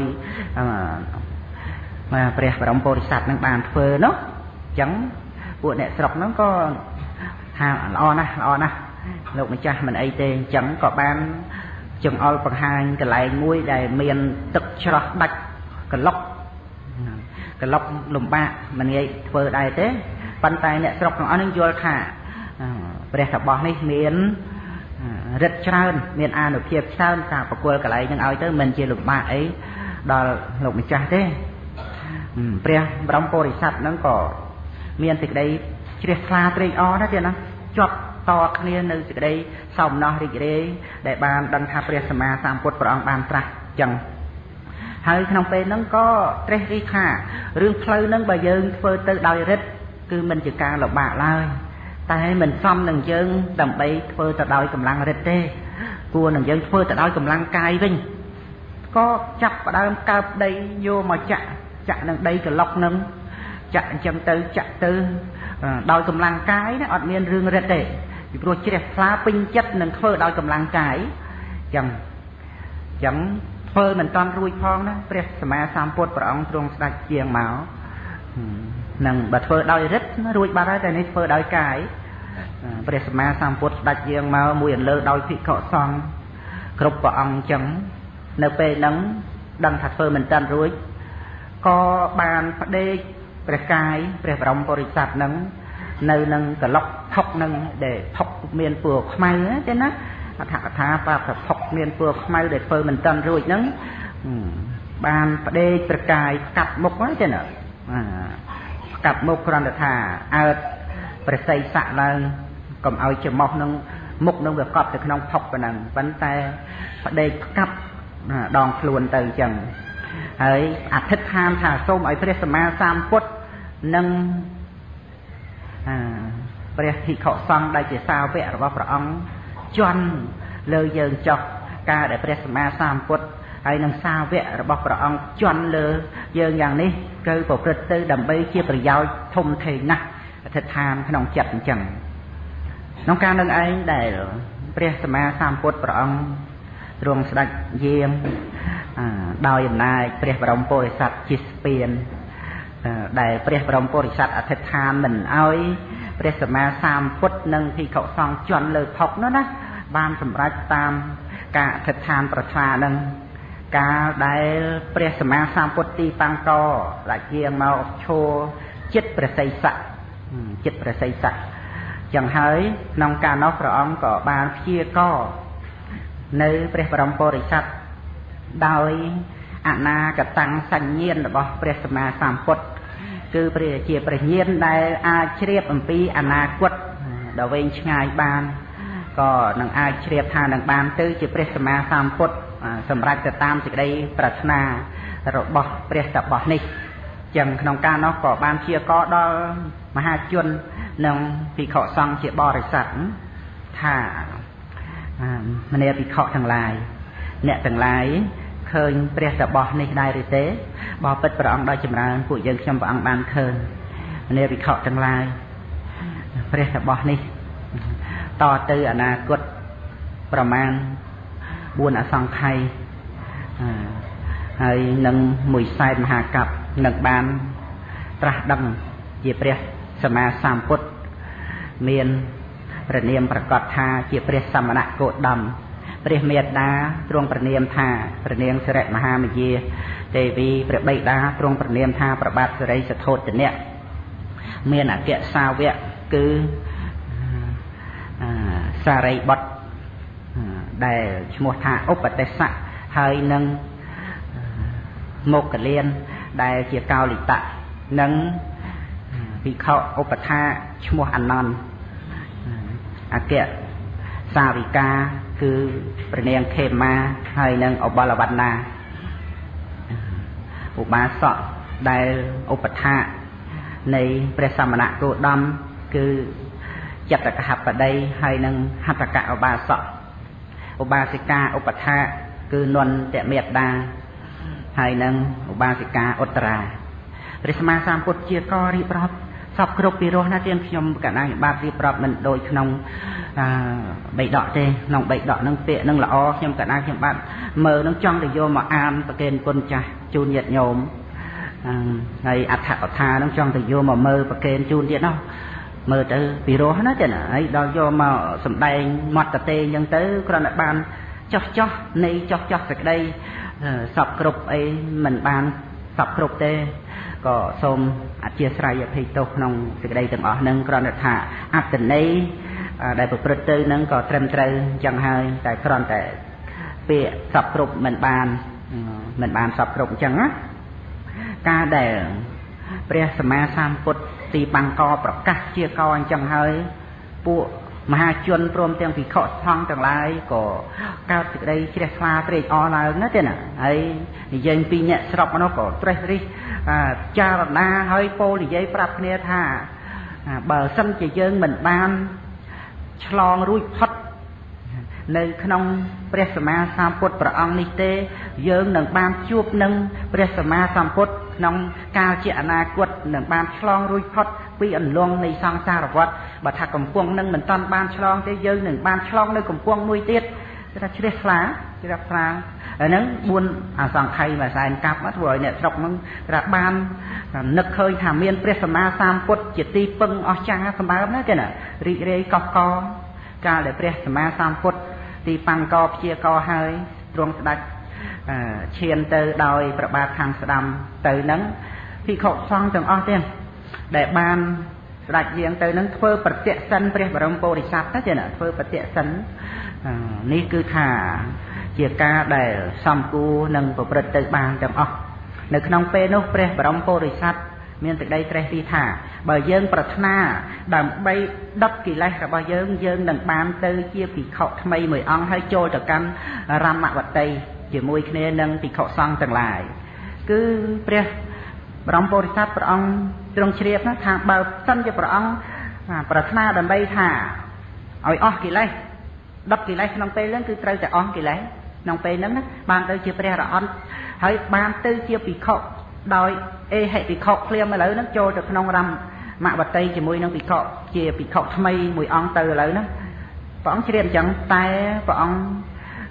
ព្រះបរមពុរិស័ទនឹងបានធ្វើនោះអញ្ចឹងពួកអ្នកស្រុកហ្នឹងក៏ថាល្អណាស់លោកម្ចាស់មិនអីទេអញ្ចឹងក៏បានចង្អុលបង្ហាញកន្លែងមួយដែលមានទឹកច្រោះដាច់កន្លុកលំបាកមិនងាយធ្វើដែរទេប៉ុន្តែអ្នកស្រុកទាំងអស់នឹងយល់ថាព្រះតាបោះនេះមានរិទ្ធច្រើនមានអានុភាពច្រើនការប្រគល់កន្លែងនឹងឲ្យទៅមិនជាលំបាកអីដល់លោកម្ចាស់ទេព្រះបរមពុរិស័ទហ្នឹងក៏មានសេចក្តីជ្រះថ្លាត្រេកអរណាស់ទៀតណាជាប់តគ្នានៅសេចក្តីសោមនស្សរីករាយដែលបានដឹងថាព្រះសម្មាសម្ពុទ្ធព្រះអង្គបានត្រាស់ចឹងហើយក្នុងពេលហ្នឹងក៏ត្រេះរិះថារឿងផ្លូវហ្នឹងបើយើងធ្វើទៅដោយរិទ្ធគឺមិនជាការលំបាកឡើយតែមិនសមនឹងយើងដើម្បីធ្វើទៅដោយកម្លាំងរិទ្ធទេគួរនឹងយើងធ្វើទៅដោយកម្លាំងកាយវិញក៏ចាប់ផ្ដើមកើបដីយកមកចាក់នឹងដីកន្លុកនឹងចាក់អញ្ចឹងទៅចាក់ទៅដោយកម្លាំងកាយណាអត់មានរឿងរិទ្ធទេពីព្រោះជ្រះថ្លាពេញចិត្តនឹងធ្វើដោយកម្លាំងកាយអញ្ចឹងធ្វើមិនតាន់រួចផងណាព្រះសម្មាសម្ពុទ្ធព្រះអង្គទ្រង់ស្ដេចជាងមកនឹងបើធ្វើដោយរិទ្ធរួចបាត់ហើយតែនេះធ្វើដោយកាយព្រះសម្មាសម្ពុទ្ធស្ដេចជាងមកមួយអន្លើដោយភិក្ខុសង្ឃគ្រប់ព្រះអង្គអញ្ចឹងនៅពេលហ្នឹងដឹងថាធ្វើមិនតាន់រួចក៏បានផ្ដេកព្រះកាយព្រះបរមពុរិស័ទហ្នឹងនៅនឹងកន្លុកថុកហ្នឹងដែលថុកមានពណ៌ខ្មៅទេណាអត្ថកថាប្រាប់ថាថុកមានពណ៌ខ្មៅដែលធ្វើមិនតាន់រួចហ្នឹងបានផ្ដេកព្រះកាយកាត់មុខហ្នឹងទេណាកាត់មុខគ្រាន់តែថាអើតព្រះសីស័កឡើងកុំឲ្យច្រមុះនឹងមុខនឹងវាកប់ទៅក្នុងថុកប៉ុណ្ណឹងប៉ុន្តែផ្ដេកកាប់ដងខ្លួនទៅអញ្ចឹងហើយអធិដ្ឋានថាសូមឲ្យព្រះសម្មាសម្ពុទ្ធនិងព្រះភិក្ខុសង្ឃដែលជាសាវករបស់ព្រះអង្គជន់លើយើងចុះការដែលព្រះសម្មាសម្ពុទ្ធហើយនឹងសាវករបស់ព្រះអង្គជន់លើយើងយ៉ាងនេះគឺប្រព្រឹត្តទៅដើម្បីជាប្រយោជន៍ធំធេងណាស់អធិដ្ឋានក្នុងចិត្តអញ្ចឹងក្នុងការនឹងឯងដែលព្រះសម្មាសម្ពុទ្ធព្រះអង្គรวงสดักเยี่ยมดอยนายเปรียบรมโพธิสัตว์จิสเปียนได้เปรียบรมโพธิสัตว์อธิษฐานเหมือนเอาเปรียบสมาสามพุทธหนึ่งที่เขาซองจวนเลยพกนั่นนะบานสำรักตามการอธิษฐานประชาหนึ่งการได้เปรียบสมาสามพุทธตีปังโตหลักเยี่ยงมาโชว์จิตประสิทธิ์จิตประสิทธิ์อย่างเฮ้ยนองการนอกพระองค์ก็บานเพียก็ในเปรียบรมโพธิสัตว์โดยอานากตังสัญญาณរបស់ព្រះសម្មាសម្ពុទ្ធគឺព្រះជាព្រះញាណដែលអាចជ្រាបអំពីអនាគតដ៏វែងឆ្ងាយបានក៏នឹងអាចជ្រាបថានឹងបានទៅជាព្រះសម្មាសម្ពុទ្ធសម្រាប់ទៅតាមសេចក្តីប្រាថ្នារបស់ព្រះតបោះនេះចឹងក្នុងការនោះក៏បានជាកដល់មហាជននិងភិក្ខុសង្ឃជាបរិស័ទថាមនាភិក្ខុទាំងឡាយអ្នកទាំងឡាយឃើញព្រះតបោះនេះដែរឬទេបបិទ្ធព្រះអង្គដោយចម្រើនពួកយើងខ្ញុំព្រះអង្គបានឃើញមនាភិក្ខុទាំងឡាយព្រះតបោះនេះតទៅអនាគតប្រមាណ4អសង្ខ័យហើយនឹងមួយសែនមហាកប្បនឹងបានត្រាស់ដឹងជាព្រះសម្មាសម្ពុទ្ធមានព្រះនាមប្រកាសថាជាព្រះសមណគោតមព្រះមេត្តាទ្រង់ព្រះនាមថាព្រះនាងសិរិមហាមយាទេវីព្រះបិតាទ្រង់ព្រះនាមថាប្របាទសិរីសទ្ធោទនៈមានអគ្គសាវកគឺសារីបុត្រដែលឈ្មោះថាឧបទេសៈហើយនឹងមុគលានដែលជាកោលិតៈនិងភិក្ខុឧបថាឈ្មោះអនន្តអគ្គសាវិកាគឺព្រះនាងខេមាហើយនឹងអបលវណ្ណាឧបាសកដែលឧបថានៃព្រះសមណគោតមគឺចតកហបតីហើយនឹងហតកឧបាសកឧបាសិកាឧបថាគឺនន្តមេត្តាហើយនឹងឧបាសិកាឧត្តរាព្រះសម្មាសម្ពុទ្ធជាករៀបរាប់សពគ្រប់ពីរោះណាទៀតខ្ញុំកណ្ដាលបាទរៀបរាប់មិនដូចក្នុងបៃដកទេក្នុងបៃដកនឹងពាក្យនឹងល្អខ្ញុំកណ្ដាលខ្ញុំបាទមើលនឹងចង់ទៅយកមកអានប្រកេនគុណចាស់ជូនញាតិញោមហើយអត្ថកថានឹងចង់ទៅយកមកមើលប្រកេនជូនទៀតនោះមើលទៅពីរោះណាចឹងហើយដល់យកមកសំដែងមត្តទេអញ្ចឹងទៅគ្រាន់តែបានចោះនៃចោះសេចក្តីសពគ្រប់អីមិនបានសពគ្រប់ទេក៏សូមអធិស្ឋានអភ័យទោសក្នុងសេចក្តីទាំងអស់ហ្នឹងគ្រាន់តែថាអត្តន័យដែលប្រព្រឹត្តទៅហ្នឹងក៏ត្រឹមត្រូវអញ្ចឹងហើយតែគ្រាន់តែពាក្យសពគ្រប់មិនបានសពគ្រប់អញ្ចឹងណាការដែលព្រះសម្មាសម្ពុទ្ធទីបង្កប្រកាសជាកអញ្ចឹងហើយពួកមហាជនព្រមទាំងភិក្ខុសង្ឃទាំងឡាយក៏កើតសេចក្តីជ្រះថ្លាត្រេកអរឡើងណាទេណាហើយនិយាយពីអ្នកស្រុកនោះក៏ត្រេះរិះចារណាហើយពោលនិយាយប្រាប់គ្នាថាបើសិនជាយើងមិនបានឆ្លងរួចផុតនៅក្នុងព្រះសម្មាសម្ពុទ្ធព្រះអង្គនេះទេយើងនឹងបានជួបនឹងព្រះសម្មាសម្ពុទ្ធក្នុងកាលជាអនាគតនឹងបានឆ្លងរួចផុតពីអន្លង់នៃសង្សារវដ្តបើថាកំពុងនឹងមិនតាន់បានឆ្លងទេយើងនឹងបានឆ្លងនៅកំពុងមួយទៀតគេថាជ្រះថ្លាហ្នឹង4អសង្ខ័យមួយសែនកាប់ធ្វើឲ្យអ្នកស្រុកហ្នឹងគេថាបាននឹកឃើញថាមានព្រះសម្មាសម្ពុទ្ធជាទីពឹងអស្ចារ្យសម្បើមណាគេណារីករាយកកកកាលដែលព្រះសម្មាសម្ពុទ្ធទីបង្កព្យាករហើយទ្រង់ស្ដេចឈានទៅដោយប្របាទខាងស្ដាំទៅនឹងភិក្ខុសង្ឃទាំងអស់ទៀតដែលបានស្ដេចយាងទៅនឹងធ្វើប្រតិសិនព្រះបរមពុរិស័ទទៅណាធ្វើប្រតិសិននេះគឺថាជាការដែលសំគួរនឹងប្រព្រឹត្តទៅបានទាំងអស់នៅក្នុងពេលនោះព្រះបរមពុរិស័ទមានសេចក្តីត្រេះរិះថាបើយើងប្រាថ្នាដើម្បីដុតកិលេសរបស់យើងនឹងបានទៅជាភិក្ខុថ្មីមួយអង្គហើយចូលទៅកាន់រមវតីជាមួយគ្នានឹងភិក្ខុសង្ឃទាំងឡាយគឺព្រះបរមពុរិស័ទព្រះអង្គទ្រង់ជ្រាបណាថាបើសិនជាព្រះអង្គប្រាថ្នាដើម្បីថាឲ្យអស់កិលេសដុតកិលេសក្នុងពេលហ្នឹងគឺត្រូវតែអស់កិលេសក្នុងពេលហ្នឹងណាបានទៅជាព្រះអរហន្តហើយបានទៅជាភិក្ខុដោយអេហិភិក្ខុភ្លាមឥឡូវហ្នឹងចូលទៅក្នុងរមវតីជាមួយនឹងភិក្ខុជាភិក្ខុថ្មីមួយអង្គទៅឥឡូវហ្នឹងព្រះអង្គជ្រាបអញ្ចឹងតែព្រះអង្គ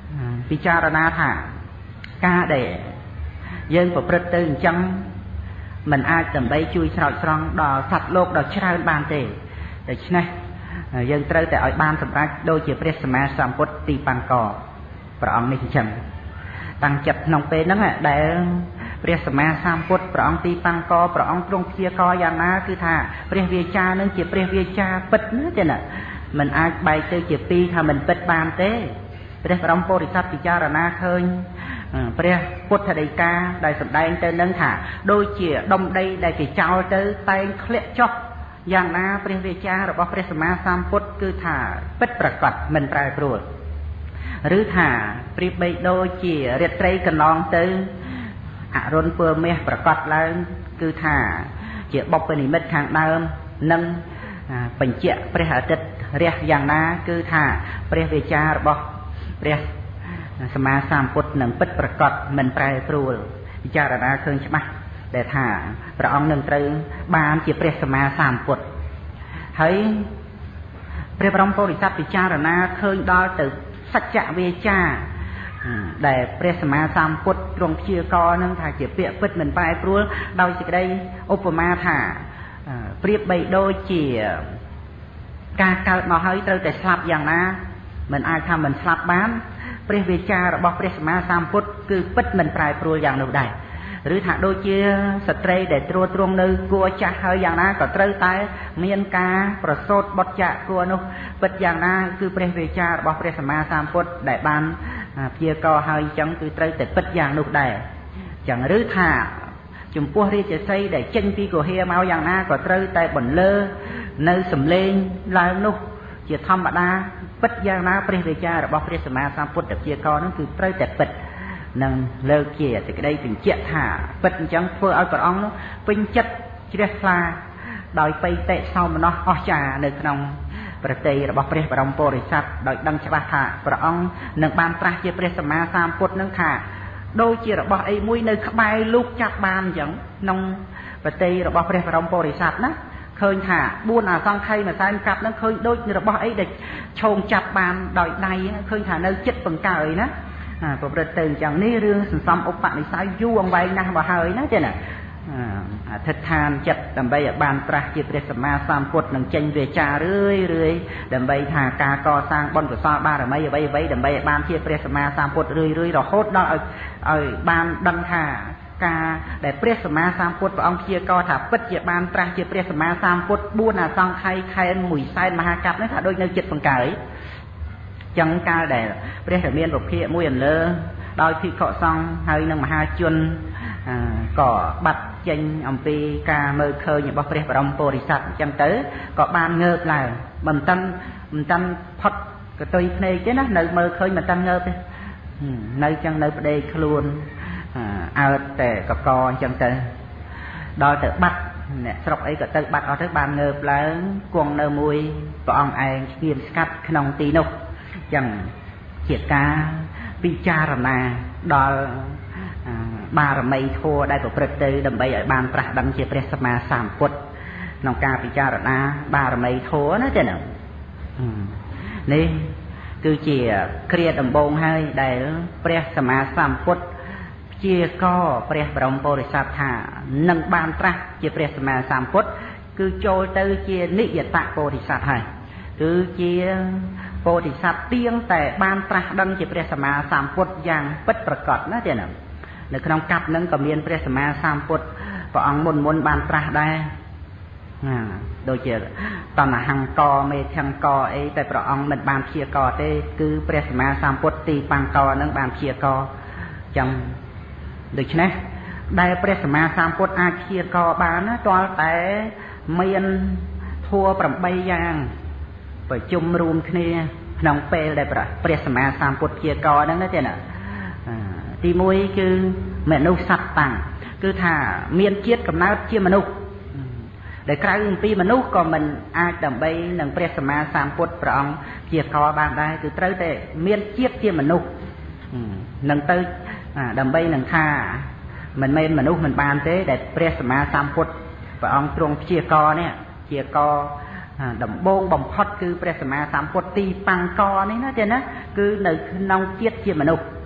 ពិចារណាថាការដែលយើងប្រព្រឹត្តទៅអញ្ចឹងមិនអាចដើម្បីជួយស្រោចស្រង់ដល់សត្វលោកដ៏ច្រើនបានទេដូច្នេះយើងត្រូវតែឲ្យបានសម្រេចដូចជាព្រះសម្មាសម្ពុទ្ធទីបញ្កព្រះអង្គនេះអញ្ចឹងតាំងចិត្តក្នុងពេលហ្នឹងដែលព្រះសម្មាសម្ពុទ្ធព្រះអង្គទីបញ្កព្រះអង្គទ្រង់ព្យាករយ៉ាងណាគឺថាព្រះវាចានឹងជាព្រះវាចាពិតណាទេណាមិនអាចបែកទៅជាពីរថាមិនពិតបានទេព្រះបរមពុរិស័ទពិចារណាឃើញព្រះពុទ្ធដីកាដែលសម្ដែងទៅនឹងថាដូចជាដុំដីដែលគេចោលទៅតែងធ្លាក់ចុះយ៉ាងណាព្រះវាចារបស់ព្រះសម្មាសម្ពុទ្ធគឺថាពិតប្រាកដមិនប្រែប្រួលឬថាប្រៀបបីដូចជារាត្រីកន្លងទៅអរុណពើមាសប្រកបឡើងគឺថាជាបុព្វនិមិត្តខាងដើមនិងបញ្ជាក់ព្រះអាទិត្យរះយ៉ាងណាគឺថាព្រះវាចារបស់ព្រះសម្មាសម្ពុទ្ធនឹងពិតប្រាកដមិនប្រែប្រួលពិចារណាឃើញច្បាស់ដែលថាព្រះអង្គនឹងត្រូវបានជាព្រះសម្មាសម្ពុទ្ធហើយព្រះបរមពុរិស័ទពិចារណាឃើញដល់ទៅសច្ចវាចាដែលព្រះសម្មាសម្ពុទ្ធទ្រង់ព្យាករនឹងថាជាពាក្យពិតមិនប្រែប្រួលដោយសេចក្តីឧបមាថាប្រៀបបីដូចជាការកើតមកហើយត្រូវតែស្លាប់យ៉ាងណាមិនអាចថាមិនស្លាប់បានព្រះវាចារបស់ព្រះសម្មាសម្ពុទ្ធគឺពិតមិនប្រែប្រួលយ៉ាងនោះដែរឬថាដូចជាស្ត្រីដែលត្រួតត្រងនៅគួរចាស់ហើយយ៉ាងណាក៏ត្រូវតែមានការប្រសូតបុត្រចាក់គួរនោះពិតយ៉ាងណាគឺព្រះវាចារបស់ព្រះសម្មាសម្ពុទ្ធដែលបានព្យាករហើយអញ្ចឹងគឺត្រូវតែពិតយ៉ាងនោះដែរអញ្ចឹងឬថាចំពោះរាជសីដែលចេញពីគុហាមកយ៉ាងណាក៏ត្រូវតែបន្លឺនៅសំឡេងឡើងនោះជាធម្មតាពិតយ៉ាងណាព្រះវាចារបស់ព្រះសម្មាសម្ពុទ្ធព្យាករនោះគឺត្រូវតែពិតនឹងលើកជាសេចក្តីបញ្ជាក់ថាពិតអញ្ចឹងធ្វើឲ្យព្រះអង្គនោះពេញចិត្តជ្រះថ្លាដោយបៃតេសោមនស្សអស្ចារ្យនៅក្នុងប្រតិយរបស់ព្រះបរមពុរិស័ទដោយដឹងច្បាស់ថាព្រះអង្គនឹងបានត្រាស់ជាព្រះសម្មាសម្ពុទ្ធនឹងថាដូចជារបស់អីមួយនៅក្បែរលូកចាប់បានអញ្ចឹងក្នុងប្រតិយរបស់ព្រះបរមពុរិស័ទណាឃើញថា4អសង្ខ័យមួយសែនកាប់នឹងឃើញដូចរបស់អីដែលឈោងចាប់បានដោយដៃឃើញថានៅចិត្តបង្កើយណាប្រព្រឹត្តទៅអញ្ចឹងនេះរឿងសន្សំឧបនិស្ស័យយូរអង្វែងណាស់មកហើយណាទេណាអធិដ្ឋានចិត្តដើម្បីឲ្យបានត្រាស់ជាព្រះសម្មាសម្ពុទ្ធនឹងចេញវាចារឿយដើម្បីថាការកសាងបុណ្យកុសលបារមីអ្វីដើម្បីឲ្យបានជាព្រះសម្មាសម្ពុទ្ធរឿយរហូតដល់ឲ្យបានដឹងថាការដែលព្រះសម្មាសម្ពុទ្ធព្រះអង្គព្យាករថាពិតជាបានត្រាស់ជាព្រះសម្មាសម្ពុទ្ធ4អសង្ខ័យខែន1សែនមហាកັບនេះថាដូចនៅចិត្តបង្កើយចឹងកាលដែលព្រះរាមាពិភាក្សាមួយអន្លើដោយភិក្ខុសង្ឃហើយនឹងមហាជនក៏បាត់ចេញអំពីការមើលឃើញរបស់ព្រះបរមពុរិស័ទអញ្ចឹងទៅក៏បានងើបឡើងមិនតាន់ផុតកតុយភ្នែកទេណានៅមើលឃើញមិនតាន់ងើបទេនៅចឹងនៅប្តេកខ្លួនអើតតែកកអញ្ចឹងទៅដល់ទៅបាត់អ្នកស្រុកអីក៏ទៅបាត់អស់ទៅបានងើបឡើងគង់នៅមួយព្រះអង្គឯងស្ងៀមស្ងាត់ក្នុងទីនោះចឹងជាការពិចារណាដល់បារមីធម៌ដែលប្រព្រឹត្តទៅដើម្បីឲ្យបានត្រាស់ដឹងជាព្រះសម្មាសម្ពុទ្ធក្នុងការពិចារណាបារមីធម៌ណាទេណានេះគឺជាគ្រាដំបូងហើយដែលព្រះសម្មាសម្ពុទ្ធព្យាករព្រះបរមពុរិស័ទថានឹងបានត្រាស់ជាព្រះសម្មាសម្ពុទ្ធគឺចូលទៅជានិយតពុរិស័ទហើយគឺជាពុរិស័ទទៀងតែបានត្រាស់ដឹងជាព្រះសម្មាសម្ពុទ្ធយ៉ាងពិតប្រាកដណាទេណានៅក្នុងកັບនឹងក៏មានព្រះសម្មាសម្ពុទ្ធព្រះអង្គមុនបានត្រាស់ដែរដូចជាតណ្ហង្កមេធង្កអីតែព្រះអង្គមិនបានព្យាករទេគឺព្រះសម្មាសម្ពុទ្ធទីបញ្កនឹងបានព្យាករចឹងដូច្នេះដែលព្រះសម្មាសម្ពុទ្ធអាចព្យាករបានណាទាល់តែមានធម៌8យ៉ាងប្រជុំរួមគ្នាក្នុងពេលដែលព្រះសម្មាសម្ពុទ្ធព្យាករហ្នឹងណាទេណាទី1គឺមនុស្សសត្វតាំងគឺថាមានជាតិកំណើតជាមនុស្សដែលក្រៅអំពីមនុស្សក៏មិនអាចដើម្បីនឹងព្រះសម្មាសម្ពុទ្ធព្រះអង្គព្យាករបានដែរគឺត្រូវតែមានជាតិជាមនុស្សនឹងទៅដើម្បីនឹងថាមិនមែនមនុស្សមិនបានទេដែលព្រះសម្មាសម្ពុទ្ធព្រះអង្គទ្រង់ព្យាករនេះព្យាករដំបូងបំផុតគឺព្រះសម្មាសម្ពុទ្ធទីបង្កនេះណាទេណាគឺនៅក្នុងជាតិជាមនុស្ស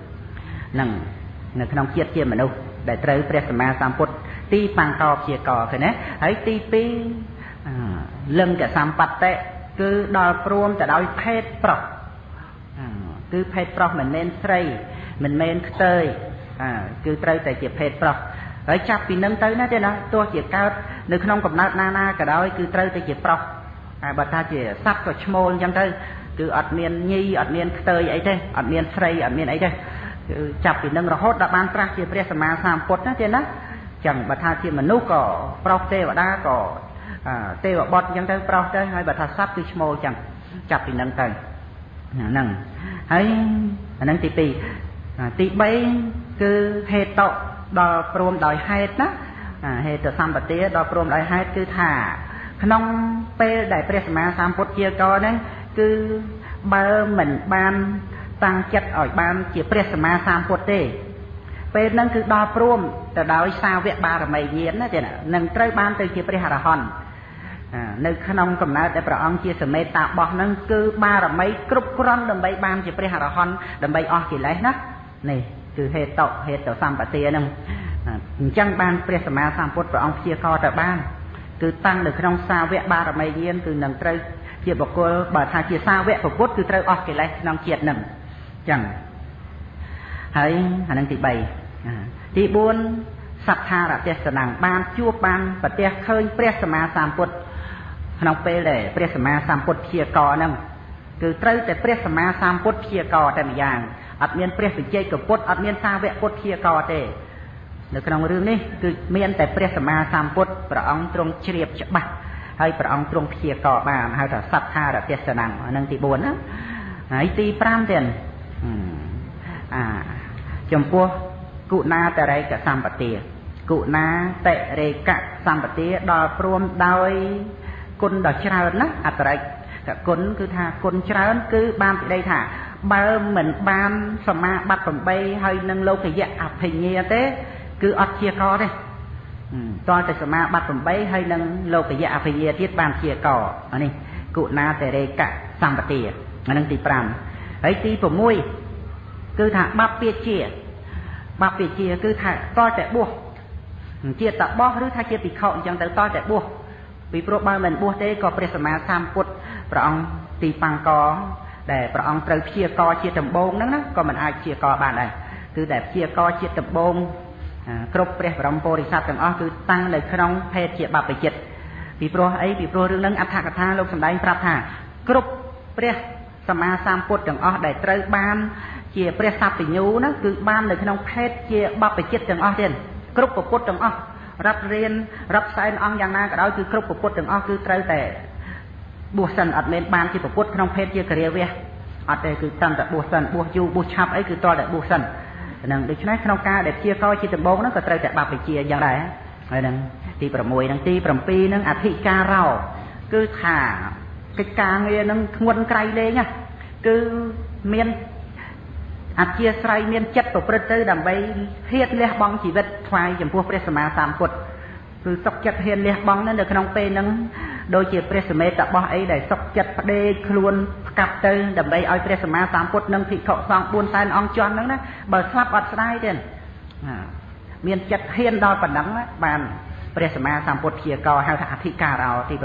នឹងនៅក្នុងជាតិជាមនុស្សដែលត្រូវព្រះសម្មាសម្ពុទ្ធទីបង្កព្យាករឃើញទេហើយទី2លង្កសម្បត្តិគឺដល់ព្រមទៅដោយភេទប្រុសគឺភេទប្រុសមិនមែនស្រីមិនមែនខ្ទើយគឺត្រូវតែជាភេទប្រុសហើយចាប់ពីនឹងទៅណាទេណាទោះជាកើតនៅក្នុងកំណើតណាក៏ដោយគឺត្រូវតែជាប្រុសហើយបើថាជាសត្វក៏ឈ្មោលអញ្ចឹងទៅគឺអត់មានញីអត់មានខ្ទើយអីទេអត់មានស្រីអត់មានអីទេគឺចាប់ពីនឹងរហូតដល់បានត្រាស់ជាព្រះសម្មាសម្ពុទ្ធណាទេណាចឹងបើថាជាមនុស្សក៏ប្រុសទេវតាក៏ទេវបុត្រអញ្ចឹងទៅប្រុសទៅហើយបើថាសត្វគឺឈ្មោលចឹងចាប់ពីនឹងទៅហ្នឹងហើយអានឹងទី2ទី3គឺហេតុដល់ព្រមដោយហេតុណាហេតុសម្បទាដល់ព្រមដោយហេតុគឺថាក្នុងពេលដែលព្រះសម្មាសម្ពុទ្ធជាកហ្នឹងគឺបើមិនបានតាំងចិត្តឲ្យបានជាព្រះសម្មាសម្ពុទ្ធទេពេលហ្នឹងគឺដល់ព្រមទៅដោយសាវកបារមីញាណណាទេនឹងត្រូវបានទៅជាព្រះអរហន្តនៅក្នុងកំណើតដែលព្រះអង្គជាសមេតាបោះហ្នឹងគឺបារមីគ្រប់គ្រាន់ដើម្បីបានជាព្រះអរហន្តដើម្បីអស់កិលេសណានេះគឺហេតុសម្បទាហ្នឹងអញ្ចឹងបានព្រះសម្មាសម្ពុទ្ធព្រះអង្គព្យាករទៅបានគឺតាំងនៅក្នុងសាវកបារមីញាណគឺនឹងត្រូវជាបុគ្គលបើថាជាសាវកពុទ្ធគឺត្រូវអស់កិលេសក្នុងជាតិហ្នឹងអញ្ចឹងហើយអានឹងទី3ទី4សត្ថារទេសនាបានជួបបានប្រទះឃើញព្រះសម្មាសម្ពុទ្ធក្នុងពេលដែលព្រះសម្មាសម្ពុទ្ធព្យាករហ្នឹងគឺត្រូវតែព្រះសម្មាសម្ពុទ្ធព្យាករតែម្យ៉ាងអត់មានព្រះវិជ័យកពុទ្ធអត់មានសាវកពុទ្ធព្យាករទេនៅក្នុងរឿងនេះគឺមានតែព្រះសម្មាសម្ពុទ្ធព្រះអង្គទ្រង់ជ្រាបច្បាស់ហើយព្រះអង្គទ្រង់ព្យាករបានហៅថាសត្ថារទេសនាហ្នឹងទី4ណាហើយទី5ទៀតចំពោះគុណាតរេកសម្បទាគុណាតរេកសម្បទាដល់ព្រមដោយគុណដ៏ច្រើនណាអតរេកគុណគឺថាគុណច្រើនគឺបានសេចក្តីថាបើមិនបានសមាបត្តិ8ហើយនឹងលោកយៈអភិញ្ញាទេគឺអត់ព្យាករទេតើតែសមាបត្តិ8ហើយនឹងលោកយៈអភិញ្ញាទៀតបានព្យាករនេះគុណាតរេកសម្បទាអានឹងទី5ហើយទី6គឺថាបព្វជាគឺថាតើតែបួសជាតបោះឬថាជាភិក្ខុអញ្ចឹងទៅតើតែបួសពីព្រោះបើមិនបួសទេក៏ព្រះសម្មាសម្ពុទ្ធព្រះអង្គទីបង្កដែលព្រះអង្គត្រូវព្យាករជាដំបូងហ្នឹងណាក៏មិនអាចព្យាករបានដែរគឺតែព្យាករជាដំបូងគ្រប់ព្រះបរមពុរិស័ទទាំងអស់គឺតាំងនៅក្នុងភេទជាបព្វជិតពីព្រោះអីពីព្រោះរឿងហ្នឹងអត្ថកថាលោកសម្ដែងប្រាប់ថាគ្រប់ព្រះសម្មាសម្ពុទ្ធទាំងអស់ដែលត្រូវបានជាព្រះសព្វញ្ញូណាគឺបាននៅក្នុងភេទជាបព្វជិតទាំងអស់ទៀតគ្រប់ពុទ្ធទាំងអស់រាប់រៀនរាប់សែនអង្គយ៉ាងណាក៏ដោយគឺគ្រប់ពុទ្ធទាំងអស់គឺត្រូវតែបួសសិនអត់មានបានជាពុទ្ធក្នុងភេទជាគរាវៈអត់ទេគឺតាមតែបួសសិនបួសយូរបួសឆាប់អីគឺតតែបួសសិនហ្នឹងដូច្នេះក្នុងការដែលព្យាករជាដំបូងហ្នឹងក៏ត្រូវតែបព្វជិយ៉ាងដែរហើយហ្នឹងទី6ហ្នឹងទី7ហ្នឹងអធិការោគឺថាកិច្ចការងារហ្នឹងធ្ងន់ក្រៃលែងគឺមានអធិស្រ័យមានចិត្តប្រព្រឹត្តទៅដើម្បីហ៊ានលះបង់ជីវិតថ្វាយចំពោះព្រះសម្មាសម្ពុទ្ធគឺសុខចិត្តហ៊ានលះបង់នៅក្នុងពេលហ្នឹងដូចជាព្រះសមេតបោះអីដែលសុខចិត្តផ្ដេកខ្លួនផ្កាប់ទៅដើម្បីឲ្យព្រះសម្មាសម្ពុទ្ធនិងភិក្ខុសង្ឃ4សែនអង្គជន់ហ្នឹងណាបើស្លាប់អត់ស្ដាយទេមានចិត្តហ៊ានដល់ប៉ុណ្ណឹងបានព្រះសម្មាសម្ពុទ្ធព្យាករហៅថាអធិការោទី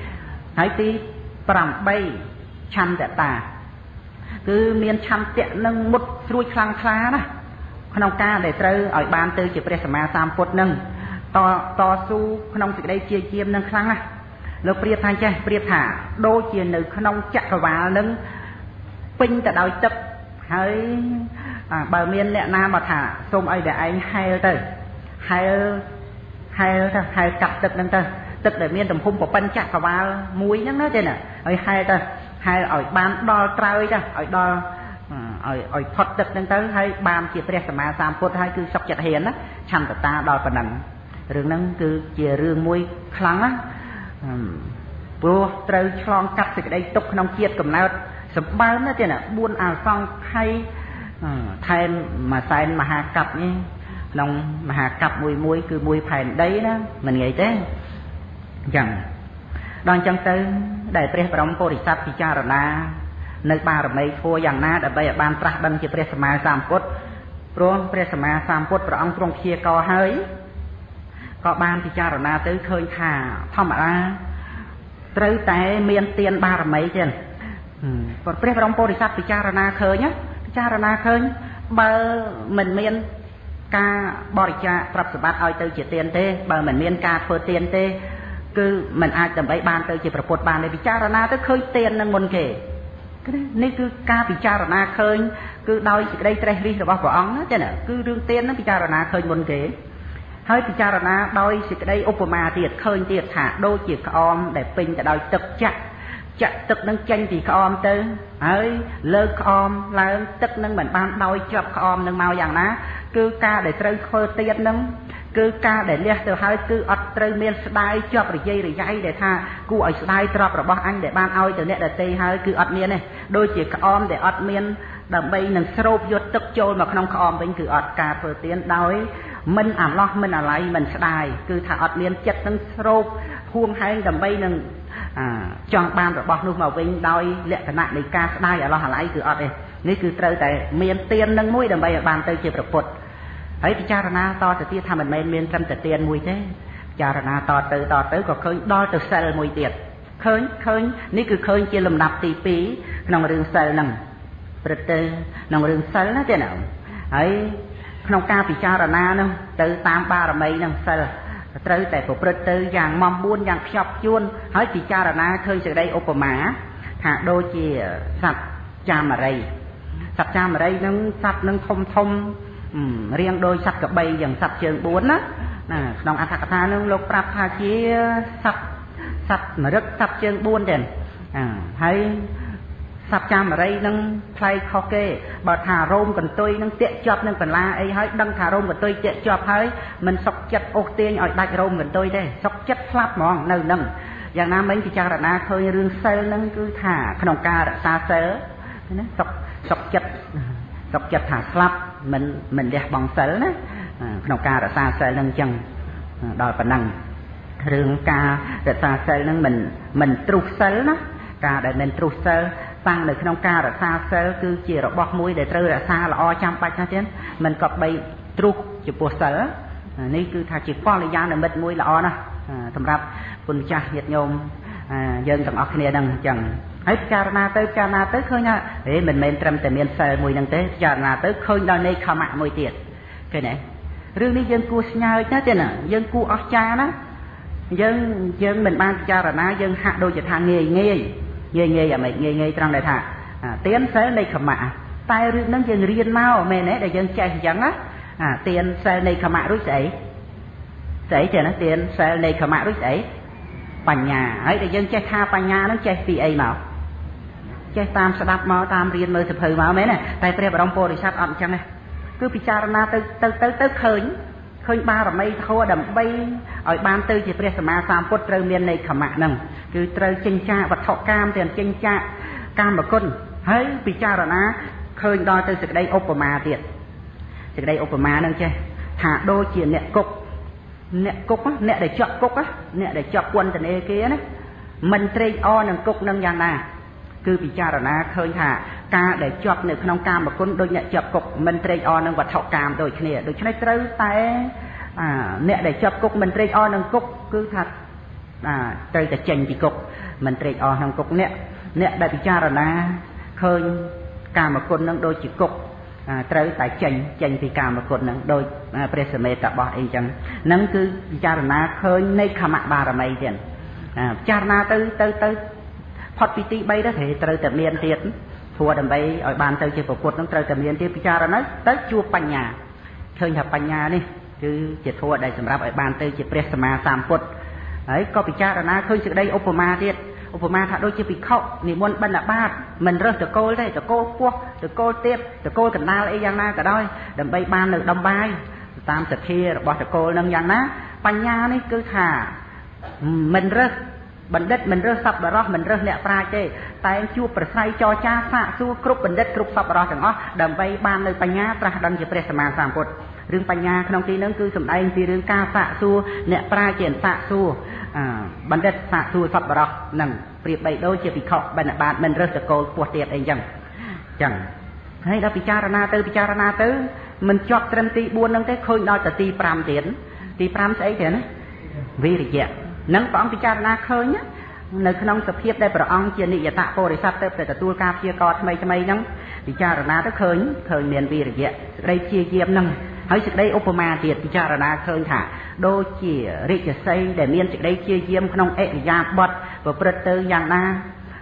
7ហើយទី8ឆន្ទតាគឺមានឆន្ទៈនឹងមុតស្រួចខ្លាំងខ្លាណាក្នុងការដែលត្រូវឲ្យបានទៅជាព្រះសម្មាសម្ពុទ្ធនឹងតស៊ូក្នុងសេចក្តីជាជាមនឹងខ្លាំងណាស់លោកប្រៀបថាចេះប្រៀបថាដូចជានៅក្នុងចក្រវាលនឹងពេញទៅដោយទឹកហើយបើមានអ្នកណាមកថាសូមឲ្យតែឯងហែលទៅហែលកាត់ទឹកហ្នឹងទៅទឹកដែលមានទំហំប្រពន្ធចក្រវាលមួយហ្នឹងណាទេណាហើយហែលទៅហែលឲ្យបានដល់ត្រើយទៅឲ្យដល់ឲ្យផុតទឹកហ្នឹងទៅហើយបានជាព្រះសម្មាសម្ពុទ្ធហើយគឺសុខចិត្តហ៊ានណាឆន្ទតាដល់ប៉ុណ្ណឹងរឿងហ្នឹងគឺជារឿងមួយខ្លាំងណាព្រោះត្រូវឆ្លងកាត់សេចក្តីទុក្ខក្នុងជាតិកំណើតសម្បើមណាទេណា4អសង្ខ័យថែមមួយសែនមហាកັບនេះក្នុងមហាកັບមួយគឺមួយផែនដីណាមិនងាយទេអញ្ចឹងដល់អញ្ចឹងទៅដែលព្រះបរមពុរិស័ទពិចារណានៅបារមីធម៌យ៉ាងណាដើម្បីឲ្យបានត្រាស់ដឹងជាព្រះសម្មាសម្ពុទ្ធព្រោះព្រះសម្មាសម្ពុទ្ធព្រះអង្គទ្រង់ព្យាករហើយក៏បានពិចារណាទៅឃើញថាធម្មតាត្រូវតែមានទានបារមីទៀតព្រះបរមពុរិស័ទពិចារណាឃើញបើមិនមានការបរិច្ចាគទ្រព្យសម្បត្តិឲ្យទៅជាទានទេបើមិនមានការធ្វើទានទេគឺមិនអាចដើម្បីបានទៅជាប្រពុតបានទេពិចារណាទៅឃើញទាននឹងមុនគេនេះគឺការពិចារណាឃើញគឺដោយសេចក្តីត្រេះរិះរបស់ព្រះអង្គណាចា៎គឺរឿងទាននឹងពិចារណាឃើញមុនគេហើយពិចារណាដោយសេចក្តីឧបមាទៀតឃើញទៀតថាដូចជាក្អមដែលពេញទៅដោយទឹកចាក់ទឹកនឹងចេញពីក្អមទៅហើយលើកក្អមឡើងទឹកនឹងមិនបានដោយជាប់ក្អមនឹងមកយ៉ាងណាគឺការដែលត្រូវធ្វើទៀតនឹងគឺការដែលលះទៅហើយគឺអត់ត្រូវមានស្ដាយជាប់រយៃរយ៉ៃដែលថាគួរឲ្យស្ដាយទ្រព្យរបស់អញដែលបានឲ្យទៅអ្នកដទៃហើយគឺអត់មានទេដូចជាក្អមដែលអត់មានដើម្បីនឹងស្រូបយកទឹកចូលមកក្នុងក្អមវិញគឺអត់ការធ្វើទានដោយមិនអាឡោះមិនអាល័យមិនស្ដាយគឺថាអត់មានចិត្តនឹងស្រូបហួងហែងដើម្បីនឹងចង់បានរបស់នោះមកវិញដោយលក្ខណៈនៃការស្ដាយអាឡោះអាល័យគឺអត់ទេនេះគឺត្រូវតែមានទាននឹងមួយដើម្បីឲ្យបានទៅជាប្រពុតហើយពិចារណាតទៅទៀតថាមិនមែនមានត្រឹមតែទានមួយទេពិចារណាតទៅក៏ឃើញដល់ទៅសិលមួយទៀតឃើញនេះគឺឃើញជាលំដាប់ទី2ក្នុងរឿងសិលហ្នឹងព្រឹត្តទៅក្នុងរឿងសិលណាទេណាហើយក្នុងការពិចារណាហ្នឹងទៅតាមបារមីហ្នឹងសិលត្រូវតែប្រព្រឹត្តទៅយ៉ាងម៉ម4យ៉ាងខ្ជាប់ខ្ជួនហើយពិចារណាឃើញសេចក្តីឧបមាថាដូចជាសត្វចាមរីហ្នឹងសត្វនឹងធំរៀងដោយសត្វកបីយ៉ាងសត្វជើង4ណាក្នុងអត្ថកថានឹងលោកប្រាប់ថាជាសត្វមរឹកសត្វជើង4ទេហើយសត្វចាមរីនឹងផ្លែខុសគេបើថារោមកន្ទុយនឹងតាក់ជាប់នឹងបន្លាអីហើយដឹងថារោមកន្ទុយតាក់ជាប់ហើយមិនសុខចិត្តអូសទាញឲ្យដាច់រោមកន្ទុយទេសុខចិត្តស្លាប់ហ្មងនៅនឹងយ៉ាងណាមិញពិចារណាឃើញរឿងសិលនឹងគឺថាក្នុងការរក្សាសិលណាសុខចិត្តថាស្លាប់មិនលះបង់សិលណាក្នុងការរក្សាសិលនឹងអញ្ចឹងដល់ប៉ុណ្ណឹងរឿងការរក្សាសិលនឹងមិនទ្រុសសិលណាការដែលមិនទ្រុសសិលតាំងនៅក្នុងការរក្សាសិលគឺជារបស់មួយដែលត្រូវរក្សាល្អចាំបាច់ណាស់ទៀតមិនក៏បីទ្រុសចំពោះសិលនេះគឺថាជាកល្យាណមិត្តមួយល្អណាស់សម្រាប់គុណចាស់ញាតិញោមយើងទាំងអស់គ្នាហ្នឹងអញ្ចឹងហើយពិចារណាទៅឃើញថាមិនមែនត្រឹមតែមានសិលមួយហ្នឹងទេពិចារណាទៅឃើញដល់នៃខមៈមួយទៀតឃើញទេរឿងនេះយើងគួរស្ញើណាទេណាយើងគួរអស្ចារ្យណាយើងមិនបានពិចារណាយើងហាក់ដូចជាថាងាយអាម៉េចងាយត្រង់ដែលថាទានសិលនៃខមៈតែរឿងហ្នឹងយើងរៀនមកមែនទេដែលយើងចេះអញ្ចឹងណាទានសិលនៃខមៈរួចស្អីទេណាទានសិលនៃខមៈរួចស្អីបញ្ញាហើយដែលយើងចេះថាបញ្ញាហ្នឹងចេះពីអីមកចេះតាមស្ដាប់មកតាមរៀនមើលសភៅមកមែនទេតែព្រះបរមពុរិស័ទអត់អញ្ចឹងទេគឺពិចារណាទៅឃើញបារមីធម៌ដើម្បីឲ្យបានទៅជាព្រះសម្មាសម្ពុទ្ធត្រូវមាននៃខមៈហ្នឹងគឺត្រូវចិញ្ចាវត្ថុកាមទាំងចិញ្ចាកាមគុណហើយពិចារណាឃើញដល់ទៅសេចក្តីឧបមាទៀតសេចក្តីឧបមាហ្នឹងចេះថាដូចជាអ្នកគុកអ្នកដែលជាប់គុកអ្នកដែលជាប់ពន្ធនាគារណាមិនត្រេកអរនឹងគុកនឹងយ៉ាងណាគឺពិចារណាឃើញថាការដែលជាប់នៅក្នុងកាមគុណដូចអ្នកជាប់គុកមិនត្រេកអរនឹងវត្ថុកាមដូចគ្នាដូច្នេះត្រូវតែអ្នកដែលជាប់គុកមិនត្រេកអរនឹងគុកគឺថាត្រូវតែចេញពីគុកមិនត្រេកអរក្នុងគុកអ្នកដែលពិចារណាឃើញកាមគុណនឹងដូចជាគុកត្រូវតែចេញពីកាមគុណនឹងដោយព្រះសមេតបោះអីចឹងហ្នឹងគឺពិចារណាឃើញនៃខមៈបារមីទៀតពិចារណាទៅផុតពីទី3ទៅត្រូវតែមានទៀតព្រោះដើម្បីឲ្យបានទៅជាប្រពុតនឹងត្រូវតែមានទៀតពិចារណាទៅជួបបញ្ញាឃើញថាបញ្ញានេះគឺជាធម៌ដែលសម្រាប់ឲ្យបានទៅជាព្រះសម្មាសម្ពុទ្ធហើយក៏ពិចារណាឃើញសេចក្តីឧបមាទៀតឧបមាថាដូចជាភិក្ខុនិមន្តបិណ្ឌបាតមិនរើសតកូលទេតកូលពោះតកូលទៀតតកូលកណ្ដាលអីយ៉ាងណាក៏ដោយដើម្បីបាននៅដំបាយតាមសទ្ធារបស់តកូលនឹងយ៉ាងណាបញ្ញានេះគឺថាមិនរើសបណ្ឌិតមិនរើសសប្បុរសមិនរើសអ្នកប្រាជ្ញទេតែជួបប្រស្រ័យចរចាសាកសួរគ្រប់បណ្ឌិតគ្រប់សប្បុរសទាំងអស់ដើម្បីបាននៅបញ្ញាត្រាស់ដឹងជាព្រះសម្មាសម្ពុទ្ធរឿងបញ្ញាក្នុងទីហ្នឹងគឺសំដែងពីរឿងការសាកសួរអ្នកប្រាជ្ញជាសាកសួរបណ្ឌិតសាកសួរសប្បុរសហ្នឹងប្រៀបបីដូចជាភិក្ខុបិណ្ឌបាតមិនរើសតកូលពោះទៀតអីចឹងហើយដល់ពិចារណាទៅ mình chọt trầm tí buồn nâng thế khơi nói là tí pram tiền tí pram sẽ thế này vì rì dạ nâng có ông tí cha na khơi nhá nơi khăn ông sập hiếp đây bà ông chia nị dạ tạ bồ để sát tớp để tuôn ca chia co thay mây nâng tí cha na tới khơi miền vì rì dạ đây chia diêm nâng hãy sự đây Opama tiệt tí cha na khơi thả đôi chỉ rì dạ xây để miền sự đây chia diêm khăn ông ẹ dạ bọt và bật tư dạng na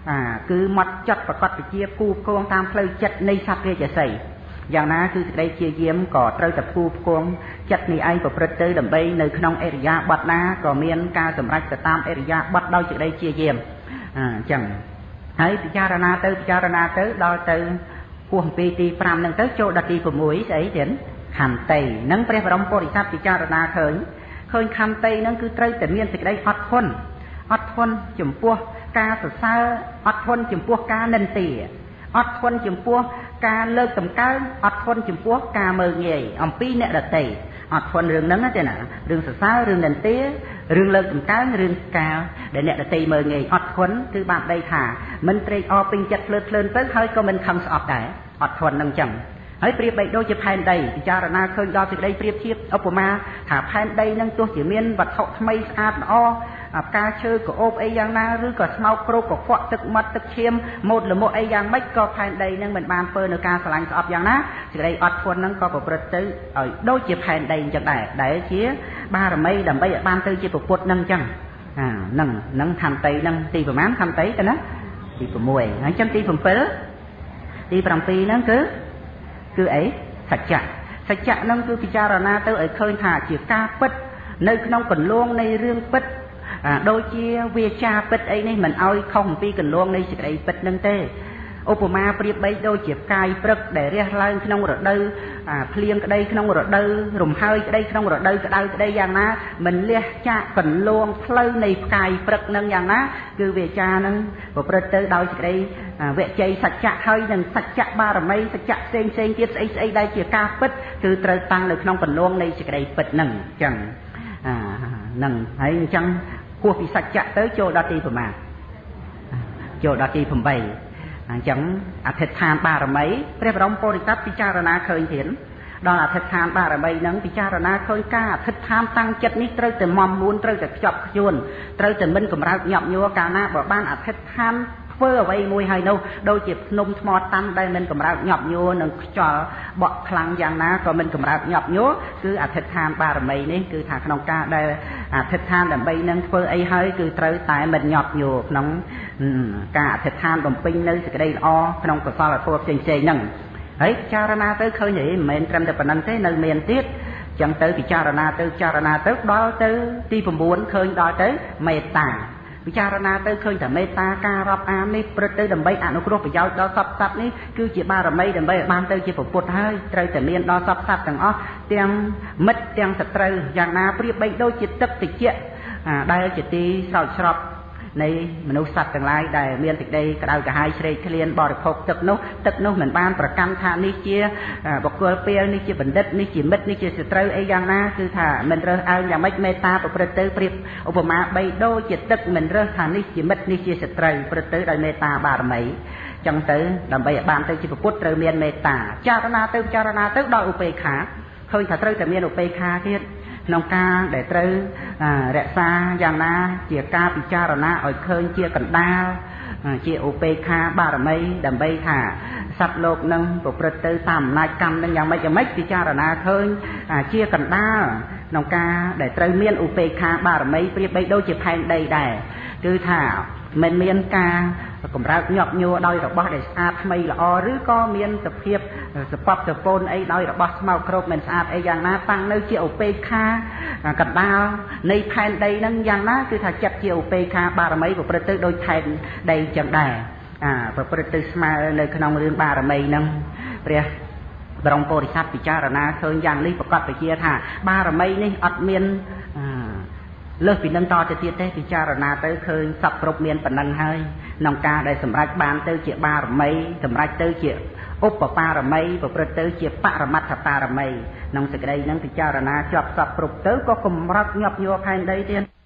cứ mặt chặt và cọt bị chia cu con tam phơi chặt này sắp rì dạ xâyอย่างนั้นคือได้เชี่ยเยี่ยมก่อเตยกับผู้กองจัดในไอ้กับประเตยดำใบในขนมเอริยาบัดนาก็เมียนการสำรักจะตามเอริยาบัดเราจะได้เชี่ยเยี่ยมจังให้พิจารณาเตยดอยเตยพวงปีตีปรามหนึ่งเตยโจดัตีผมมวยใส่เห็นขันเตยนั่งเปรียบรมโพธิสัตว์พิจารณาเคยขันเตยนั่งคือเตยแต่เมียนจะได้อัดทนจุ่มปัวกาสุดซ่าอัดทนจุ่มปัวกาเนินตีอัดทนจุ่มปัวการเลิกตำการอัดทนจุ่มพวกการเมืองใหญ่อมปีเนี่ยดัดเตะอัดทนเรื่องนั้นนะเจ้าหน่ะเรื่องศึกษาเรื่องเดินเตี้ยเรื่องเลิกตำการเรื่องการเดินเนี่ยดัดเตะเมืองใหญ่อัดทนคือบาปใดขามันเตะอปิงจัดเพลินเพิ่งเฮ้ยก็มันคำสอบได้อัดทนนั่งจังเฮ้ยเปรียบใบโดยจะแผ่นใดพิจารณาเคยดอสิได้เปรียบเทียบเอาผมมาหาแผ่นใดนั่งตัวเสียเมียนบัดเขาทำไมสะอาดอ้อการเชื่อก็โอบไอ้ยังน่าหรือก็สมาโครก็ฟอดตึกมัดตึกเชียมหมดหรือหมดไอ้ยังไม่ก็แผ่นใดนั่งเหมือนบานเปิลในการสลายสอบอย่างนะสิได้อัดทนนั่งก็ประพฤติโดยจะแผ่นใดจังได้เชี่ยบาร์ไม่ดำไปบานเตยจะประพฤตินั่งจังนั่งทำเตยนั่งตีประมาณทำเตยกันนะตีประมวยจังตีผมเปิลตีประปีนั่งคือไอ้สัจจะนั่นคือพิจารณาเตยเคยถ่าเจียกาปิดในขนมกันล่วงในเรื่องปิดโดยเชี่ยเวียชาปิดไอ้นี่มันเอาข้องปีกันล่วงในสิ่งใดปิดนั่นเต้อุปมาเปรียบใบโดยเจียกายปรึกได้เรียกไล่ขนมรถเดือเพลียงก็ได้ขนมรถเดือรวมเฮยก็ได้ขนมรถเดือก็ได้อย่างนั้นมันเรียกชากันล่วงเพลินในกายปรึกนั่นอย่างนั้นคือเวียชานั่นพอเปิดเตยโดยสิ่งใดเวชใจสัจจะเฮยนั่นสัจจะบารมีสัจจะเซงเทียบไอ้ได้เจียกาปิดคือเตยตั้งในขนมกันล่วงในสิ่งใดปิดนั่นจังนั่นให้จังพวกพิสัจจะเตยโจดาตีผมมาโจดาตีผมไปจังอธิษฐานบารมีเปรียบรมโพธิสัตว์พิจารณาเคยเห็นดอนอธิษฐานบารมีนั้นพิจารณาเคยกล้าอธิษฐานตั้งจิตนี้เตยแต่มอมมูลเตยแต่จับโยนเตยแต่มันกำลังหยับยัวกาหน้าบอกบ้านอธิษฐานเพื่อไว้มวยให้โนโดยจิตนมทมอตันได้มันกำลังหยับยัวหนึ่งจ่อเบาคลังอย่างนั้นก็มันกำลังหยับยัวคืออธิษฐานบารมีนี่คือถ้าขนมกาได้อธิษฐานแต่ใบนั้นเพื่อไอ้ให้คือเตยแต่มันหยับยัวขนมกาอธิษฐานบ่มปิ้งในสิ่งใดอ้อขนมกระสอบตัวเจงนั่งเฮ้ยจารณาเตยเคยเห็นเหมือนกันแต่ปนันเต้ในเมียนติดจังเตยพิจารณาเตยดอเตยที่ผมบุญเคยดอเตยเมตตาพิจารณาเตยเคยแต่เมตตาการรับอานี่ประเตยดำใบอนุกรพประโยชน์ดอซับนี่คือจีบารมีดำใบบานเตยจีผมปวดให้เตยแต่เมียนดอซับต่างอ้อเตียงมัดเตียงสัตย์อย่างนาเปรียบใบโดยจิตตึกติเจได้จิตตีสาวชอบในมนุษย์สัตว์ต่างหลายได้เมียนติดได้กระดาษกระหายเฉลี่ยเลียนบริโภคตึกนู้เหมือนบ้านประกันท่านี่เชี่ยบอกเกลือเปรี้ยวนี่เชี่ยบัณฑิตนี่เชี่ยมิดนี่เชี่ยสตรีไอ้ยังน่าคือถ้ามันเรื่องเอาอย่างไม่เมตตาประเตยเปรียบอุปมาใบโดจิตตึกมันเรื่องท่านี่เชี่ยมิดนี่เชี่ยสตรีประเตยได้เมตตาบารมีจังเตยดำใบบานเตยจิตพุทธเตยเมียนเมตตาจารณาเตยดอยอุเบกขาเคยถ้าเตยแต่เมียนอุเบกขาที่น้องกาได้เตยแระซาอย่างน่าเจียกาพิจารณาอ่อยเคยเจียกันดาวเจียอุเบกขาบารมีดำใบค่ะสัตว์โลกนั่งประพฤติเตยตามนายกรรมนั่งอย่างไม่พิจารณาเคยเจียกันดาวน้องกาได้เตยเมียนอุเบกขาบารมีเปรียบใบโดยจีแพงใดได้คือถ้ามันเมียนกากำลังหยอบยัวโดยระบาดได้สะอาดไม่ละอหรือก็เมียนสเพียบสปอปสปนไอ้โดยระบาดสมาครบมันสะอาดไอ้อย่างน่าตั้งในเจียวเปคากันดาวในแผ่นใดนั่งอย่างน่าคือถ้าจับเจียวเปคาบารมีของประเทศโดยแผ่นใดจังได้ประเทศสมาในขนมเรื่องบารมีนั่งเปรียบรมโพธิสัตว์พิจารณาเคยอย่างนี้ประกอบไปเชียร์ท่าบารมีนี่อัดเมียนเลิกปีนั่งต่อจะเทียบได้พิจารณาเตยเคยสับปรบเมียนปนังให้น้องกาได้สำรักบานเตยเจียบารมีสำรักเตยเจียอุปปารมีประพฤติเตยเจียปรมัตถปารมีน้องสกได้นั่งพิจารณาจอบสับปรบเตยก็กลมรักหยอบยัวภายในเดียน